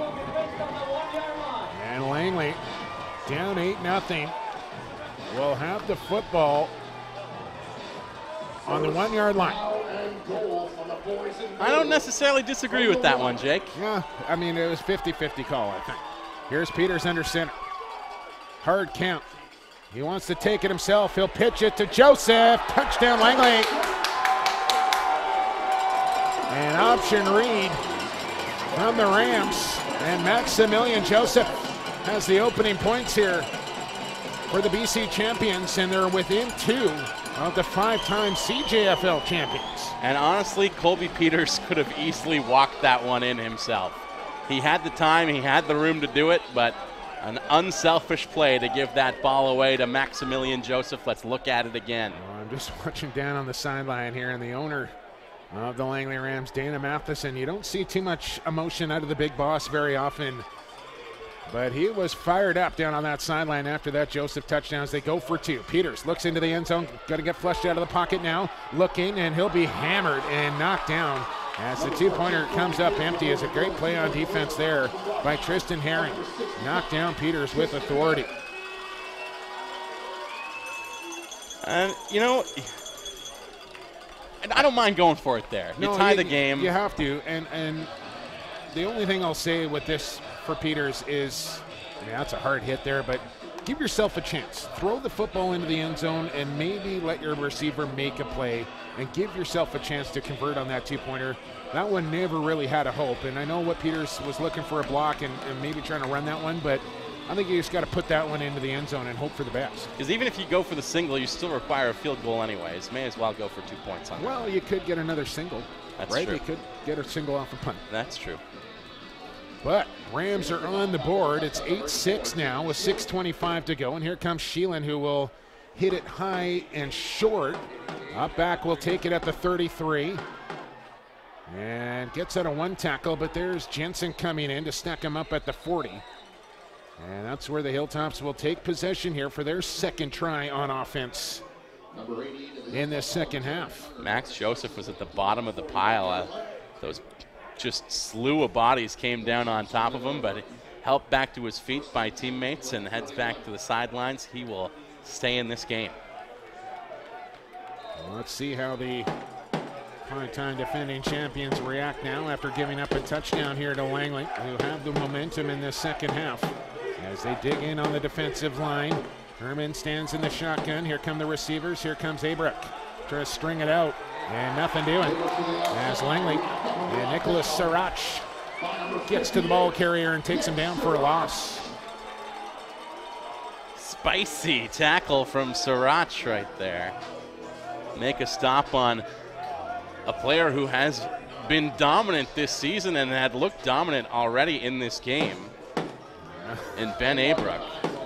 And Langley down 8-0. Will have the football on the 1-yard line. I don't necessarily disagree with that one, Jake. Yeah, I mean, it was 50-50 call, I think. Here's Peters under center. Hard count. He wants to take it himself. He'll pitch it to Joseph. Touchdown, Langley. An option read from the Rams. And Maximilian Joseph has the opening points here for the BC champions, and they're within 2 of the 5-time CJFL champions. And honestly, Colby Peters could have easily walked that one in himself. He had the time, he had the room to do it, but an unselfish play to give that ball away to Maximilian Joseph. Let's look at it again. Well, I'm just watching down on the sideline here, and the owner of the Langley Rams, Dana Matheson. You don't see too much emotion out of the big boss very often, but he was fired up down on that sideline after that Joseph touchdown as they go for 2. Peters looks into the end zone, got to get flushed out of the pocket now, looking, and he'll be hammered and knocked down as the 2-pointer comes up empty. Is a great play on defense there by Tristan Herring. Knocked down Peters with authority. And, you know, I don't mind going for it there. You tie the game. You have to. And the only thing I'll say with this for Peters is, that's a hard hit there, but give yourself a chance. Throw the football into the end zone and maybe let your receiver make a play and give yourself a chance to convert on that 2-pointer. That one never really had a hope. And I know what Peters was looking for a block and maybe trying to run that one, but I think you just got to put that one into the end zone and hope for the best. Because even if you go for the single, you still require a field goal anyways. May as well go for 2 points on that. Well, you could get another single. That's right. True. You could get a single off a punt. That's true. But Rams are on the board. It's 8-6 now with 6:25 to go. And here comes Sheelan, who will hit it high and short. Up back will take it at the 33. And gets out of 1 tackle, but there's Jensen coming in to stack him up at the 40. And that's where the Hilltops will take possession here for their 2nd try on offense in this second half. Max Joseph was at the bottom of the pile. Those just slew of bodies came down on top of him, but he helped back to his feet by teammates and heads back to the sidelines. He will stay in this game. Well, let's see how the 5-time defending champions react now after giving up a touchdown here to Langley, who have the momentum in this second half. As they dig in on the defensive line, Herman stands in the shotgun. Here come the receivers. Here comes Abruck. Try to string it out, and nothing doing. As Langley and Nicholas Sirach gets to the ball carrier and takes him down for a loss. Spicy tackle from Sriracha right there. Make a stop on a player who has been dominant this season and had looked dominant already in this game. And Ben Abruck.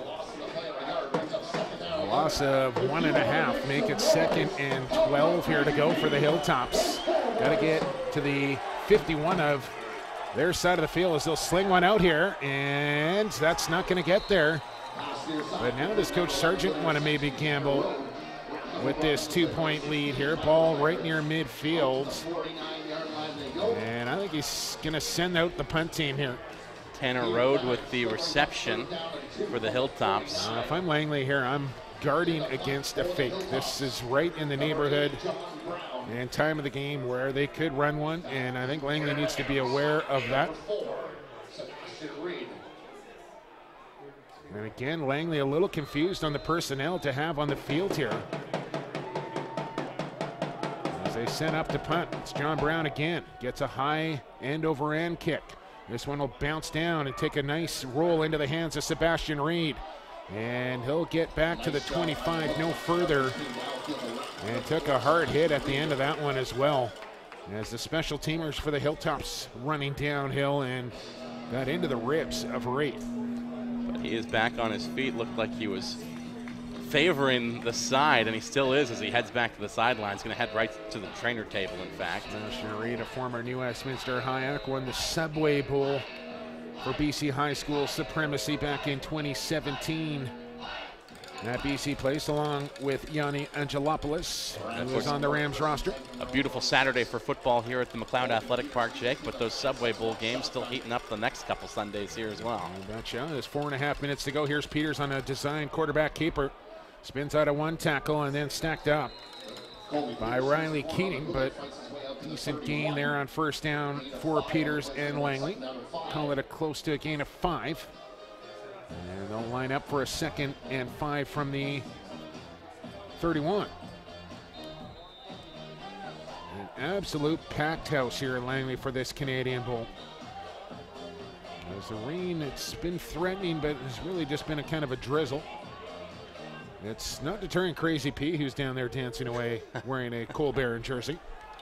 A loss of 1.5, make it 2nd and 12 here to go for the Hilltops. Got to get to the 51 of their side of the field as they'll sling one out here, and that's not going to get there. But now does Coach Sargent want to maybe gamble with this 2-point lead here? Ball right near midfield. And I think he's going to send out the punt team here. Tanner Road with the reception for the Hilltops. If I'm Langley here, I'm guarding against a fake. This is right in the neighborhood and time of the game where they could run one, and I think Langley needs to be aware of that. And again, Langley a little confused on the personnel to have on the field here. As they send up to punt, it's John Brown again. Gets a high end-over-end kick. This one will bounce down and take a nice roll into the hands of Sebastian Reed. And he'll get back to the 25, no further. And took a hard hit at the end of that one as well. As the special teamers for the Hilltops running downhill and got into the ribs of Reed. But he is back on his feet. Looked like he was favoring the side, and he still is as he heads back to the sidelines. Going to head right to the trainer table, in fact. Sebastian Reed, a former New Westminster Hayek, won the Subway Bowl for BC High School supremacy back in 2017. At BC Place, along with Yanni Angelopoulos, who was on the Rams roster. A beautiful Saturday for football here at the McLeod Athletic Park, Jake, but those Subway Bowl games still heating up the next couple Sundays here as well. Betcha. There's 4.5 minutes to go. Here's Peters on a design quarterback keeper. Spins out of one tackle and then stacked up by Riley Keating, but decent gain there on first down for Peters and Langley. Call it a close to a gain of 5. And they'll line up for a 2nd and 5 from the 31. An absolute packed house here in Langley for this Canadian Bowl. As the rain, it's been threatening, but it's really just been a kind of a drizzle. It's not deterring Crazy P, who's down there dancing away wearing a Colbert jersey.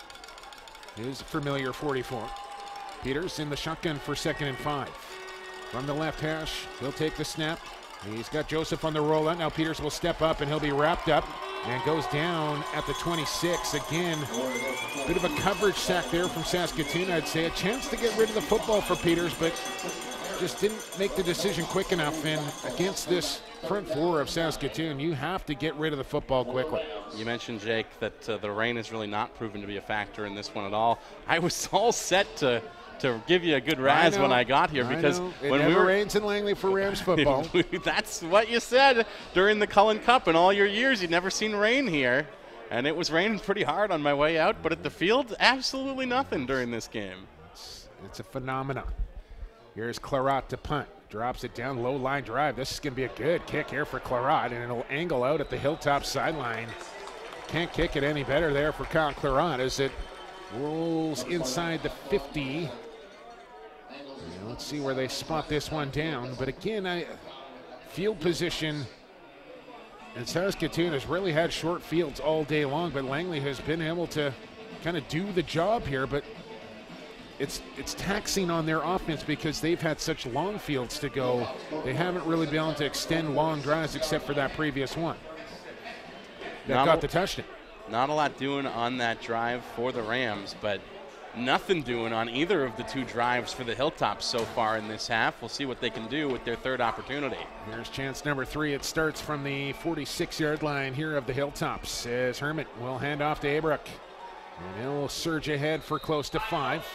His familiar 44. Peters in the shotgun for 2nd and 5. From the left hash, he'll take the snap. He's got Joseph on the rollout. Now Peters will step up and he'll be wrapped up and goes down at the 26. Again, bit of a coverage sack there from Saskatoon, I'd say. A chance to get rid of the football for Peters, but just didn't make the decision quick enough. And against this front four of Saskatoon, you have to get rid of the football quickly. You mentioned, Jake, that the rain has really not proven to be a factor in this one at all. I was all set to give you a good razz when I got here, because when we were rains in Langley for Rams football. That's what you said during the Cullen Cup. In all your years, you'd never seen rain here, and it was raining pretty hard on my way out. But at the field, absolutely nothing during this game. It's a phenomenon. Here's Clarat to punt. Drops it down, low line drive. This is going to be a good kick here for Clarat, and it'll angle out at the Hilltop sideline. Can't kick it any better there for Kyle Clarat as it rolls inside the 50. Let's see where they spot this one down. But again, field position, and Saskatoon has really had short fields all day long, but Langley has been able to kind of do the job here. But it's taxing on their offense because they've had such long fields to go. They haven't really been able to extend long drives except for that previous one that got the touchdown. Not a lot doing on that drive for the Rams, but nothing doing on either of the 2 drives for the Hilltops so far in this half. We'll see what they can do with their 3rd opportunity. Here's chance number 3. It starts from the 46-yard line here of the Hilltops as Hermit will hand off to Abruck. And he'll surge ahead for close to 5.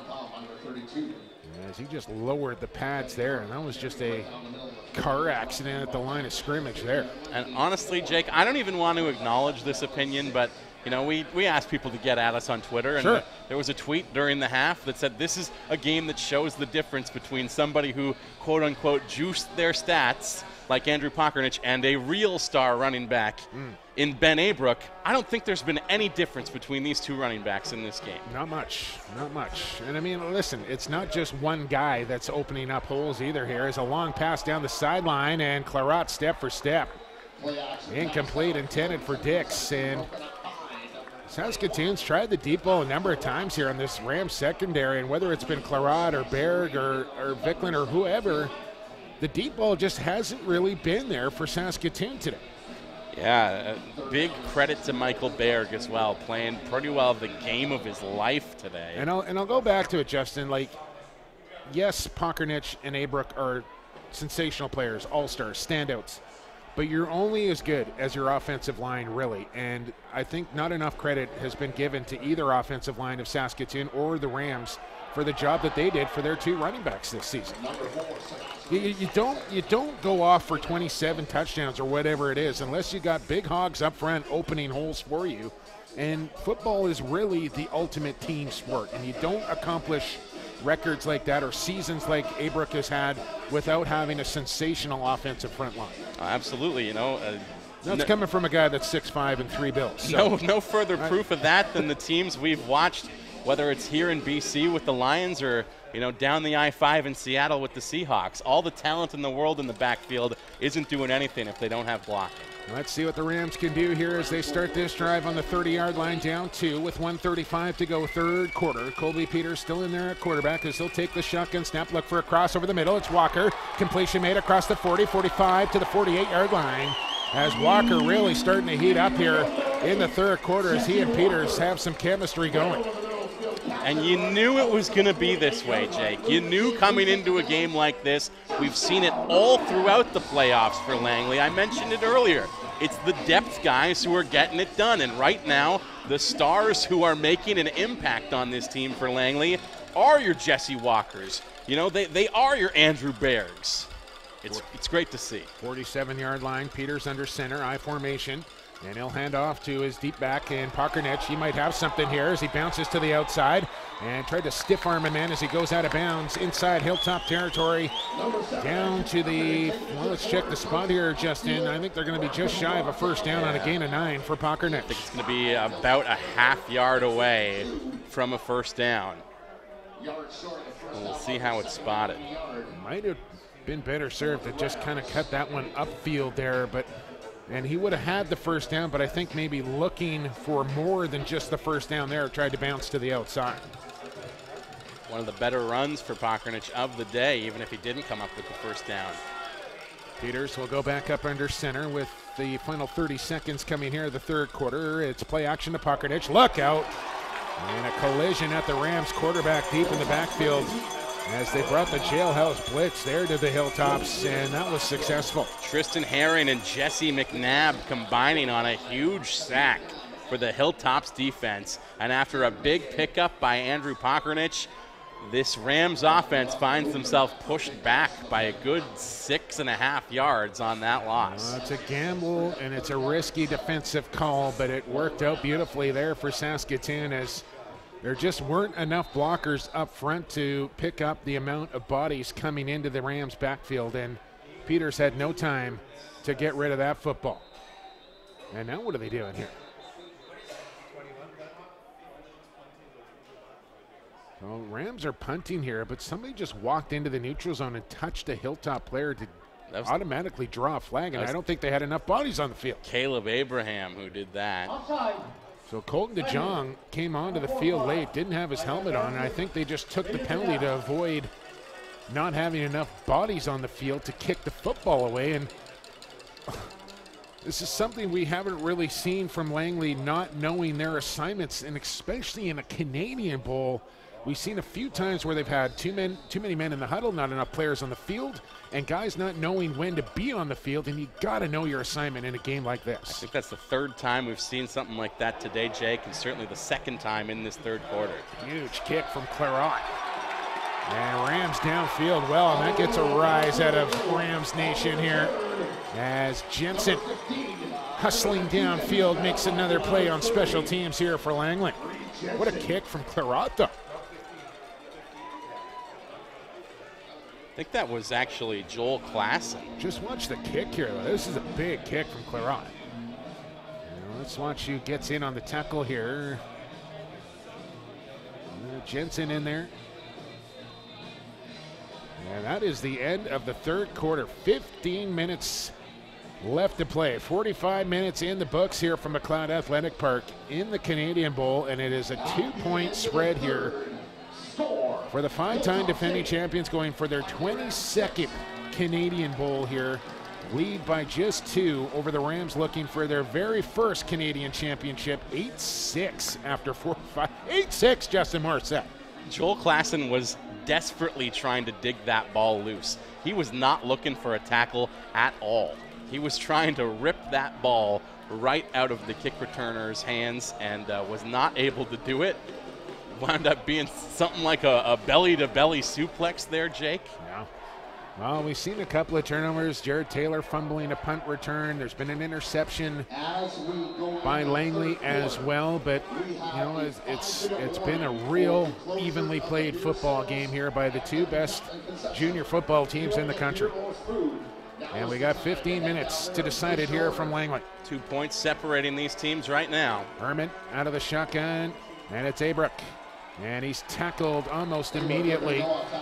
As he just lowered the pads there, and that was just a car accident at the line of scrimmage there. And honestly, Jake, I don't even want to acknowledge this opinion, but You know, we asked people to get at us on Twitter, and Sure. there was a tweet during the half that said this is a game that shows the difference between somebody who, quote-unquote, juiced their stats, like Andrew Pockernic, and a real star running back in Ben Abrook. I don't think there's been any difference between these two running backs in this game. Not much, not much. And I mean, listen, it's not just one guy that's opening up holes either here. It's a long pass down the sideline, and Clarat step for step. Incomplete, intended for Dix, and Saskatoon's tried the deep ball a number of times here on this Rams secondary, and whether it's been Clarat or Berg or Vicklin or whoever, the deep ball just hasn't really been there for Saskatoon today. Yeah, big credit to Michael Berg as well, playing pretty well the game of his life today. And I'll go back to it, Justin. Like, yes, Pockernic and Abrook are sensational players, all-stars, standouts. But you're only as good as your offensive line, really. And I think not enough credit has been given to either offensive line of Saskatoon or the Rams for the job that they did for their two running backs this season. You don't go off for 27 touchdowns or whatever it is unless you got big hogs up front opening holes for you. And football is really the ultimate team sport. And you don't accomplish records like that or seasons like Abrook has had without having a sensational offensive front line. Absolutely, you know. That's coming from a guy that's 6'5" and 3 bills. So. No further proof of that than the teams we've watched, whether it's here in BC with the Lions or, you know, down the I-5 in Seattle with the Seahawks. All the talent in the world in the backfield isn't doing anything if they don't have blocking. Let's see what the Rams can do here as they start this drive on the 30-yard line, down 2 with 1:35 to go, third quarter. Colby Peters still in there at quarterback as he'll take the shotgun snap, look for a cross over the middle. It's Walker. Completion made across the 40, 45 to the 48-yard line. As Walker really starting to heat up here in the third quarter as he and Peters have some chemistry going. And you knew it was going to be this way, Jake. You knew coming into a game like this. We've seen it all throughout the playoffs for Langley. I mentioned it earlier. It's the depth guys who are getting it done. And right now, the stars who are making an impact on this team for Langley are your Jesse Walkers. You know, they are your Andrew Bergs. It's great to see. 47-yard line, Peters under center, I formation. And he'll hand off to his deep back in Pockernic. He might have something here as he bounces to the outside and tried to stiff arm a man as he goes out of bounds inside Hilltop territory. Down to the, well, let's check the spot here, Justin. I think they're going to be just shy of a first down on a gain of 9 for Pockernic. I think it's going to be about a half yard away from a first down. We'll see how it's spotted. Might have been better served to just kind of cut that one upfield there, and he would have had the first down, but I think maybe looking for more than just the first down there, tried to bounce to the outside. One of the better runs for Pockernic of the day, even if he didn't come up with the first down. Peters will go back up under center with the final 30 seconds coming here in the third quarter. It's play action to Pockernic. Look out. And a collision at the Rams quarterback deep in the backfield as they brought the jailhouse blitz there to the Hilltops, and that was successful. Tristan Herring and Jesse McNabb combining on a huge sack for the Hilltops defense. And after a big pickup by Andrew Pockernic, this Rams offense finds themselves pushed back by a good 6.5 yards on that loss. It's a gamble and it's a risky defensive call, but it worked out beautifully there for Saskatoon as there just weren't enough blockers up front to pick up the amount of bodies coming into the Rams backfield, and Peters had no time to get rid of that football. And now what are they doing here? Well, Rams are punting here, but somebody just walked into the neutral zone and touched a Hilltop player to automatically draw a flag, and I don't think they had enough bodies on the field. Caleb Abraham who did that. So Colton DeJong came onto the field late, didn't have his helmet on, and I think they just took the penalty to avoid not having enough bodies on the field to kick the football away. And this is something we haven't really seen from Langley, not knowing their assignments, and especially in a Canadian Bowl. We've seen a few times where they've had too many men in the huddle, not enough players on the field, and guys not knowing when to be on the field, and you got to know your assignment in a game like this. I think that's the third time we've seen something like that today, Jake, and certainly the second time in this third quarter. Huge kick from Clarat. And Rams downfield well, and that gets a rise out of Rams Nation here. as Jensen hustling downfield makes another play on special teams here for Langley. What a kick from McLeod, though. I think that was actually Joel Klassen. Just watch the kick here, though. This is a big kick from McLeod. Let's watch who gets in on the tackle here. Jensen in there. And that is the end of the third quarter. 15 minutes left to play. 45 minutes in the books here from McLeod Athletic Park in the Canadian Bowl, and it is a 2-point spread here for the 5-time defending champions, going for their 22nd Canadian Bowl here. Lead by just 2 over the Rams, looking for their very first Canadian championship. 8-6 after 4-5. 8-6, Justin Morissette. Joel Klassen was desperately trying to dig that ball loose. He was not looking for a tackle at all. He was trying to rip that ball right out of the kick returner's hands and was not able to do it. Wound up being something like a belly-to-belly suplex there, Jake. Yeah. Well, we've seen a couple of turnovers. Jared Taylor fumbling a punt return. There's been an interception by Langley as well, but you know, it's been a real evenly played football game here by the 2 best junior football teams in the country. And we got 15 minutes to decide it here from Langley. 2 points separating these teams right now. Herman out of the shotgun, and it's Abrook. And he's tackled almost immediately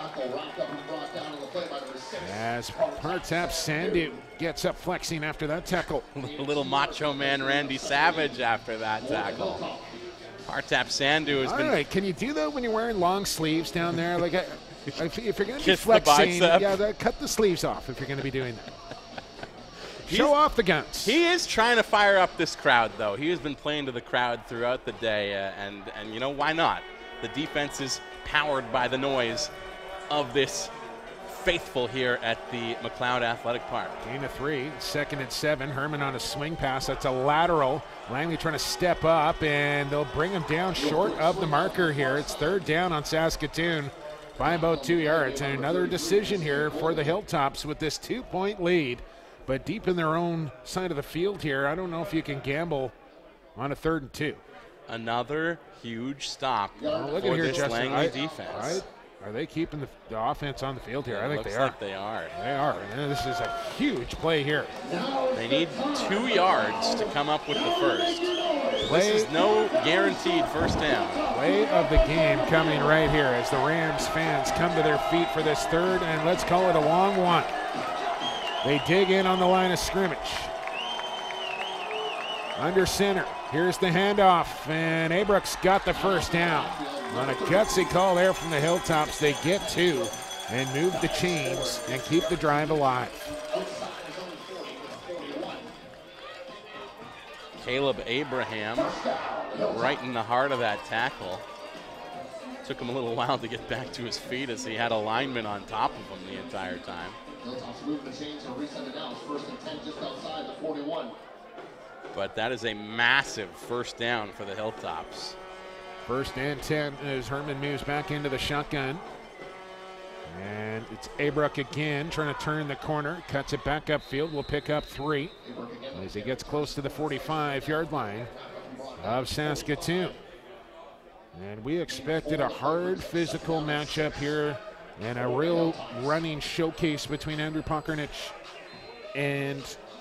as Partap Sandu gets up flexing after that tackle. Little macho man Randy Savage after that tackle. Partap Sandu has been... All right, can you do that when you're wearing long sleeves down there? Like, if you're going to be Kiss the flexing, bicep. cut the sleeves off if you're going to be doing that. Show off the guns. He is trying to fire up this crowd, though. He has been playing to the crowd throughout the day, and you know, why not? The defense is powered by the noise of this faithful here at the McLeod Athletic Park. Gain of 3, 2nd and 7. Herman on a swing pass. That's a lateral. Langley trying to step up, and they'll bring him down short of the marker here. It's 3rd down on Saskatoon by about 2 yards. And another decision here for the Hilltops with this 2-point lead, but deep in their own side of the field here. I don't know if you can gamble on a 3rd and 2. Another huge stop look for at here, this Justin. Langley defense. Are they keeping the offense on the field here? I think looks they are. like they are. They are. And this is a huge play here. They need 2 yards to come up with the first. This is no guaranteed first down. Play of the game coming right here as the Rams fans come to their feet for this 3rd, and let's call it a long one. They dig in on the line of scrimmage. Under center. Here's the handoff, and Abrook's got the first down. On a gutsy call there from the Hilltops, they get 2 and move the chains and keep the drive alive. Caleb Abraham right in the heart of that tackle. Took him a little while to get back to his feet as he had a lineman on top of him the entire time. Hilltops move the chains and reset it down. 1st and 10 just outside the 41. But that is a massive first down for the Hilltops. 1st and 10 as Herman moves back into the shotgun. And it's Abrook again trying to turn the corner. Cuts it back upfield. Will pick up 3 as he gets close to the 45-yard line of Saskatoon. And we expected a hard physical matchup here and a real running showcase between Andrew Pokernich and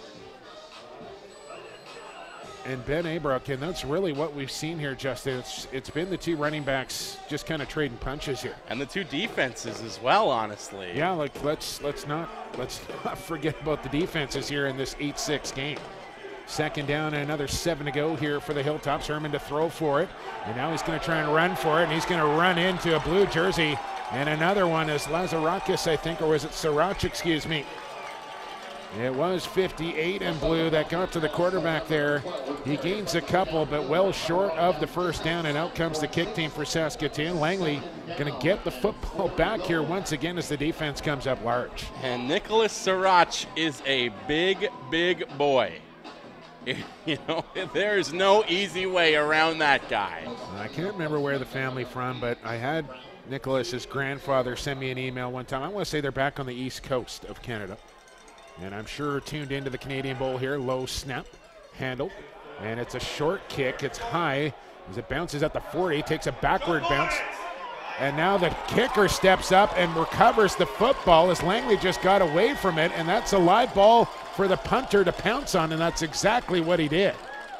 Ben Abrook, and that's really what we've seen here, Justin. It's been the 2 running backs just kind of trading punches here, and the 2 defenses as well. Honestly, yeah. Like let's not forget about the defenses here in this 8-6 game. 2nd down and another 7 to go here for the Hilltops. Herman to throw for it, and now he's going to try and run for it, and he's going to run into a blue jersey, and another one is Lazarakis, I think, or was it Sirach? Excuse me. It was 58 and blue that got to the quarterback there. He gains a couple, but well short of the first down, and out comes the kick team for Saskatoon. Langley going to get the football back here once again as the defense comes up large. And Nicholas Sirach is a big, big boy. You know, there's no easy way around that guy. I can't remember where the family from, but I had Nicholas's grandfather send me an email one time. I want to say they're back on the east coast of Canada. And I'm sure tuned into the Canadian Bowl here. Low snap, handle, and it's a short kick. It's high as it bounces at the 40, takes a backward bounce. And now the kicker steps up and recovers the football as Langley just got away from it, and that's a live ball for the punter to pounce on, and that's exactly what he did.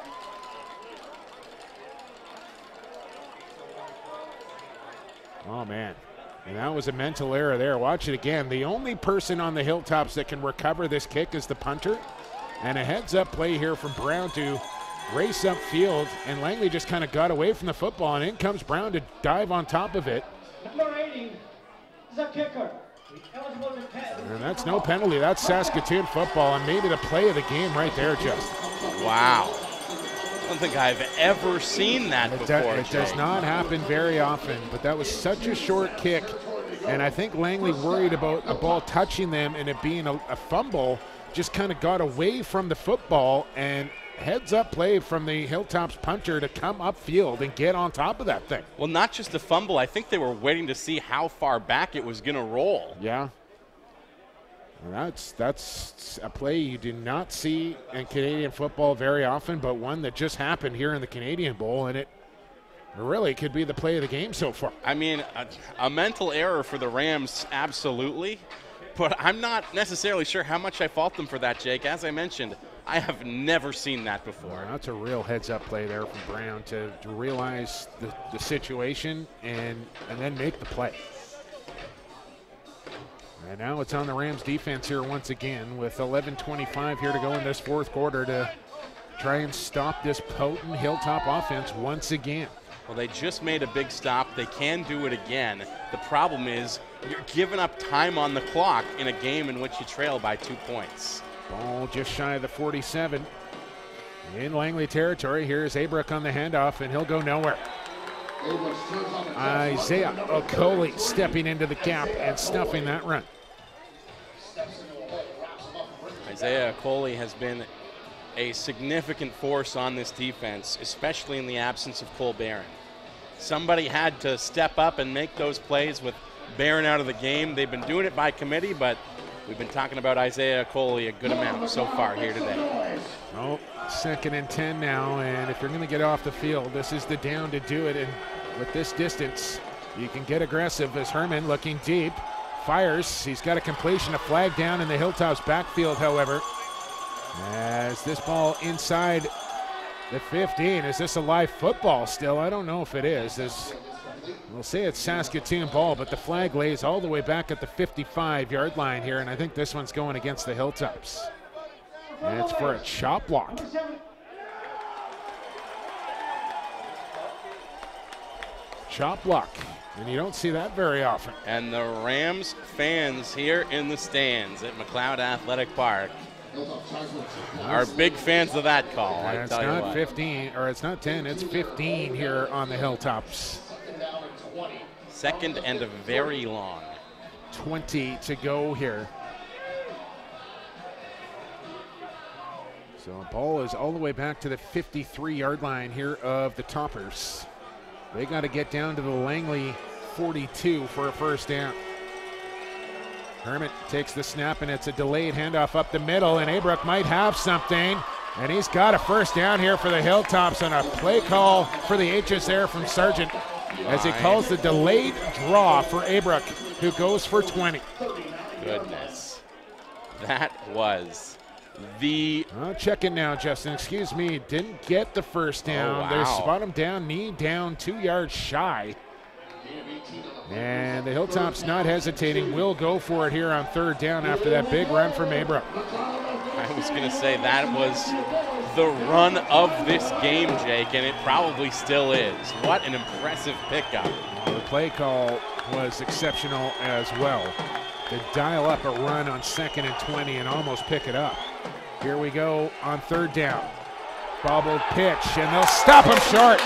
Oh, man. And that was a mental error there. Watch it again. The only person on the Hilltops that can recover this kick is the punter. And a heads-up play here from Brown to race upfield, and Langley just kind of got away from the football, and in comes Brown to dive on top of it. Number 80 is a kicker. And that's no penalty. That's Saskatoon football, and maybe the play of the game right there, Justin. Wow. I don't think I've ever seen that before. It does not happen very often, but that was such a short kick, and I think Langley worried about a ball touching them and it being a fumble, just kind of got away from the football, and heads-up play from the Hilltops punter to come upfield and get on top of that thing. Well, not just a fumble. I think they were waiting to see how far back it was going to roll. Yeah. That's a play you do not see in Canadian football very often, but one that just happened here in the Canadian Bowl, and it really could be the play of the game so far. I mean, a mental error for the Rams, absolutely. But I'm not necessarily sure how much I fault them for that, Jake. As I mentioned, I have never seen that before. Well, that's a real heads-up play there from Brown to realize the situation and then make the play. And now it's on the Rams defense here once again with 11:25 here to go in this fourth quarter to try and stop this potent Hilltop offense once again. Well, they just made a big stop. They can do it again. The problem is you're giving up time on the clock in a game in which you trail by 2 points. Ball just shy of the 47. In Langley territory, here's Abrook on the handoff, and he'll go nowhere. Isaiah Okoli stepping into the gap and stuffing that run. Isaiah Okoli has been a significant force on this defense, especially in the absence of Cole Barron. Somebody had to step up and make those plays with Barron out of the game. They've been doing it by committee, but we've been talking about Isaiah Okoli a good amount so far here today. Oh, 2nd and 10 now, and if you're going to get off the field, this is the down to do it, and with this distance, you can get aggressive as Herman looking deep, fires. He's got a completion, a flag down in the Hilltops backfield, however. As this ball inside the 15, is this a live football still? I don't know if it is. We'll say it's Saskatoon ball, but the flag lays all the way back at the 55-yard line here, and I think this one's going against the Hilltops. And it's for a chop block. Chop block, and you don't see that very often. And the Rams fans here in the stands at McLeod Athletic Park are big fans of that call. And it's not 15, or it's not 10, it's 15 here on the Hilltops. 2nd and a very long. 20 to go here. So the ball is all the way back to the 53-yard line here of the Toppers. They got to get down to the Langley 42 for a first down. Hermit takes the snap, and it's a delayed handoff up the middle, and Abrook might have something, and he's got a first down here for the Hilltops on a play call for the H's there from Sargent as he calls the delayed draw for Abrook, who goes for 20. Goodness. That was the... I'll check it now, Justin. Excuse me. Didn't get the first down. Oh, wow. They spot him down, knee down, 2 yards shy. And the Hilltops not hesitating, will go for it here on 3rd down after that big run from Abrook. I was going to say that was the run of this game, Jake, and it probably still is. What an impressive pickup. The play call was exceptional as well. To dial up a run on 2nd and 20 and almost pick it up. Here we go on 3rd down. Bobbled pitch, and they'll stop him short.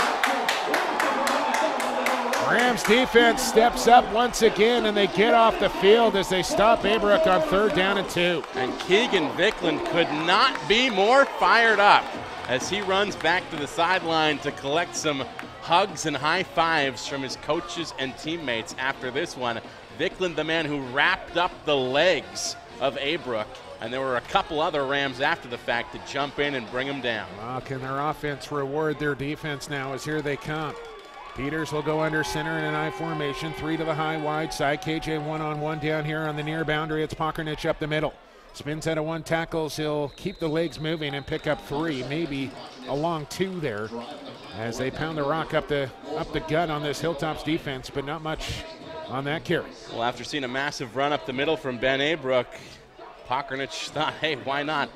Rams defense steps up once again, and they get off the field as they stop Abrook on 3rd down and 2. And Keegan Vickland could not be more fired up as he runs back to the sideline to collect some hugs and high fives from his coaches and teammates after this one. Vickland, the man who wrapped up the legs of Abrook, and there were a couple other Rams after the fact to jump in and bring them down. Well, can their offense reward their defense now as here they come? Peters will go under center in an I formation, 3 to the high wide side. KJ one-on-one down here on the near boundary. It's Pokernich up the middle. Spins out of 1 tackles. He'll keep the legs moving and pick up 3, maybe a long 2 there, as they pound the rock up the gut on this Hilltops defense, but not much on that carry. Well, after seeing a massive run up the middle from Ben Abrook, Pokernich thought, hey, why not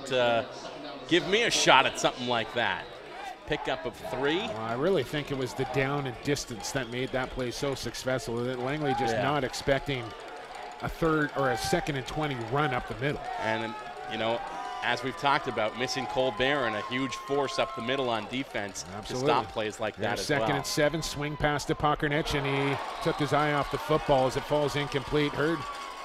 give me a shot at something like that? Pickup of 3. Well, I really think it was the down and distance that made that play so successful. That Langley just not expecting a 3rd or a 2nd and 20 run up the middle. And, you know, as we've talked about, missing Cole Barron, a huge force up the middle on defense to stop plays like that as well. 2nd and 7, swing pass to Pokernich, and he took his eye off the football as it falls incomplete. Heard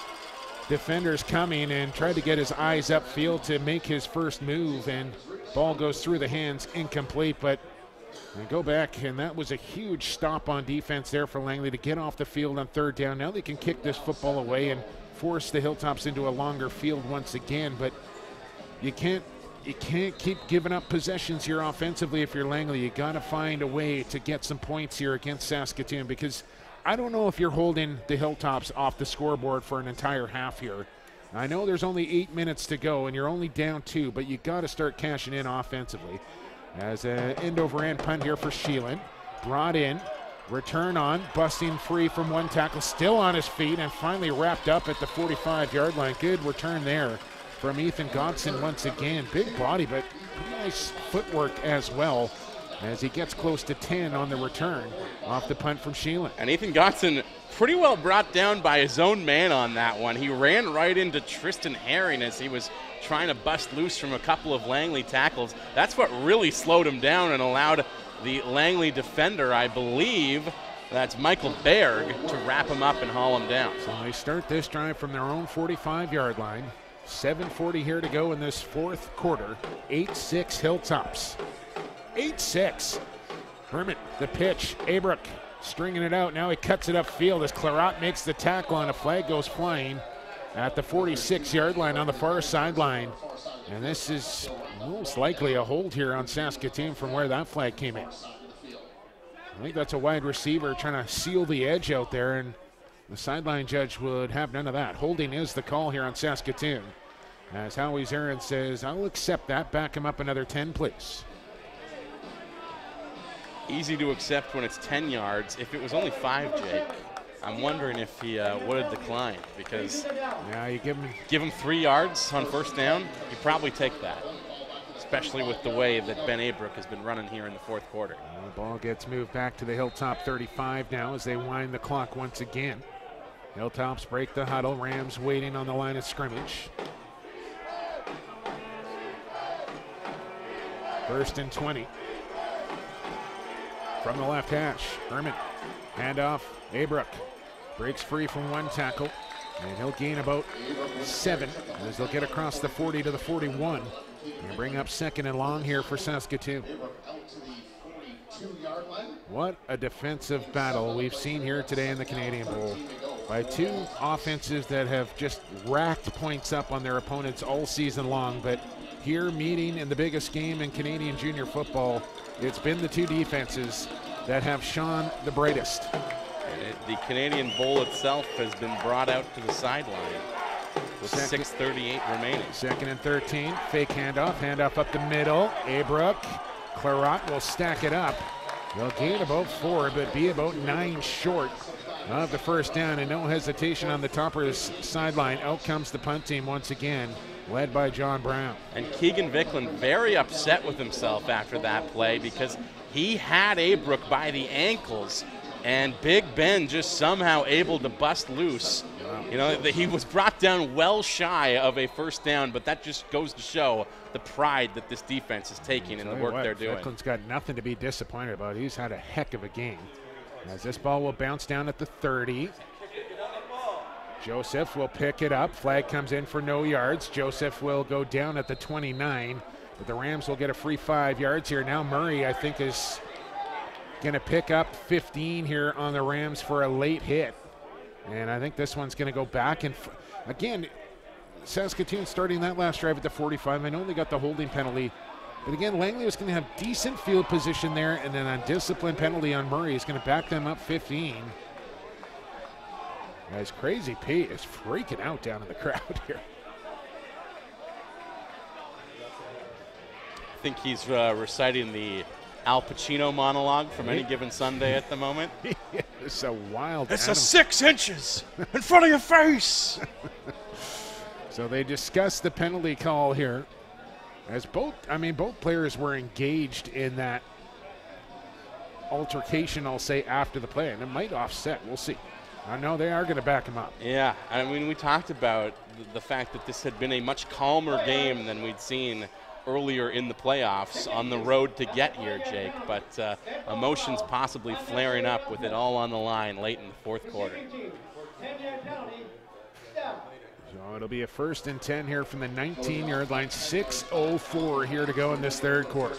defenders coming and tried to get his eyes upfield to make his first move, and ball goes through the hands, incomplete. But they go back, and that was a huge stop on defense there for Langley to get off the field on 3rd down. Now they can kick this football away and force the Hilltops into a longer field once again, but you can't keep giving up possessions here offensively if you're Langley. You got to find a way to get some points here against Saskatoon, because I don't know if you're holding the Hilltops off the scoreboard for an entire half here. I know there's only 8 minutes to go and you're only down 2, but you got to start cashing in offensively. As an end-over-end punt here for Sheelan. Brought in, return on, busting free from 1 tackle, still on his feet, and finally wrapped up at the 45-yard line. Good return there from Ethan Godson once again. Big body, but nice footwork as well, as he gets close to 10 on the return off the punt from Sheelan. And Ethan Godson pretty well brought down by his own man on that one. He ran right into Tristan Herring as he was trying to bust loose from a couple of Langley tackles. That's what really slowed him down and allowed the Langley defender, I believe, that's Michael Berg, to wrap him up and haul him down. So they start this drive from their own 45-yard line. 7:40 here to go in this 4th quarter. 8-6 Hilltops. 8-6. Hermit, the pitch. Abrook stringing it out. Now he cuts it upfield as Clarat makes the tackle, and a flag goes flying at the 46-yard line on the far sideline. And this is most likely a hold here on Saskatoon from where that flag came in. I think that's a wide receiver trying to seal the edge out there, and the sideline judge would have none of that. Holding is the call here on Saskatoon, as Howie Zarin says, I'll accept that. Back him up another 10, please. Easy to accept when it's 10 yards. If it was only 5, Jake, I'm wondering if he would have declined, because you give him 3 yards on 1st down, you probably take that, especially with the way that Ben Abrook has been running here in the 4th quarter. The ball gets moved back to the Hilltop 35 now as they wind the clock once again. Hilltops break the huddle. Rams waiting on the line of scrimmage. 1st and 20. From the left hash, Herman, handoff, Abrook breaks free from 1 tackle, and he'll gain about 7 as they'll get across the 40 to the 41 and bring up 2nd and long here for Saskatoon. What a defensive battle we've seen here today in the Canadian Bowl by 2 offenses that have just racked points up on their opponents all season long, but here meeting in the biggest game in Canadian junior football, it's been the 2 defenses that have shone the brightest. The Canadian Bowl itself has been brought out to the sideline with 6:38 remaining. 2nd and 13, fake handoff up the middle. Abrook, Clarat will stack it up. They'll gain about 4, but be about 9 short of the 1st down, and no hesitation on the Toppers sideline. Out comes the punt team once again, led by John Brown. And Keegan Vicklin very upset with himself after that play, because he had Abrook by the ankles, and Big Ben just somehow able to bust loose. You know, he was brought down well shy of a 1st down, but that just goes to show the pride that this defense is taking in the work they're doing. Vicklin's got nothing to be disappointed about. He's had a heck of a game. As this ball will bounce down at the 30. Joseph will pick it up. Flag comes in for no yards. Joseph will go down at the 29, but the Rams will get a free 5 yards here. Now Murray, I think, is going to pick up 15 here on the Rams for a late hit. And I think this one's going to go back. And again, Saskatoon starting that last drive at the 45. I know they got the holding penalty. But again, Langley was going to have decent field position there, and then a discipline penalty on Murray is going to back them up 15. Guys, Crazy Pete is freaking out down in the crowd here. I think he's reciting the Al Pacino monologue from Any Given Sunday at the moment. It's a wild. It's a 6 inches in front of your face. So they discussed the penalty call here, as both players were engaged in that altercation, I'll say, after the play, and it might offset. We'll see. I know they are going to back him up. Yeah, I mean, we talked about the fact that this had been a much calmer game than we'd seen earlier in the playoffs on the road to get here, Jake, but emotions possibly flaring up with it all on the line late in the fourth quarter. So it'll be a 1st and 10 here from the 19-yard line. 6:04 here to go in this third quarter.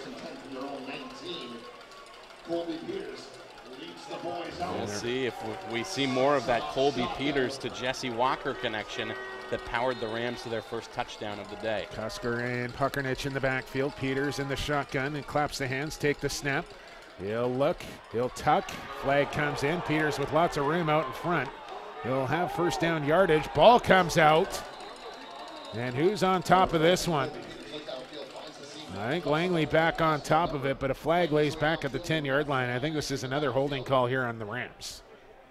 We'll see if we see more of that Colby Peters to Jesse Walker connection that powered the Rams to their first touchdown of the day. Cusker and Puckernich in the backfield. Peters in the shotgun and claps the hands, take the snap. He'll look, he'll tuck, flag comes in. Peters with lots of room out in front. He'll have first down yardage. Ball comes out. And who's on top of this one? I think Langley back on top of it, but a flag lays back at the 10-yard line. I think this is another holding call here on the Rams.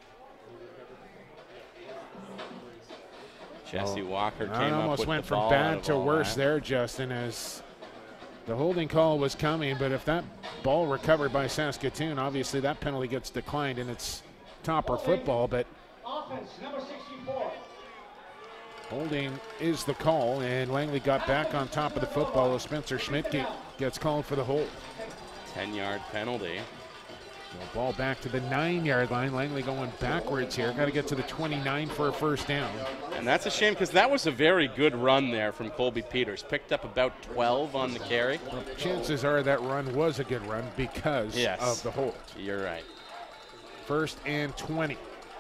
Jesse Walker came I up almost with went the from ball bad to worse there, Justin, as the holding call was coming. But if that ball recovered by Saskatoon, obviously that penalty gets declined and it's topper football. But Offense, number 64. holding is the call, and Langley got back on top of the football as Spencer Schmidt gets called for the hold. 10-yard penalty. The ball back to the 9-yard line. Langley going backwards here. Got to get to the 29 for a first down. And that's a shame because that was a very good run there from Colby Peters. Picked up about 12 on the carry. Well, chances are that run was a good run because of the hold. You're right. 1st and 20.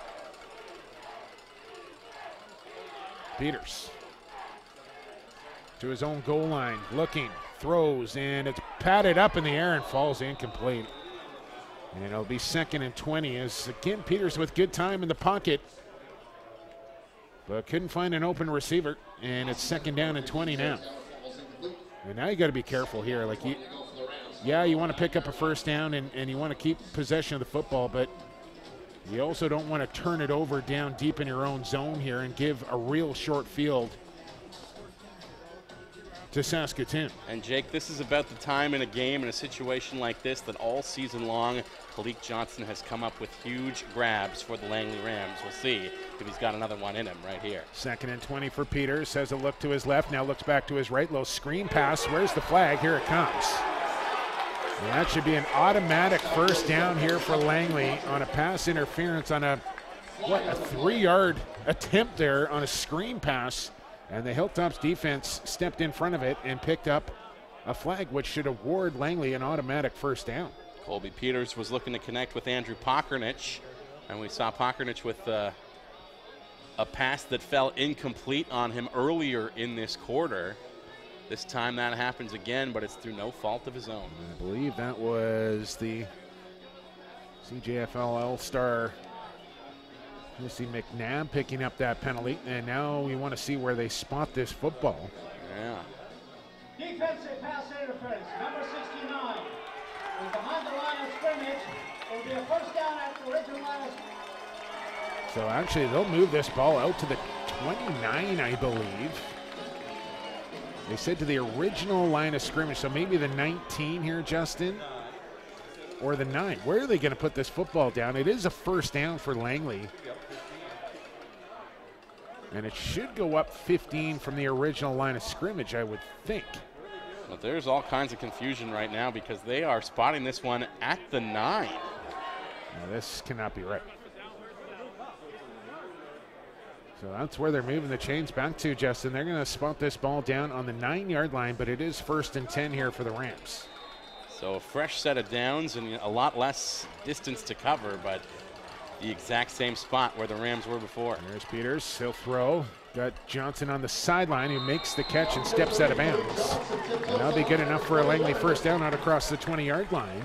Peters to his own goal line, looking, throws, and it's patted up in the air and falls incomplete. And it'll be 2nd and 20 as, again, Peters with good time in the pocket, but couldn't find an open receiver, and it's 2nd down and 20 now. And now you got to be careful here. Like, you want to pick up a first down and you want to keep possession of the football, but you also don't want to turn it over down deep in your own zone here and give a real short field to Saskatoon. And Jake, this is about the time in a game, in a situation like this, that all season long, Kalik Johnson has come up with huge grabs for the Langley Rams. We'll see if he's got another one in him right here. 2nd and 20 for Peters. Has a look to his left, now looks back to his right. Low screen pass. Where's the flag? Here it comes. And that should be an automatic first down here for Langley on a pass interference on a 3-yard attempt there on a screen pass. And the Hilltops defense stepped in front of it and picked up a flag, which should award Langley an automatic first down. Colby Peters was looking to connect with Andrew Puckernich, and we saw Puckernich with a pass that fell incomplete on him earlier in this quarter. This time that happens again, but it's through no fault of his own. I believe that was the CJFL All-Star Missy McNabb picking up that penalty, and now we want to see where they spot this football. Yeah. Defensive pass interference, number 69. Is behind the line of scrimmage. It'll be a first down at the original line of scrimmage. So actually they'll move this ball out to the 29, I believe. They said to the original line of scrimmage, so maybe the 19 here, Justin, or the 9. Where are they going to put this football down? It is a first down for Langley. And it should go up 15 from the original line of scrimmage, I would think. Well, there's all kinds of confusion right now because they are spotting this one at the 9. Now, this cannot be right. So that's where they're moving the chains back to, Justin. They're going to spot this ball down on the 9-yard line, but it is 1st and 10 here for the Rams. So a fresh set of downs and a lot less distance to cover, but the exact same spot where the Rams were before. There's Peters. He'll throw. Got Johnson on the sideline who makes the catch and steps out of bounds. And that'll be good enough for a Langley first down out across the 20-yard line.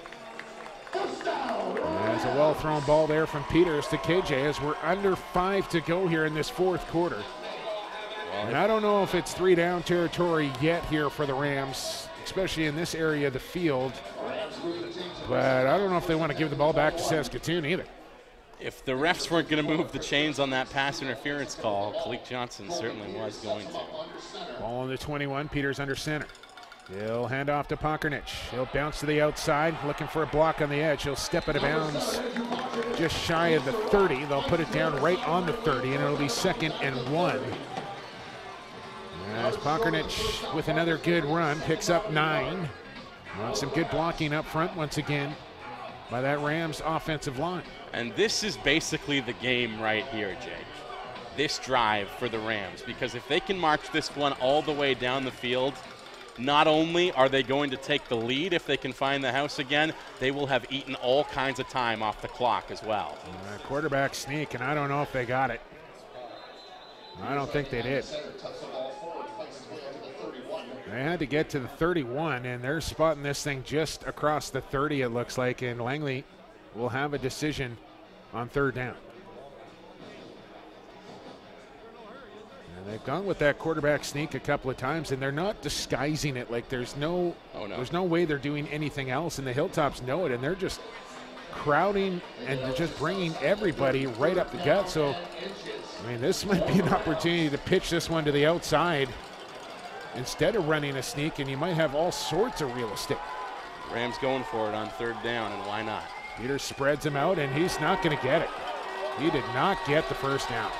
There's a well-thrown ball there from Peters to KJ as we're under 5 to go here in this fourth quarter. And I don't know if it's 3-down territory yet here for the Rams, especially in this area of the field. But I don't know if they want to give the ball back to Saskatoon either. If the refs weren't going to move the chains on that pass interference call, Kalik Johnson certainly was going to. Ball on the 21, Peters under center. He'll hand off to Pokranic. He'll bounce to the outside, looking for a block on the edge. He'll step out of bounds just shy of the 30. They'll put it down right on the 30, and it'll be 2nd and 1. As Pokranic with another good run, picks up 9. Want some good blocking up front once again by that Rams offensive line. And this is basically the game right here, Jake. This drive for the Rams, because if they can march this one all the way down the field, not only are they going to take the lead if they can find the house again, they will have eaten all kinds of time off the clock as well. Quarterback sneak, and I don't know if they got it. I don't think they did. They had to get to the 31, and they're spotting this thing just across the 30, it looks like, and Langley will have a decision on 3rd down. And they've gone with that quarterback sneak a couple of times, and they're not disguising it. Like there's no way they're doing anything else, and the Hilltops know it, and they're just crowding and they're just bringing everybody right up the gut. So, I mean, this might be an opportunity to pitch this one to the outside instead of running a sneak, and you might have all sorts of real estate. Rams going for it on 3rd down, and why not? Peters spreads him out, and he's not going to get it. He did not get the first down.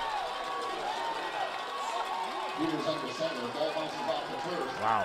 Wow.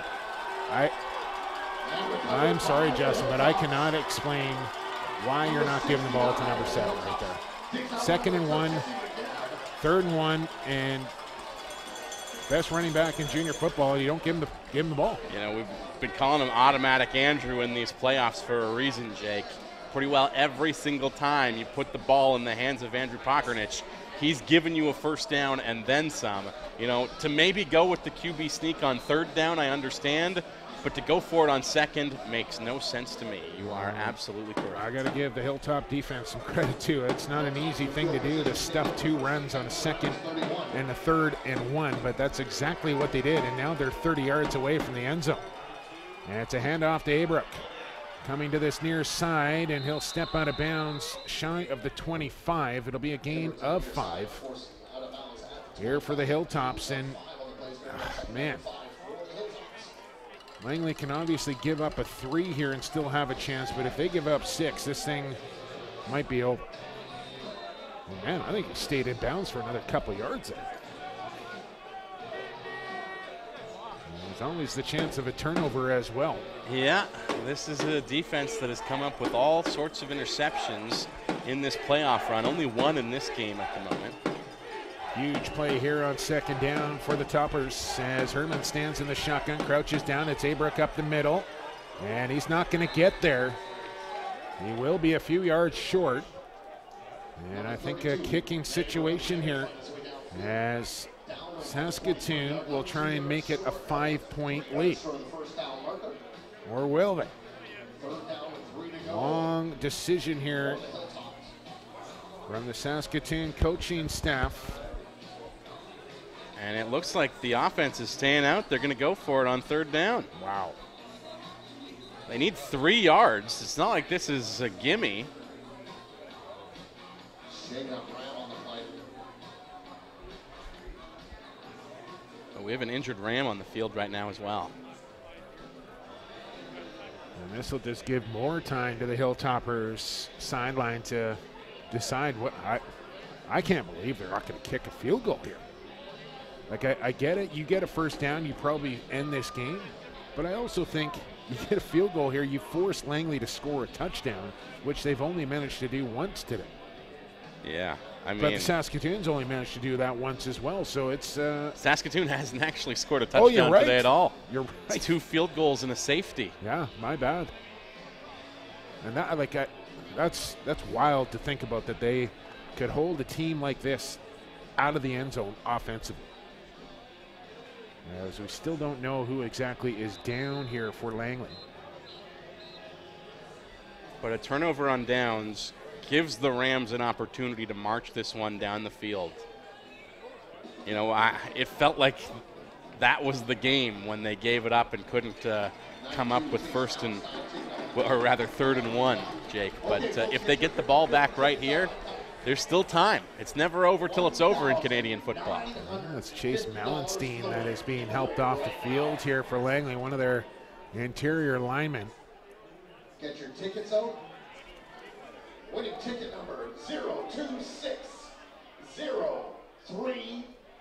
I'm sorry, Justin, but I cannot explain why you're not giving the ball to number 7 right there. 2nd and 1, 3rd and 1, and best running back in junior football, you don't give him the ball. You know, we've been calling him Automatic Andrew in these playoffs for a reason, Jake. Pretty well every single time you put the ball in the hands of Andrew Pokranic, he's given you a first down and then some. You know, to maybe go with the QB sneak on 3rd down, I understand, but to go for it on 2nd makes no sense to me. You are absolutely correct. I got to give the Hilltop defense some credit, too. It's not an easy thing to do to stuff 2 runs on a 2nd and a 3rd and 1, but that's exactly what they did, and now they're 30 yards away from the end zone. And it's a handoff to Abrook. Coming to this near side, and he'll step out of bounds shy of the 25. It'll be a gain of 5 here for the Hilltops, and man, Langley can obviously give up a 3 here and still have a chance, but if they give up 6, this thing might be over. And man, I think he stayed in bounds for another couple yards there. There's always the chance of a turnover as well. Yeah, this is a defense that has come up with all sorts of interceptions in this playoff run. Only 1 in this game at the moment. Huge play here on 2nd down for the Toppers as Herman stands in the shotgun, crouches down. It's Abrook up the middle, and he's not going to get there. He will be a few yards short. And I think a kicking situation here as Saskatoon will try and make it a 5-point lead. Or will they? Long decision here from the Saskatoon coaching staff. And it looks like the offense is staying out. They're going to go for it on 3rd down. Wow. They need 3 yards. It's not like this is a gimme. But we have an injured Ram on the field right now as well. And this will just give more time to the Hilltoppers sideline to decide what. I can't believe they're not going to kick a field goal here. Like, I get it. You get a first down, you probably end this game. But I also think you get a field goal here, you force Langley to score a touchdown, which they've only managed to do once today. Yeah, I mean. But the Saskatoon's only managed to do that once as well, so it's. Saskatoon hasn't actually scored a touchdown today at all. You're right. It's 2 field goals and a safety. Yeah, my bad. And that, that's wild to think about, that they could hold a team like this out of the end zone offensively. As we still don't know who exactly is down here for Langley. But a turnover on downs gives the Rams an opportunity to march this one down the field. You know, it felt like that was the game when they gave it up and couldn't come up with third and one, Jake. But if they get the ball back right here, there's still time. It's never over till it's over in Canadian football. It's Chase Mallenstein that is being helped off the field here for Langley, one of their interior linemen. Get your tickets out. Winning ticket number 0260300.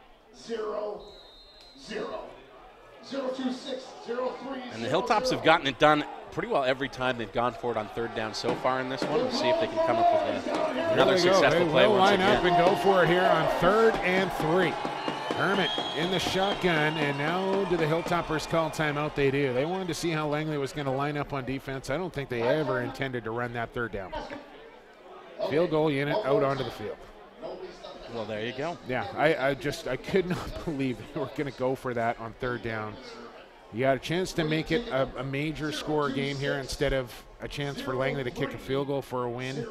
0260300. And the Hilltops have gotten it done pretty well every time they've gone for it on third down so far in this one. We'll see if they can come up with another successful play. They will line up again. and go for it here on 3rd and 3. Hermit in the shotgun, and now do the Hilltoppers call timeout? They do. They wanted to see how Langley was going to line up on defense. I don't think they ever intended to run that third down. Field goal unit out onto the field. Well, there you go. Yeah, I could not believe they were going to go for that on third down. You got a chance to make it a major score game here instead of a chance for Langley to kick a field goal for a win.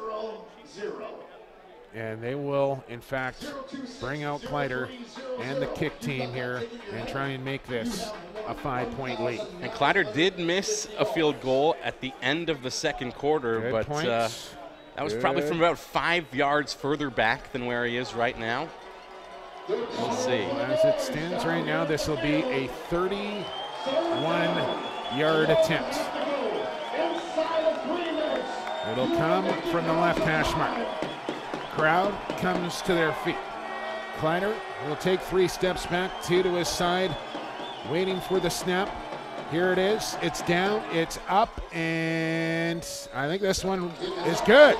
And they will, in fact, bring out Kleider and the kick team here and try and make this a 5-point lead. And Kleider did miss a field goal at the end of the second quarter, Good but that was probably from about 5 yards further back than where he is right now. We'll see. As it stands right now, this will be a 31-yard attempt. It'll come from the left hash mark. Crowd comes to their feet. Kleider will take 3 steps back, 2 to his side, waiting for the snap. Here it is. It's down, it's up, and I think this one is good.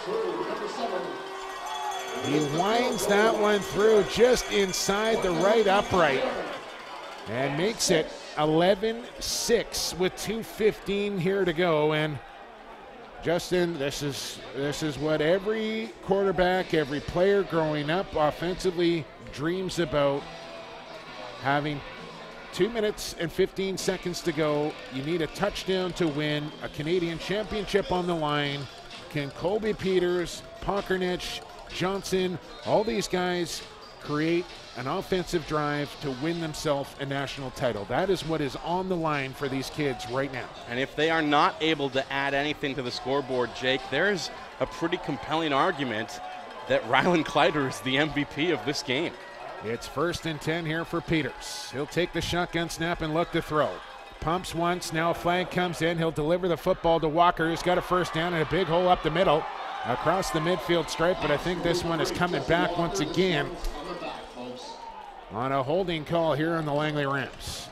He winds that one through just inside the right upright and makes it 11-6 with 2:15 here to go. And Justin, this is what every quarterback, every player growing up offensively dreams about. Having 2 minutes and 15 seconds to go. You need a touchdown to win, a Canadian championship on the line. Can Colby Peters, Pockernich, Johnson, all these guys create an offensive drive to win themselves a national title? That is what is on the line for these kids right now. And if they are not able to add anything to the scoreboard, Jake, there's a pretty compelling argument that Rylan Kleider is the MVP of this game. It's 1st and 10 here for Peters. He'll take the shotgun snap and look to throw. Pumps once, now a flag comes in. He'll deliver the football to Walker, who's got a first down and a big hole up the middle. Across the midfield stripe, but I think this one is coming back once again on a holding call here on the Langley Rams.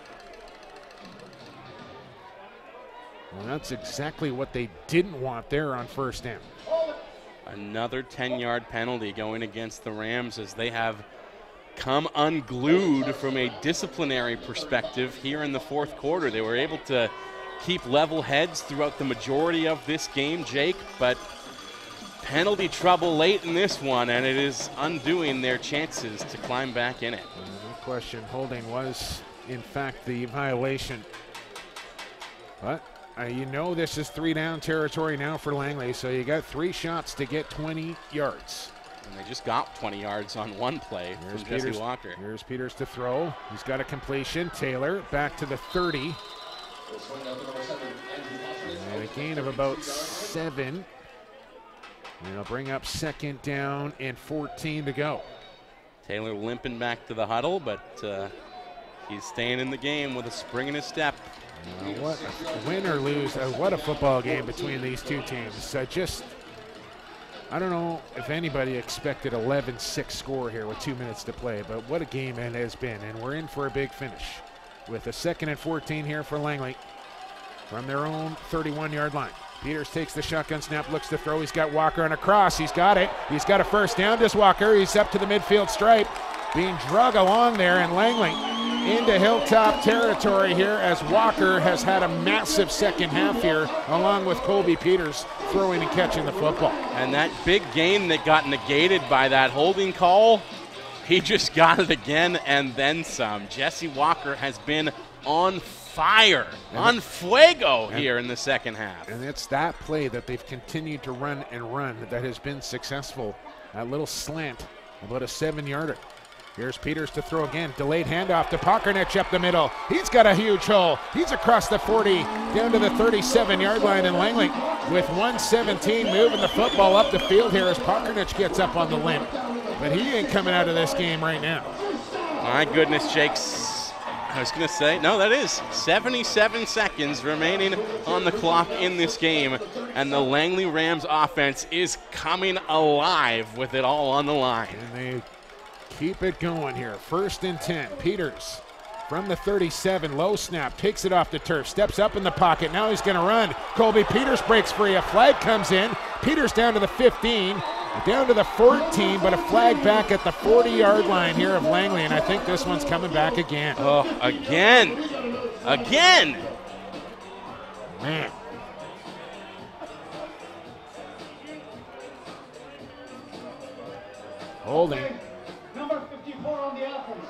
Well, that's exactly what they didn't want there on first down. Another 10-yard penalty going against the Rams as they have come unglued from a disciplinary perspective here in the fourth quarter. They were able to keep level heads throughout the majority of this game, Jake, but penalty trouble late in this one, and it is undoing their chances to climb back in it. No question, holding was in fact the violation. But you know this is 3-down territory now for Langley, so you got 3 shots to get 20 yards. And they just got 20 yards on one play from Jesse Walker. Here's Peters to throw. He's got a completion. Taylor back to the 30. And a gain of about 7. And it'll bring up 2nd down and 14 to go. Taylor limping back to the huddle, but he's staying in the game with a spring in his step. What win or lose, what a football game between these two teams. I don't know if anybody expected 11-6 score here with 2 minutes to play, but what a game it has been, and we're in for a big finish with a 2nd and 14 here for Langley from their own 31-yard line. Peters takes the shotgun snap, looks to throw. He's got Walker on a cross. He's got it. He's got a first down. Does Walker. He's up to the midfield stripe, being drug along there, and Langley into Hilltop territory here as Walker has had a massive second half here, along with Colby Peters throwing and catching the football. And that big gain that got negated by that holding call He just got it again and then some. Jesse Walker has been on fire, on fuego here in the second half. And it's that play that they've continued to run and run that has been successful. That little slant, about a 7-yarder. Here's Peters to throw again. Delayed handoff to Pockernic up the middle. He's got a huge hole. He's across the 40 down to the 37-yard line, and Langley with 117 moving the football up the field here as Pockernic gets up on the limp. But he ain't coming out of this game right now. My goodness, Jakes. I was going to say, no, that is 77 seconds remaining on the clock in this game, and the Langley Rams offense is coming alive with it all on the line. And they keep it going here. 1st and 10. Peters from the 37. Low snap. Takes it off the turf. Steps up in the pocket. Now he's going to run. Colby Peters breaks free. A flag comes in. Peters down to the 15. Down to the 14, but a flag back at the 40-yard line here of Langley, and I think this one's coming back again. Oh, again. Again. Man. Holding. Number 54 on the offense.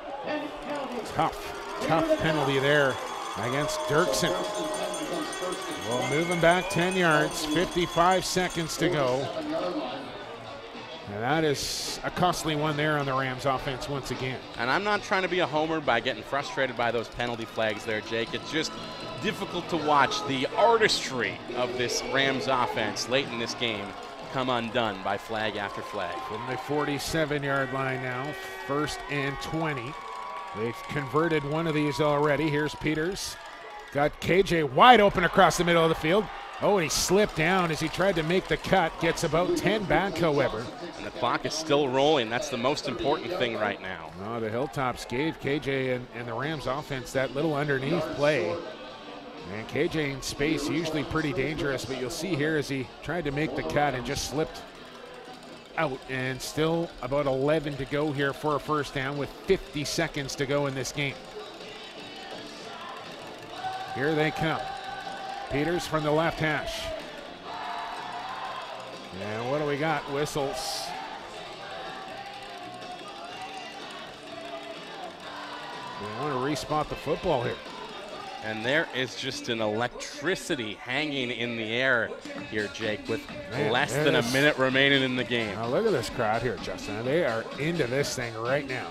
Tough penalty there against Dirksen. Well, moving back 10 yards, 55 seconds to go. And that is a costly one there on the Rams offense once again. And I'm not trying to be a homer by getting frustrated by those penalty flags there, Jake. It's just difficult to watch the artistry of this Rams offense late in this game come undone by flag after flag. From the 47-yard line now, 1st and 20. They've converted one of these already. Here's Peters. Got KJ wide open across the middle of the field. Oh, and he slipped down as he tried to make the cut. Gets about 10 back, however. And the clock is still rolling. That's the most important thing right now. Oh, the Hilltops gave KJ and the Rams offense that little underneath play. And KJ in space, usually pretty dangerous, but you'll see here as he tried to make the cut and just slipped out. And still about 11 to go here for a 1st down with 50 seconds to go in this game. Here they come. Peters from the left hash. And what do we got? Whistles. They want to respot the football here. And there is just an electricity hanging in the air here, Jake, with less than a minute remaining in the game. Now look at this crowd here, Justin. They are into this thing right now.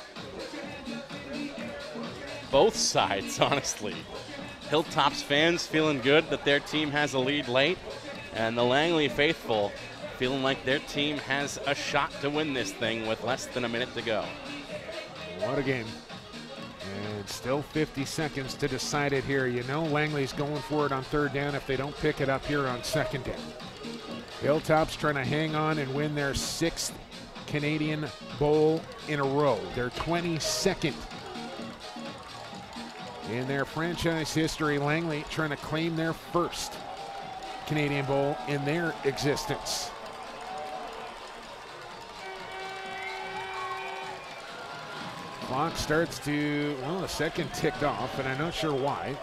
Both sides, honestly. Hilltops fans feeling good that their team has a lead late, and the Langley faithful feeling like their team has a shot to win this thing with less than a minute to go. What a game. And still 50 seconds to decide it here. You know Langley's going for it on 3rd down if they don't pick it up here on 2nd down. Hilltops trying to hang on and win their 6th Canadian Bowl in a row. Their 22nd in their franchise history. Langley trying to claim their 1st Canadian Bowl in their existence. Clock starts to, well, the second ticked off, and I'm not sure why.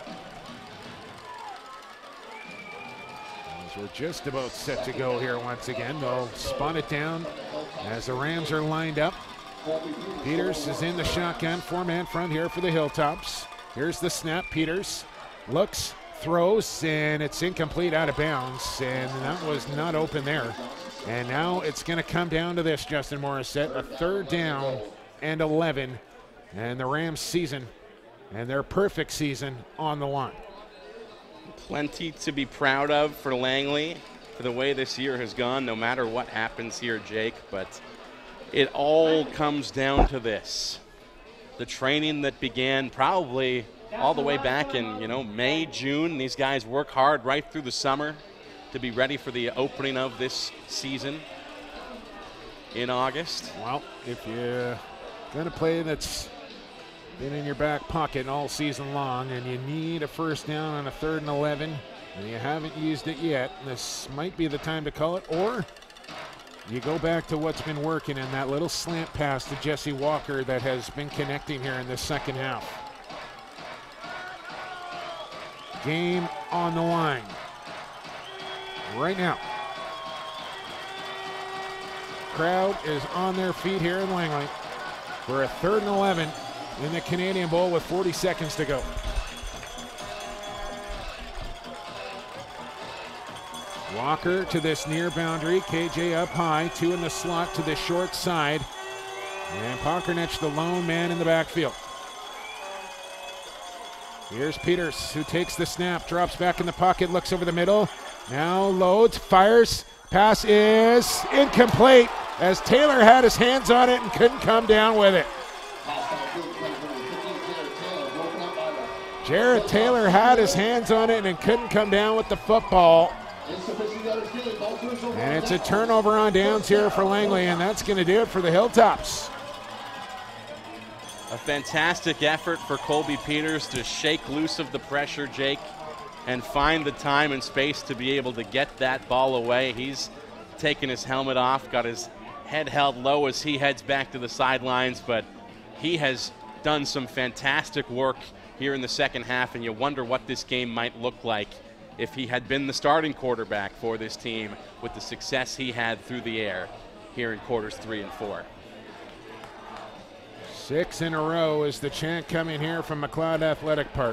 As we're just about set to go here once again. They'll spot it down as the Rams are lined up. Peters is in the shotgun, 4-man front here for the Hilltops. Here's the snap. Peters looks, throws, and it's incomplete, out of bounds, and that was not open there. And now it's going to come down to this, Justin Morissette, a 3rd down and 11, and the Rams season and their perfect season on the line. Plenty to be proud of for Langley for the way this year has gone, no matter what happens here, Jake, but it all comes down to this. The training that began probably all the way back in, May, June. These guys work hard right through the summer to be ready for the opening of this season in August. Well, if you're going to play that's been in your back pocket all season long and you need a 1st down on a 3rd and 11 and you haven't used it yet, this might be the time to call it, or you go back to what's been working in that little slant pass to Jesse Walker that has been connecting here in the second half. Game on the line right now. crowd is on their feet here in Langley for a 3rd and 11 in the Canadian Bowl with 40 seconds to go. Walker to this near boundary. KJ up high. 2 in the slot to the short side. And Pockernich, the lone man in the backfield. Here's Peters, who takes the snap, drops back in the pocket, looks over the middle. Now loads, fires. Pass is incomplete as Taylor had his hands on it and couldn't come down with it. Jared Taylor had his hands on it and couldn't come down with the football. And it's a turnover on downs here for Langley, and that's going to do it for the Hilltops. A fantastic effort for Colby Peters to shake loose of the pressure, Jake, and find the time and space to be able to get that ball away. He's taken his helmet off, got his head held low as he heads back to the sidelines, but he has done some fantastic work here in the second half, and you wonder what this game might look like if he had been the starting quarterback for this team with the success he had through the air here in quarters 3 and 4. 6 in a row is the chant coming here from McLeod Athletic Park.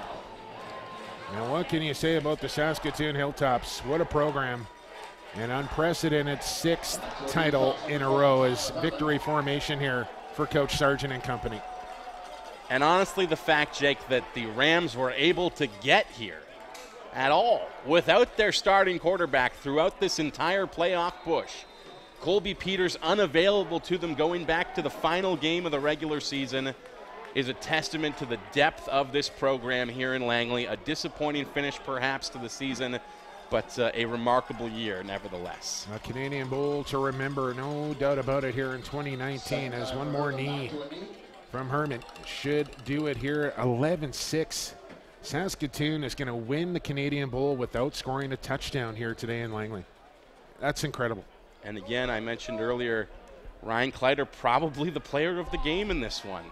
Now, what can you say about the Saskatoon Hilltops? What a program. An unprecedented 6th title in a row is victory formation here for Coach Sargent and company. And honestly, the fact, Jake, that the Rams were able to get here at all without their starting quarterback throughout this entire playoff push, Colby Peters unavailable to them going back to the final game of the regular season, is a testament to the depth of this program here in Langley. A disappointing finish perhaps to the season, but a remarkable year nevertheless. A Canadian Bowl to remember, no doubt about it, here in 2019, as one more knee from Herman should do it here. 11-6. Saskatoon is going to win the Canadian Bowl without scoring a touchdown here today in Langley. That's incredible. And again, I mentioned earlier, Ryan Kleider probably the player of the game in this one.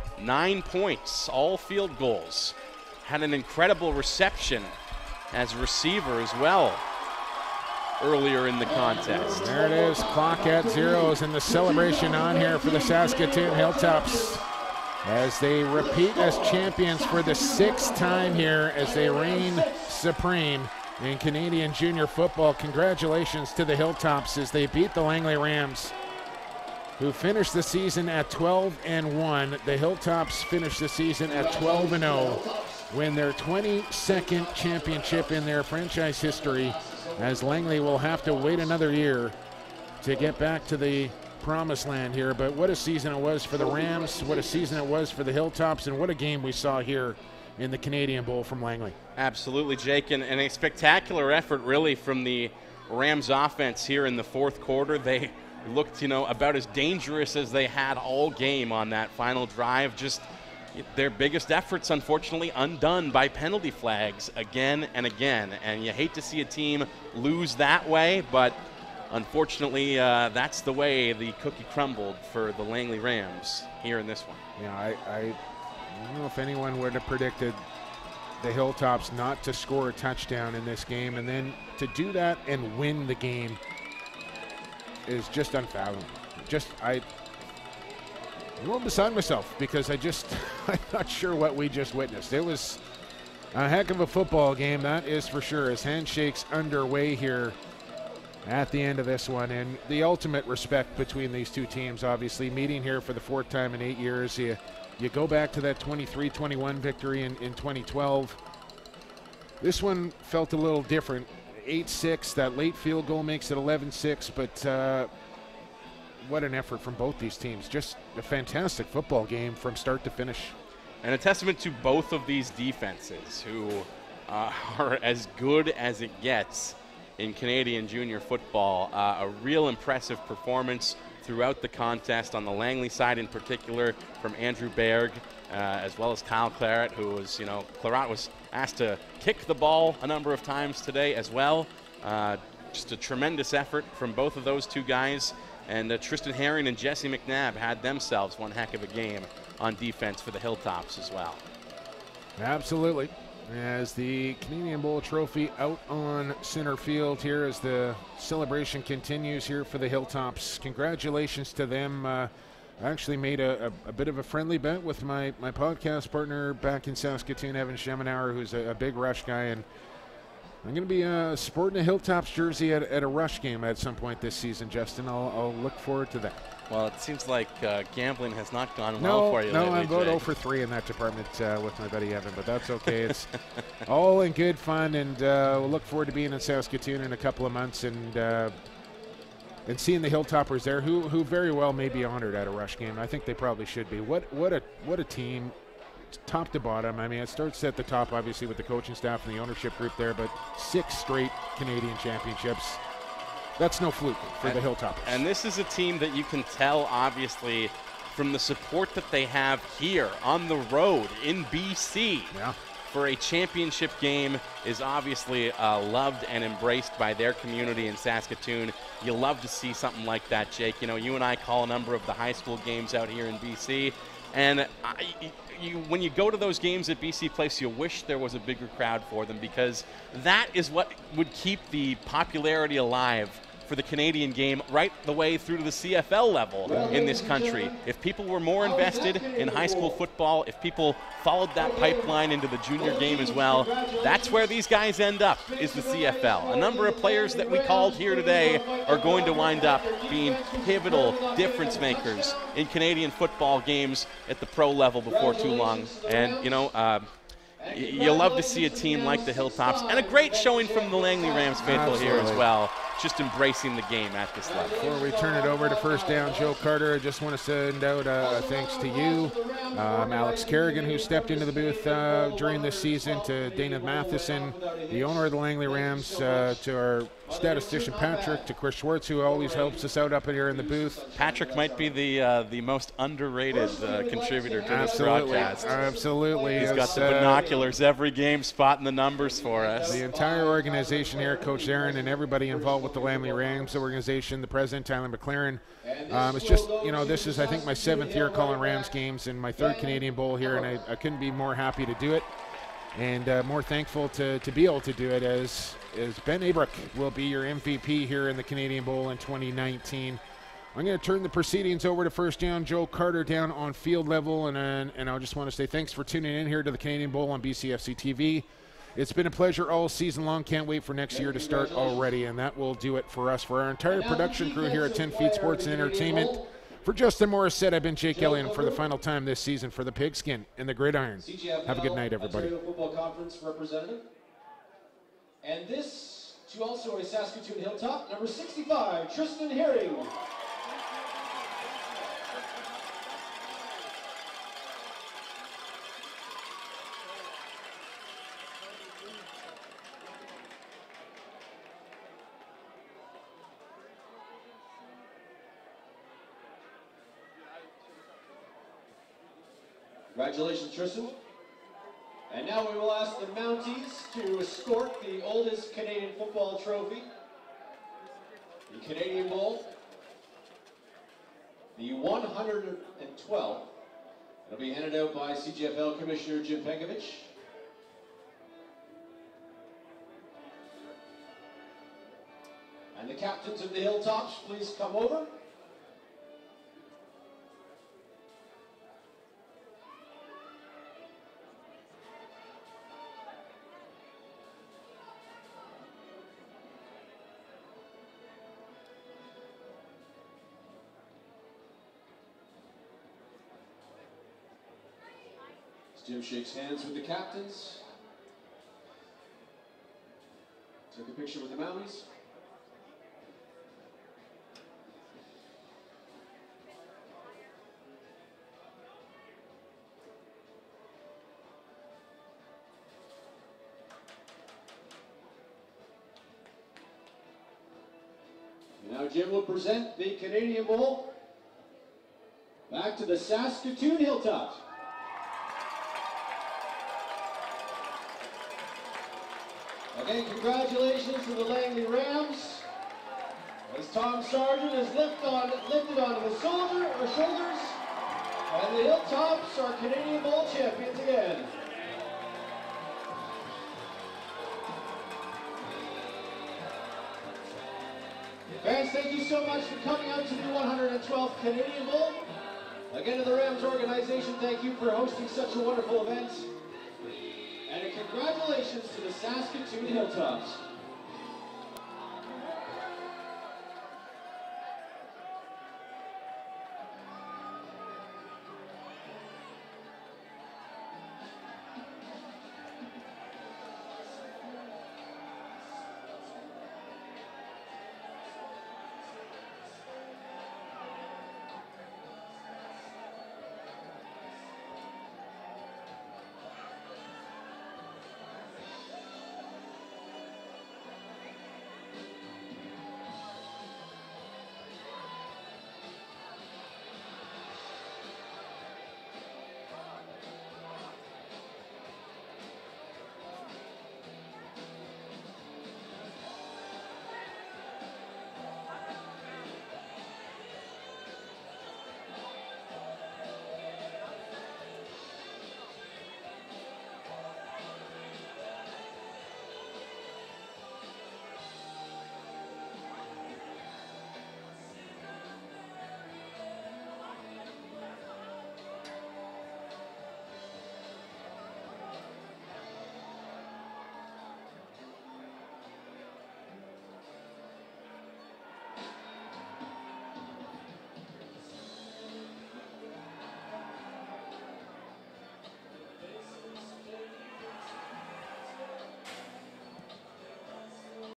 9 points, all field goals. Had an incredible reception as a receiver as well earlier in the contest. There it is, clock at zeros, and the celebration on here for the Saskatoon Hilltops as they repeat as champions for the 6th time here as they reign supreme in Canadian junior football. Congratulations to the Hilltops as they beat the Langley Rams, who finished the season at 12-1. The Hilltops finished the season at 12-0, win their 22nd championship in their franchise history, as Langley will have to wait another year to get back to the promised land here. But what a season it was for the Rams, what a season it was for the Hilltops, and what a game we saw here in the Canadian Bowl from Langley. Absolutely, Jake, and a spectacular effort really from the Rams offense here in the 4th quarter. They looked, about as dangerous as they had all game on that final drive. Just their biggest efforts, unfortunately, undone by penalty flags again and again. And you hate to see a team lose that way, but unfortunately, that's the way the cookie crumbled for the Langley Rams here in this one. Yeah, I don't know if anyone would have predicted the Hilltops not to score a touchdown in this game, and then to do that and win the game is just unfathomable. I'm a little beside myself because I'm not sure what we just witnessed. It was a heck of a football game, that is for sure, as handshakes underway here at the end of this one. And the ultimate respect between these two teams, obviously, meeting here for the 4th time in 8 years. You go back to that 23-21 victory in 2012. This one felt a little different. 8-6, that late field goal makes it 11-6, but what an effort from both these teams. Just a fantastic football game from start to finish. And a testament to both of these defenses, who are as good as it gets in Canadian junior football. A real impressive performance throughout the contest, on the Langley side in particular, from Andrew Berg, as well as Kyle Claret, who was, Claret was asked to kick the ball a number of times today as well. Just a tremendous effort from both of those two guys. And Tristan Herring and Jesse McNabb had themselves one heck of a game on defense for the Hilltops as well. Absolutely. as the Canadian Bowl trophy out on center field here as the celebration continues here for the Hilltops. Congratulations to them. I actually made a bit of a friendly bet with my podcast partner back in Saskatoon, Evan Schemenauer, who's a big Rush guy, and I'm going to be sporting a Hilltops jersey at a Rush game at some point this season, Justin. I'll look forward to that. Well, it seems like gambling has not gone well for you lately, I'm about Jay. 0 for 3 in that department with my buddy Evan, but that's okay. It's all in good fun, and we'll look forward to being in Saskatoon in a couple of months and seeing the Hilltoppers there, who very well may be honored at a Rush game. I think they probably should be. What a team, top to bottom. I mean, it starts at the top, obviously, with the coaching staff and the ownership group there, but 6 straight Canadian championships. That's no fluke for the Hilltoppers. And this is a team that you can tell, obviously, from the support that they have here on the road in BC. Yeah. For a championship game is obviously loved and embraced by their community in Saskatoon. You love to see something like that, Jake. You know, you and I call a number of the high school games out here in BC, and when you go to those games at BC Place, you wish there was a bigger crowd for them, because that is what would keep the popularity alive for the Canadian game right the way through to the CFL level in this country. If people were more invested in high school football, if people followed that pipeline into the junior game as well, that's where these guys end up, is the CFL. A number of players that we called here today are going to wind up being pivotal difference makers in Canadian football games at the pro level before too long. And, you know, you love to see a team like the Hilltops, and a great showing from the Langley Rams faithful here as well, just embracing the game at this level. Before we turn it over to first down, Joe Carter, I just want to send out a thanks to you, Alex Kerrigan, who stepped into the booth during this season, to Dana Matheson, the owner of the Langley Rams, to our statistician Patrick, to Chris Schwartz, who always helps us out up here in the booth. Patrick might be the most underrated contributor to this broadcast. Absolutely. He's got the binoculars every game, spotting the numbers for us. The entire organization here, Coach Aaron and everybody involved with the Langley Rams organization, the president, Tyler McLaren. It's just, you know, this is, I think, my 7th year calling Rams games and my 3rd Canadian Bowl here, and I couldn't be more happy to do it, and more thankful to be able to do it, as Ben Abrick will be your MVP here in the Canadian Bowl in 2019. I'm going to turn the proceedings over to first down, Joe Carter, down on field level, and I just want to say thanks for tuning in here to the Canadian Bowl on BCFC TV. It's been a pleasure all season long. Can't wait for next year to start already, and that will do it for us. For our entire production crew here at 10 Feet Sports and Entertainment, for Justin Morissette, I've been Jake Elliott for the final time this season for the Pigskin and the Gridiron. Have a good night, everybody. Ontario Football Conference representative. And this to also a Saskatoon Hilltop, number 65, Tristan Herring. Congratulations, Tristan. And now we will ask the Mounties to escort the oldest Canadian football trophy, the Canadian Bowl, the 112th. It'll be handed out by CJFL Commissioner Jim Penkovich. And the captains of the Hilltops, please come over. Jim shakes hands with the captains. Took a picture with the Mounties. Now Jim will present the Canadian Bowl back to the Saskatoon Hilltops. Again, congratulations to the Langley Rams, as Tom Sargent is lifted onto the shoulders, and the Hilltops are Canadian Bowl champions again. Fans, thank you so much for coming out to the 112th Canadian Bowl. Again, to the Rams organization, thank you for hosting such a wonderful event. And congratulations to the Saskatoon Hilltops.